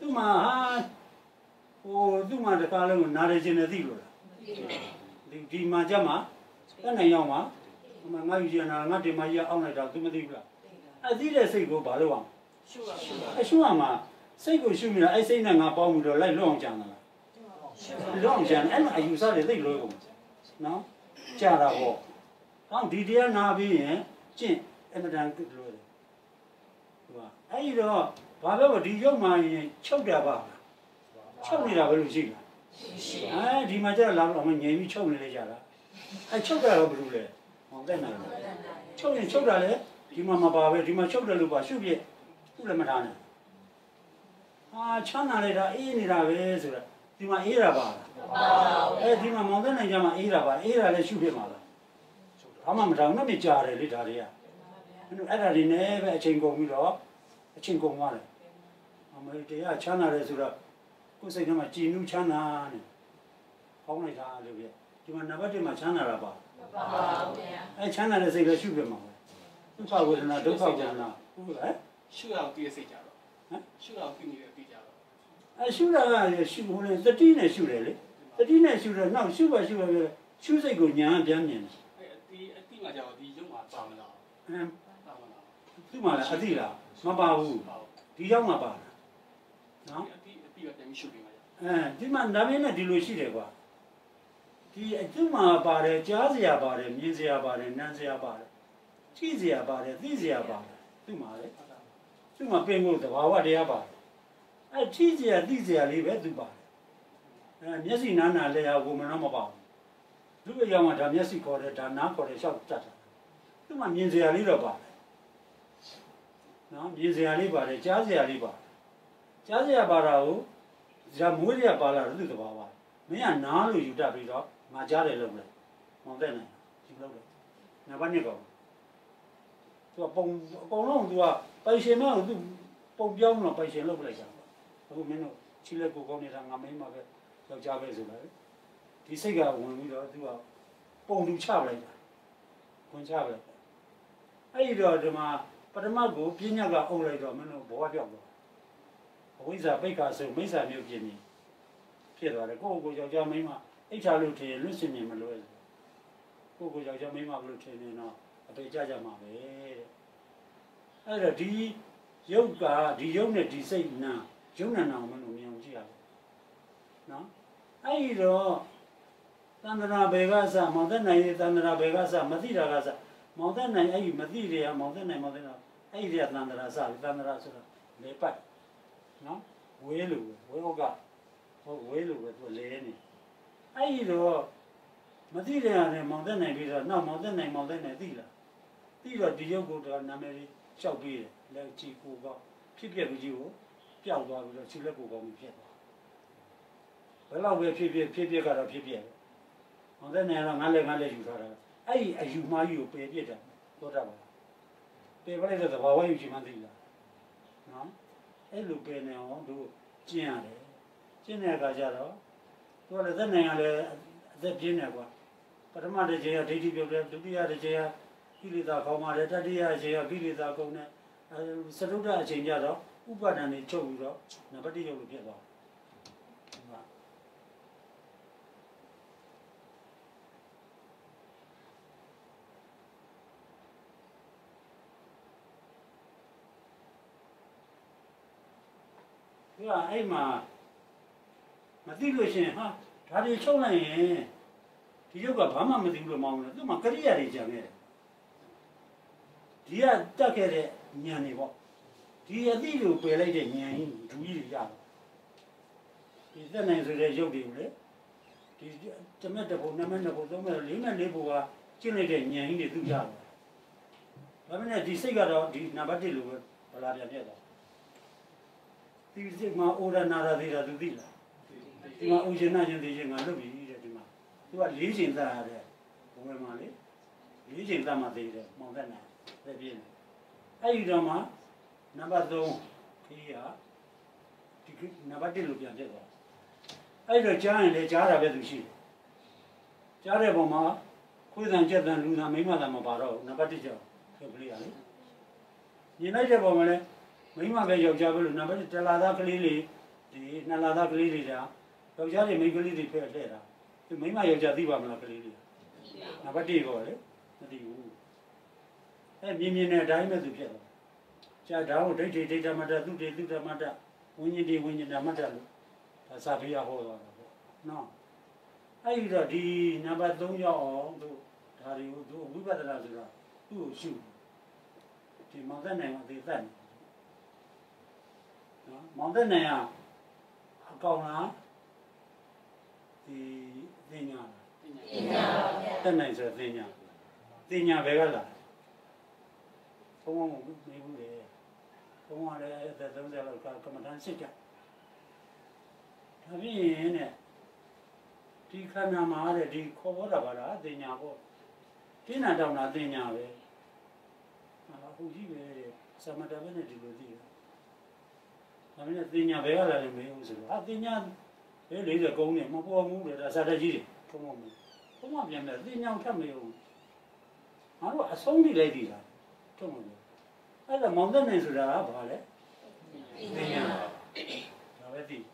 သူ့မှာဟာဟိုသူ့မှာတကားလုံးကိုနားရခြင်းနဲ့သိလို့လားဒီဒီမှာကြမှာအဲ့နိုင်ရောက်မှာငါငါယူချင်တာငါတင်မကြီးအောင်လိုက်တာသူမသိဘူးလားအဲ့သိတဲ့စိတ်ကိုဘာလို့အောင်ရှုပါရှုပါအရှုရမှာစိတ်ကိုရှုမိတာအဲ့စိတ်နဲ့ငါပေါင်းပြီးတော့လိုက်လွတ်အောင်ကြံတာလားလွတ်အောင်ကြံအဲ့မှာအယူဆတွေသိလို့ကုန်နော်ကြာတာပေါ့ဟောဒီတရားနာပြီးရင်ကျင့်အမှန်တန်လို့တယ်ဟိုကအဲ့ဒီတော့ဘာလို့ဒီရုပ်မှရင်ချုပ်တာပါချုပ်နေတာပဲလို့ရှိလားရှိအဲဒီမှာကျတော့လာတော့မငြိမ်ပြီးချုပ်နေလေကြတာအဲချုပ်တာတော့ဘယ်လိုလဲဟောတဲ့နာချုပ်ရင်ချုပ်တာလေဒီမှာမပါပဲဒီမှာချုပ်တယ်လို့ပါရှုပြည့်သူ့လည်းမထားနဲ့ဟာချမ်းသာလိုက်တာအေးနေတာပဲဆိုတော့ဒီမှာအေးတာပါလားမပါဘူးအဲဒီမှာမောင်တဲ့နိုင်ကြမှာအေးတာပါအေးတာလည်းရှုပြည့်မှာလားဘာမှမထားဘူးနဲ့မြကြားတယ်လေဒါတွေကအဲ့ဒါတွေနဲ့ပဲအချိန်ကုန်ပြီးတော့အချိန်ကုန်သွားတယ်အမေတရားချမ်းသာတယ်ဆိုတော့ကိုယ်စိတ်ထဲမှာကြည်နူးချမ်းသာနေဟောင်းလိုက်တာလို့ပြဒီမှာနံပါတ်တစ်မှာချမ်းသာတာပါမပါဘူးဗျာအဲချမ်းသာတဲ့စိတ်လည်းရှုပြမှာပဲဒုက္ခဝေဒနာဒုက္ခဝေဒနာဟုတ်ကဲ့ရှုအောင်ကြည့်စိတ်ကြတော့ဟမ်ရှုအောင်ကြည့်နေတဲ့ပြီးကြတော့အဲရှုတာကရှုဟိုလေတတိနဲ့ရှုတယ်လေတတိနဲ့ရှုတယ်နောက်ရှုပါရှုပါရှုစိတ်ကိုညာပြန်မြင်တယ်အဲအတိအတိမှာကြောက်ဒီရုပ်မှာပါမလားအင်းပါမလားသူ့မှာလည်းအတိလားမပါဘူးဒီရောက်မှာပါလားနော်အတိအတိကတည်းကရှုပြီးမှာအဲဒီမှာနာမည်နဲ့ဒီလိုရှိတယ်ကွာဒီအကျုံမှာပါတယ်ကြားစရာပါတယ်မြင်စရာပါတယ်နားစရာပါတယ်ကြည့်စရာပါတယ်သိစရာပါတယ်သူ့မှာလေသူ့မှာပင်ကိုသဘာဝတရားပါတယ်အဲကြည့်စရာသိစရာလေးပဲသူပါတယ်အဲမျက်စိနားနာလဲဟာကိုမနှောမပါဘူးလူအယောင်ကဒါမျက်စိခေါ်တယ်ဒါနားခေါ်တယ်ရှောက်တတ်တာသူ့မှာမြင်စရာလေးတော့ပါတယ်နော်မြင်စရာလေးပါတယ်ကြားစရာလေးပါတယ်ကြားစရာပါတာကိုဇာမွေးရပါလာသူ့သဘာဝမင်းကနားလို့ယူတတ်ပြီးတော့ငါကြားတယ်လို့လေမောင်တဲ့နိုင်ယူလို့လေငါဘာနေကောသူကပုံအကုန်လုံးသူကပိုင်ရှင်မသူပုံပြောင်းတော့ပိုင်ရှင်လုပ်လိုက်တာအခုမင်းတို့ချီလက်ကိုကောင်းနေတာငါမင်းမှာပဲယောက်ျားပဲဆိုလာတယ်ဒီစိတ်ကဝင်ပြီးတော့သူကပုံတူချပလိုက်တာဝင်ချပလိုက်အဲ့ဒီတော့ဒီမှာပထမကိုပြညာကအုပ်လိုက်တော့မင်းတို့ဘောပြောက်တော့အဝိဇ္ဇာပိတ်ခါဆိုမိစ္ဆာမျိုးပြင်းနေဖြစ်သွားတယ်ကိုယ့်ကိုယ်ယောက်ျားမိန်းမအိတ်ချလို့ထင်လွတ်စင်မြင်မလို့ကိုယ့်ကိုယ်ယောက်ျားမိန်းမဘလို့ထင်နေတော့အပေကြကြမှာပဲတဲ့အဲ့တော့ဒီယုတ်ကဒီယုတ်နဲ့ဒီစိတ်နာယုံနာနာမလို့မြင်အောင်ကြည့်ရအောင်နော်အဲ့ဒီတော့သန္တရာဘေကစမောင်သက်နိုင်သန္တရာဘေကစမသိတာကစမောင်သက်နိုင်အဲ့ဒီမသိတယ်မောင်သက်နိုင်မောင်သက်နိုင်အဲ့ဒီကသန္တရာစပြီသန္တရာဆိုတော့လေပတ်နော်ဝေးလို့ဝေးဟုတ်ကဟုတ်ဝေးလို့ပဲသူလဲနေအဲ့ဒီတော့မသိတဲ့ဟာနဲ့မောင်သက်နိုင်ပြီးတော့နောက်မောင်သက်နိုင်မောင်သက်နိုင်သိလားသိတော့ဒီရုပ်ကိုတော့နာမည်လေးလျှောက်ပြီးတယ်လက်ကြည့်ကိုကဖြစ်ပြပြီးကြီးကိုပျောက်သွားပြီးတော့ခြေလက်ကိုကောင်းပြီးဖြစ်သွားဘယ်လောက်ပဲဖြစ်ဖြစ်ဖြစ်ဖြစ်ကတော့ဖြစ်ဖြစ်မောင်သက်နိုင်တော့ငါလည်းငါလည်းယူထားတာအဲ့ဒီအယူမှားကြီးကိုပယ်ပြစ်တယ်သောတာပန်ပယ်ပလိုက်တဲ့သဘာဝယူချင်မှသိလားနော်အဲ့လိုပယ်နေအောင်တို့ကျင့်ရတယ်ကျင့်တဲ့အခါကျတော့သူကလည်းသက်နိုင်ရလဲအသက်ပြင်းတယ်ကွာပထမတစ်ချိန်ကဒိဋ္ဌိပြုတ်တယ်ဒုတိယတစ်ချိန်ကကိလေသာခေါင်းပါတယ်တတိယအချိန်ကကိလေသာကုန်တယ်အဲစတုဒ္ဒအချိန်ကျတော့ဥပါဒဏ်တွေချုပ်ပြီးတော့နံပါတ်တစ်ရုပ်လို့ဖြစ်သွားတယ်ကအဲ့မှာမသိလို့ရှင်ဟာဒါတွေချုပ်လိုက်ရင်ဒီရုပ်ကဘာမှမသိဘူးလို့မောင်းတယ်သူမှကရိယာတွေကြံခဲ့တယ်ဒီကတက်ခဲ့တဲ့ဉာဏ်တွေပေါ့ဒီအသိကိုပယ်လိုက်တဲ့ဉာဏ်ကြီးဒူကြီးတွေရတော့ဒီသက်နိုင်ဆိုတဲ့ရုပ်တွေကိုလေဒီတမက်တဘုံနမက်နှစ်ဘုံသုံးမဲ့လေးမဲ့လေးဘုံကကျင့်လိုက်တဲ့ဉာဏ်ကြီးတွေသူကြတော့ဒါပေမဲ့ဒီစိတ်ကတော့ဒီနံပါတ်တစ်လိုပဲဗလာပြန်ပြတ်သွားဒီစိတ်မှာဩရနာရသေးတာသူသိလားဒီမှာဥရှင်နာရှင်သိရှင်ကလုပ်ပြီးတဲ့ဒီမှာသူကလေးချိန်သားရတဲ့ဘုံမှာလေလေးချိန်သားမှသိတယ်မောင်သက်နိုင်သက်ပြင်းတယ်အဲ့ဒီတော့မှနံပါတ်သုံးခေးရဒီနံပါတ်တစ်လိုပြန်ပြတ်သွားအဲ့တော့ကြားရင်လည်းကြားတာပဲသူရှိတယ်ကြားတဲ့ပုံမှာခွေးတန်ကြက်တန်လူတန်မိမတန်မပါတော့နံပါတ်တစ်ကြောင့်ဖြုတ်ကလေးရလေမြင်လိုက်တဲ့ပုံမှာလည်းမိမပဲယောက်ျားပဲလို့နံပါတ်တစ်တလာသားကလေးလေးဒီနှစ်လသားကလေးတွေကယောက်ျားတွေမိန်းကလေးတွေဖဲ့လှဲ့တာဒီမိန်းမယောက်ျားသိပါမလားကလေးတွေနံပါတ်တစ်ကောလေမသိဘူးအဲမြင်မြင်နဲ့အတိုင်းပဲသူဖြစ်သွားကြာဒါကိုဒိဋ္ဌိဒိဋ္ဌမတ္တသူတေသူတမတ္တဝိညာဉ်တေဝိညာဉ်ဓမ္မတ္တလို့ဒါစာပေရဟောသွားတာပေါ့နော်အဲ့ဒီတော့ဒီနံပါတ်သုံးရောက်အောင်တို့ဒါတွေကိုသူဝိပဿနာဆိုတာသူ့ကိုရှုဒီမောင်သက်နိုင်အသေးသက်နော်မောင်သက်နိုင်ကအကောင်လားဒီသိညာသိညာပါဗျာသက်နိုင်ဆိုသိညာသိညာဘယ်ကလာဘုံဘုံမနေဘူးလေဘုံကလည်းအသက်သုံးဆယ်လောက်ကကမ္မဋ္ဌာန်းစစ်ကြဒါပြီးရင်နဲ့ဒီခန္ဓာမှာတဲ့ဒီခေါ်ပေါ်တာပါလားသိညာပေါ့ဒီနာတောင်တာသိညာပဲအခုကြည့်ပဲသမထပဲနဲ့ဒီလိုသိတာဒါပေမဲ့သိညာဘယ်ကလာလဲမေးဦးဆိုတော့ဟာသိညာဘယ်လေးစကုန်းနဲ့မပေါ်ဘူးလေဒါစာတကြီးတွေဘုံဘုံဘုံမပြန်တယ်သိညာထပ်မယုံငါတို့အဆုံးထိလိုက်သေးတာထုံးမလို့အဲ့ဒါမောင်သက်နိုင်ဆိုတာကဘာလဲသိညာဒါပဲသိ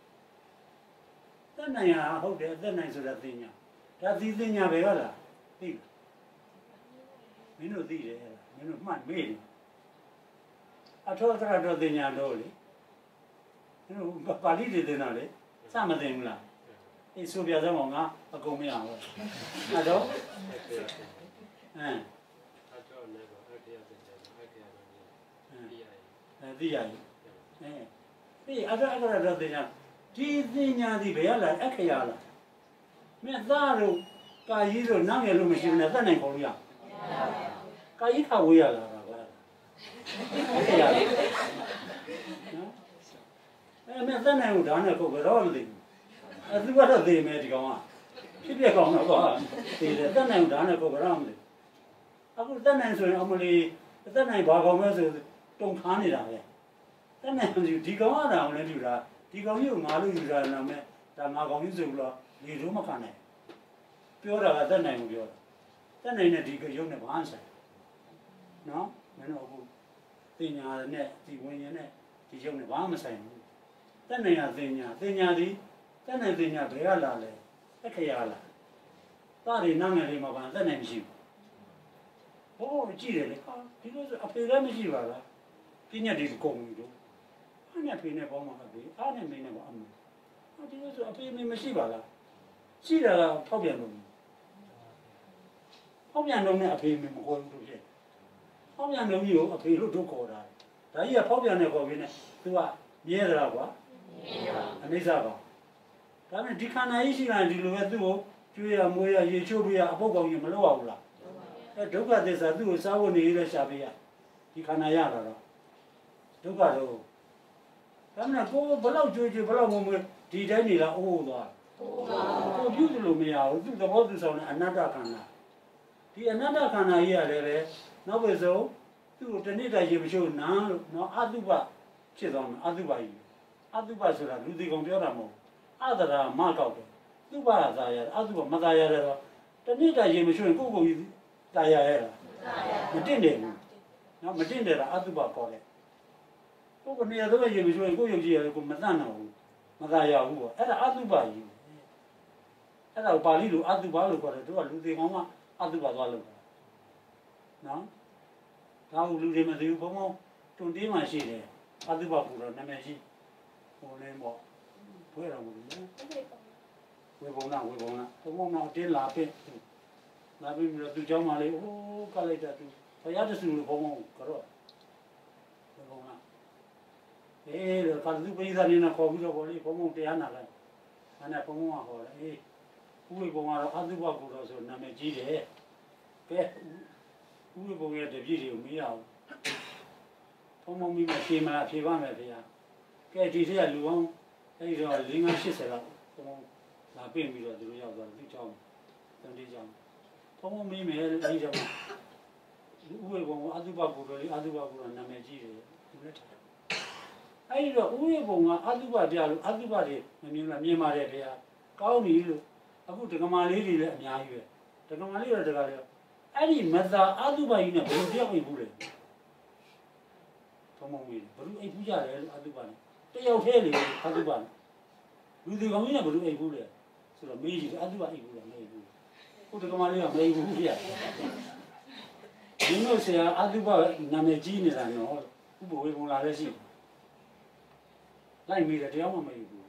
သက်နိုင်ဟာဟုတ်တယ်သက်နိုင်ဆိုတာသိညာဒါသိသိညာဘယ်ကလာသိမင်းတို့သိတယ်မင်းတို့မှတ်မေ့တယ်အထောက်အထားတော့တင်ညာတော့လေမင်းတို့ပါဠိတွေတင်တော့လေစမသိဘူးလားအေးဆိုပြစမ်းပါငါအကုန်မရဘူးအဲ့တော့အမ်အထောက်နဲ့တော့အခရာတင်တယ်အခရာတော့သိရရင်သိရရင်အဲဒီအထောက်အထားတော့တင်ညာဒီတင်ညာဒီဘယ်ရလဲအခရာလားမင်းသားတို့ကာကြီးတို့နောက်ရလို့မရှိဘူးနဲ့သက်နိုင်ခေါ်လို့ရကာကြီးခါဝေးရလားဗျာအခရာနော်အဲမင်းသက်နိုင်ဘူးဒါနဲ့ခုတ်ဘယ်တော့မသိဘူးအဲသူကတော့သိမယ်ဒီကောင်ကဖြစ်ပြကောင်တော့ကွာသိတယ်သက်နိုင်ဘူးဒါနဲ့ခုတ်ဘယ်တော့မသိအခုသက်နိုင်ဆိုရင်အမလီသက်နိုင်ဘာကောင်ပဲဆိုတုံခါနေတာပဲသက်နိုင်ဒီကောင်ကတောင်လည်းပြူတာဒီကောင်ကြီးကိုငါလို့ယူတာလည်းမဲ့ဒါငါကောင်ကြီးဆိုလို့လေတို့မခံနိုင်ပြောတာကသက်နိုင်ဘူးပြောတာသက်နိုင်တဲ့ဒီကရုပ်နဲ့ဘာမှဆိုင်နော်မင်းတို့အခုသိညာနဲ့ဒီဝိညာဉ်နဲ့ဒီရုပ်နဲ့ဘာမှမဆိုင်ဘူးသက်နိုင်ရသိညာသိညာဒီသက်နိုင်သိညာဘယ်ကလာလဲအခရာလာတာတွေနားငယ်လေးမှာဘာသက်နိုင်မရှိဘူးဟိုကြည့်တယ်လေဟာဒီလိုဆိုအဖေလည်းမရှိပါလားသိညာဒီကုန်ပြီတို့အားနဲ့ဖေနဲ့ပေါင်းမှာအဖေအားနဲ့မင်းနဲ့ပေါင်းအမေဟာဒီလိုဆိုအဖေမင်းမရှိပါလားရှိတာကဖောက်ပြန်လို့ဖောက်ပြန်လို့နဲ့အဖေမင်းမခေါ်ဘူးတို့ဖြစ်ဖောက်ပြန်လို့ကြီးကိုအဖေလို့တို့ခေါ်တာဒါကြီးကဖောက်ပြန်နေခေါ်ပြီးနဲ့သူကမြဲသလားကွာမြဲပါအနိစ္စပါဒါပေမဲ့ဒီခန္ဓာကြီးရှိရင်ဒီလိုပဲသူ့ကိုကျွေးရမွေးရရေချိုးပေးရအပုတ်ကောင်ကြီးမလုပ်ရဘူးလားအဲဒုက္ခသစ္စာသူ့ကိုစားဖို့နေရလဲရှာပေးရဒီခန္ဓာရတာတော့ဒုက္ခတော့ဒါပေမဲ့ကိုဘလောက်ကျွေးကျွေးဘလောက်မမွေးဒီတိုင်းနေလားအိုးသွားကိုပြုတ်လို့မရဘူးသူ့သဘောသူဆောင်တဲ့အနတ္တခန္ဓာဒီအနတ္တခန္ဓာကြီးရတယ်ပဲနောက်ပဲဆိုသူ့ကိုတဏှိတရေမရှိဘူးနာလို့နော်အတုပဖြစ်သွားမှာအတုပကြီးအတုပဆိုတာလူဒီကောင်ပြောတာမဟုတ်အတရာမကောက်တယ်သူ့ဘာသာရအတုပမသာရတယ်တော့တဏှိတရေမရှိရင်ကိုယ့်ကိုယ်ကြီးသာရရလားမတင့်တယ်ဘူးနော်မတင့်တယ်လားအတုပခေါ်တယ်ကိုယ်ကနေရာတော့ရေမရှိရင်ကိုယ့်ရုပ်ကြီးရကိုမတတ်နိုင်ဘူးမသာရဘူးပေါ့အဲ့ဒါအတုပကြီးအဲ့ဒါကိုပါဠိလိုအတုပလို့ခေါ်တယ်သူကလူဒီကောင်ကအတုပသွားလို့နော်ဒါကလူတွေမသိဘူးဘုံဘုံတွန်တင်းမှရှိတယ်အတုပပူတော့နာမည်ရှိဟိုလင်းပေါ့ဘွဲတော်မလို့ဝေဘုံနာဝေဘုံနာဘုံဘုံနာတင်းလာပင့်လာပြီးတော့သူเจ้าမလေးဟိုးကလိုက်တာသူဘုရားတဆူလို့ဘုံဘုံကတော့ဝေဘုံနာအေးတော့ကာလူပိသာနေနာခေါ်ပြီးတော့ဘောလေးဘုံဘုံတရားနာလိုက်အဲ့ဒါဘုံဘုံကဟောတယ်အေးဥဝေဘုံကတော့အတုပပူတော့ဆိုနာမည်ကြီးတယ်ကဲဥပ္ပုံရဲ့တပြည့်တွေကိုမရဘူး။ဘုံဘုံမိမဖြေမလားဖြေပါမယ်ဖေ။ကဲဒီထက်ကလူအောင်အဲဒီတော့၄၅၈၀လောက်ဘုံလာပြင်ပြီးတော့သူတို့ရောက်သွားတယ်ဒီကြောင်းတန်တေးကြောင်းဘုံဘုံမိမယ်အဲဒီကြောင်းဥပ္ပုံကအတုပပူတော်လေးအတုပပူတော်နာမည်ကြီးတယ်ဒီလက်ထား။အဲဒီတော့ဥပ္ပုံကအတုပပြလို့အတုပတွေမမြင်လားမြင်ပါတယ်ဖေ။ကောင်းပြီလို့အခုဒကမာလေးတွေလည်းအများကြီးပဲ။ဒကမာလေးတော့ဒကာလေးအဲ့ဒီမသာအတုပကြီးနဲ့ဘယ်လိုပြောက်အိပ်ဘူးလဲဘုံဘုံကြီးဘယ်လိုအိပ်ဘူးကြလဲလို့အတုပနဲ့တယောက်ထဲလေအတုပါလူဒီကောင်ကြီးကဘယ်လိုအိပ်ဘူးလဲဆိုတော့မေးကြည့်တယ်အတုပါအိပ်ဘူးလားမအိပ်ဘူးကိုတကမာလေးကမအိပ်ဘူးပြဒီလိုဆရာအတုပါနာမည်ကြီးနေတာနော်ဥပဝေပုံလာလည်းရှိလိုက်မိတယ်တရားမှမအိပ်ဘူး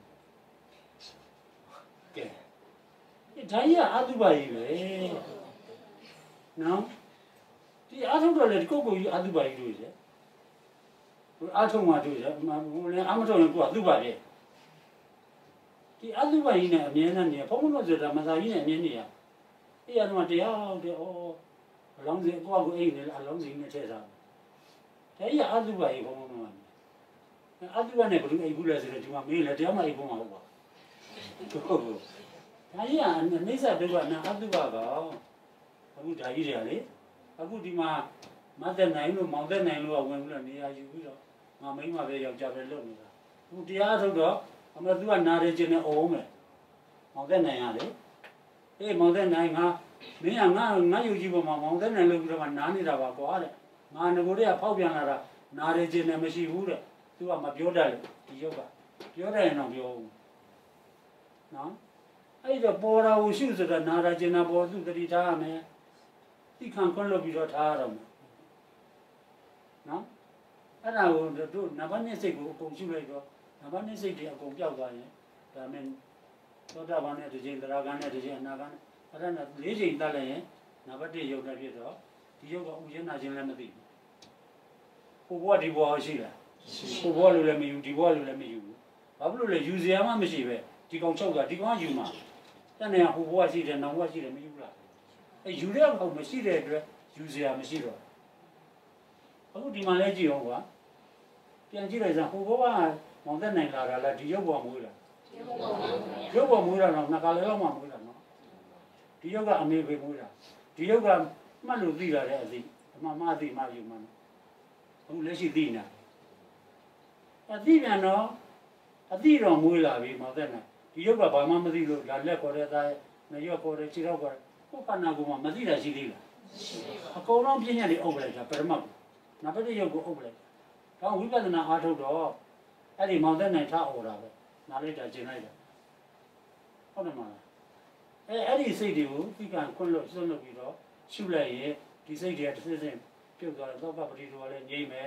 ကဲဒါကြီးကအတုပါကြီးပဲနော်ဒီအထုတော့လေဒီကိုကိုကြီးအတုပါကြီးတို့ရဲ့အထုမှတို့ရဲ့ဟိုလည်းအမထုံရင်ကိုကသူ့ပါရဲ့ဒီအတုပါကြီးနဲ့အမြဲတမ်းနေဘုံဘုံလို့ဆိုတာမသာကြီးနဲ့အမြဲနေရအေးရတော့တရားတဲ့ဩအလောင်းစင်ကိုကကိုအိမ်နေအလောင်းစင်နဲ့ထည့်ထားတယ်ကြီးကအတုပါကြီးဘုံဘုံလို့အတုပါနဲ့ဘယ်လိုအိမ်ဘူးလဲဆိုတော့ဒီမှာမေးလေတရားမှအိမ်ဘုံမှာဟုတ်ပါဟုတ်ဟုတ်ဒါကြီးကအနိစ္စဒုက္ခအနာအတုပါကောင်အခုဒါကြီးတွေကလေအခုဒီမှာမတ်တဲ့နိုင်လို့မောင်တဲ့နိုင်လို့ဝင်ပြီးတော့နေရာယူပြီးတော့ငါမိမပဲယောက်ျားပဲလုပ်နေတာအခုတရားထုတ်တော့အမသူကနာရခြင်းနဲ့အောင်မယ်မောင်တဲ့နိုင်ရလေအေးမောင်တဲ့နိုင်ငါမင်းကငါငါယူကြည့်ပေါ်မှာမောင်တဲ့နိုင်လို့ပြီးတော့နားနေတာပါကွာတဲ့ငါငကိုတည်းကဖောက်ပြန်လာတာနာရခြင်းနဲ့မရှိဘူးတဲ့သူကမပြောတတ်လို့ဒီယောက်ကပြောတယ်ရင်တော့ပြောဘူးနော်အဲ့တော့ပေါ်တာကိုရှုဆိုတာနာရခြင်းနဲ့ပေါ်သူတတိထားရမယ်ဒီခံခွင့်လို့ပြီးတော့ထားရတော့မယ်နော်အဲ့ဒါကိုတို့နံပါတ်နှစ်စိတ်ကိုအကုန်ရှုလိုက်တော့နံပါတ်နှစ်စိတ်တွေအကုန်ပြောက်သွားရင်ဒါမင်းသောတာပန်နဲ့တစ်ချိန်သရဂန်နဲ့တစ်ချိန်အနာဂန်နဲ့အဲ့ဒါနဲ့လေးချိန်တက်လိုက်ရင်နံပါတ်တစ်ရုပ်နဲ့ဖြစ်တော့ဒီရုပ်ကဥခြင်းနာခြင်းလည်းမသိဘူးဟိုဘဝဒီဘဝရှိလားဟိုဘဝလိုလည်းမယူဒီဘဝလိုလည်းမယူဘူးဘာဖြစ်လို့လဲယူစရာမှမရှိပဲဒီကောင်ချုပ်တာဒီကောင်ကယူမှာတနေ့ဟိုဘဝရှိတယ်နောက်ဘဝရှိတယ်မယူလားအဲယူတဲ့ကောင်မရှိတဲ့အတွက်ယူစရာမရှိတော့အခုဒီမှာလဲကြည့်အောင်ကွာပြန်ကြည့်လိုက်စမ်းဟိုဘဝမောင်သက်နိုင်လာတာလားဒီရုပ်ပေါ်မွေးလားရုပ်ပေါ်မွေးတာတော့နှစ်ခါလဲတော့မှမွေးတာနော်ဒီရုပ်ကအမေပဲမွေးတာဒီရုပ်ကမှတ်လို့သိလာတဲ့အသိအမှမှသိမှယူမှအခုလက်ရှိသိနေတာအသိပြန်တော့အသိတော့မွေးလာပြီမောင်သက်နိုင်ဒီရုပ်ကဘာမှမသိလို့လာလက်ခေါ်တဲ့သားနဲ့ရွက်ခေါ်တဲ့ခြေထောက်ခေါ်တဲ့ကိုယ်ခန္ဓာကိုယ်မှာမသိတာရှိသေးလားအကုန်လုံးပြည့်ညက်တွေအုပ်ပလိုက်တာပရမတ်နံပါတ်တစ်ရုပ်ကိုအုပ်ပလိုက်ဒါဝိပဿနာအားထုတ်တော့အဲ့ဒီမောင်သက်နိုင်ထားအော်တာပဲနားလိုက်တာကျင်လိုက်တာဟုတ်တယ်မလားအဲအဲ့ဒီစိတ်တွေကိုသိကံခွင့်လို့စွန့်လို့ပြီးတော့ရှုလိုက်ရင်ဒီစိတ်တွေကတစ်စင်းစင်းပြုတ်သွားတယ်သောကပတိတော်လည်းငြိမ့်မယ်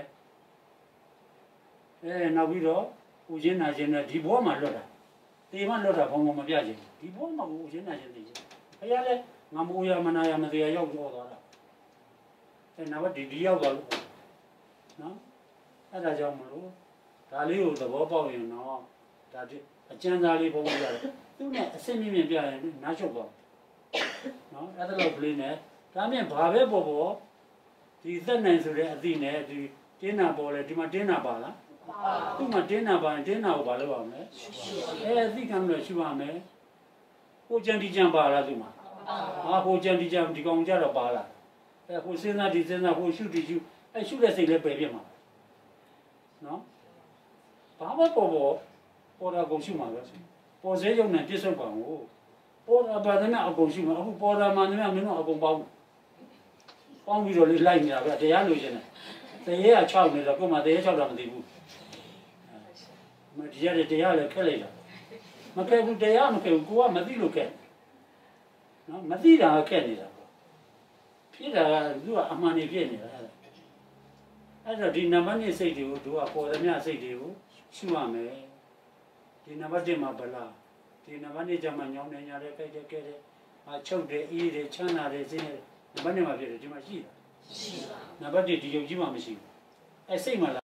အဲနောက်ပြီးတော့ဥခြင်းနာခြင်းနဲ့ဒီဘောမှာလွတ်တာတေမလွတ်တာဘုံဘုံမပြခြင်းဒီဘောမှာဥခြင်းနာခြင်းသိခြင်းဘုရားလည်းငါမိုးရမနာရမတရားရောက်တော့သွားတာအဲနောက်ဒီဒီရောက်သွားလို့နော်အဲ့ဒါကြောင့်မလို့ဒါလေးကိုသဘောပေါက်ရင်တော့ဒါဒီအကျဉ်းသားလေးပုံပြရတယ်သူနဲ့အစစ်မြင့်မြင့်ပြရင်နားချုပ်သွားနော်အဲ့ဒါလောက်ကလေးနဲ့ဒါမြင်ဘာပဲပေါ်ပေါ်ဒီသက်နိုင်ဆိုတဲ့အသည့်နဲ့ဒီတင်းနာပေါ်လဲဒီမှာတင်းနာပါလားသူ့မှာတင်းနာပါရင်တင်းနာကိုဘာလုပ်အောင်လဲအဲအသည့်ကံလို့ရှုရမယ်ဟိုကြံဒီကြံပါလားသူ့မှာဟာဟိုကြံဒီကြံဒီကောင်ကြတော့ပါလားအဲဟိုစဉ်းစားဒီစဉ်းစားဟိုရှုဒီရှုအဲရှုတဲ့စိတ်လည်းပယ်ပြစ်မှာနော်ဘာပဲပေါ်ပေါ်ပေါ်တာကုန်ရှုမှာပဲပေါ်စေရုံနဲ့ပြစ္ဆုတ်ပါဘူးပေါ်တာပါတဲ့နဲ့အကုန်ရှုမှာအခုပေါ်တာမှလည်းမင်းတို့အကုန်ပေါင်းပေါင်းပြီးတော့လေးလိုက်နေတာပဲတရားလို့ရှင်တယ်တရားက၆နေတော့ကိုယ်မှတရား၆တာမသိဘူးမတရားတဲ့တရားလည်းခက်လိုက်တာမခက်ဘူးတရားမခက်ဘူးကိုကမသိလို့ခက်နော်မသိတာခက်နေတာဖြစ်တာကသူကအမှန်နေဖြစ်နေတာအဲ့တော့ဒီနံပါတ်နှစ်စိတ်တွေကိုသူကပေါ်သမျှစိတ်တွေကိုရှုရမယ်ဒီနံပါတ်တစ်မှာဗလားဒီနံပါတ်နှစ်ကျမှညောင်းနေညာတဲ့ကြိုက်တဲ့ကဲတဲ့အာချုပ်တယ်အေးတယ်ချမ်းသာတယ်စင်းတယ်နံပါတ်နှစ်မှာဖြစ်တယ်ဒီမှာရှိတာရှိပါနံပါတ်တစ်ဒီယုတ်ကြီးမှမရှိဘူးအဲစိတ်မှာ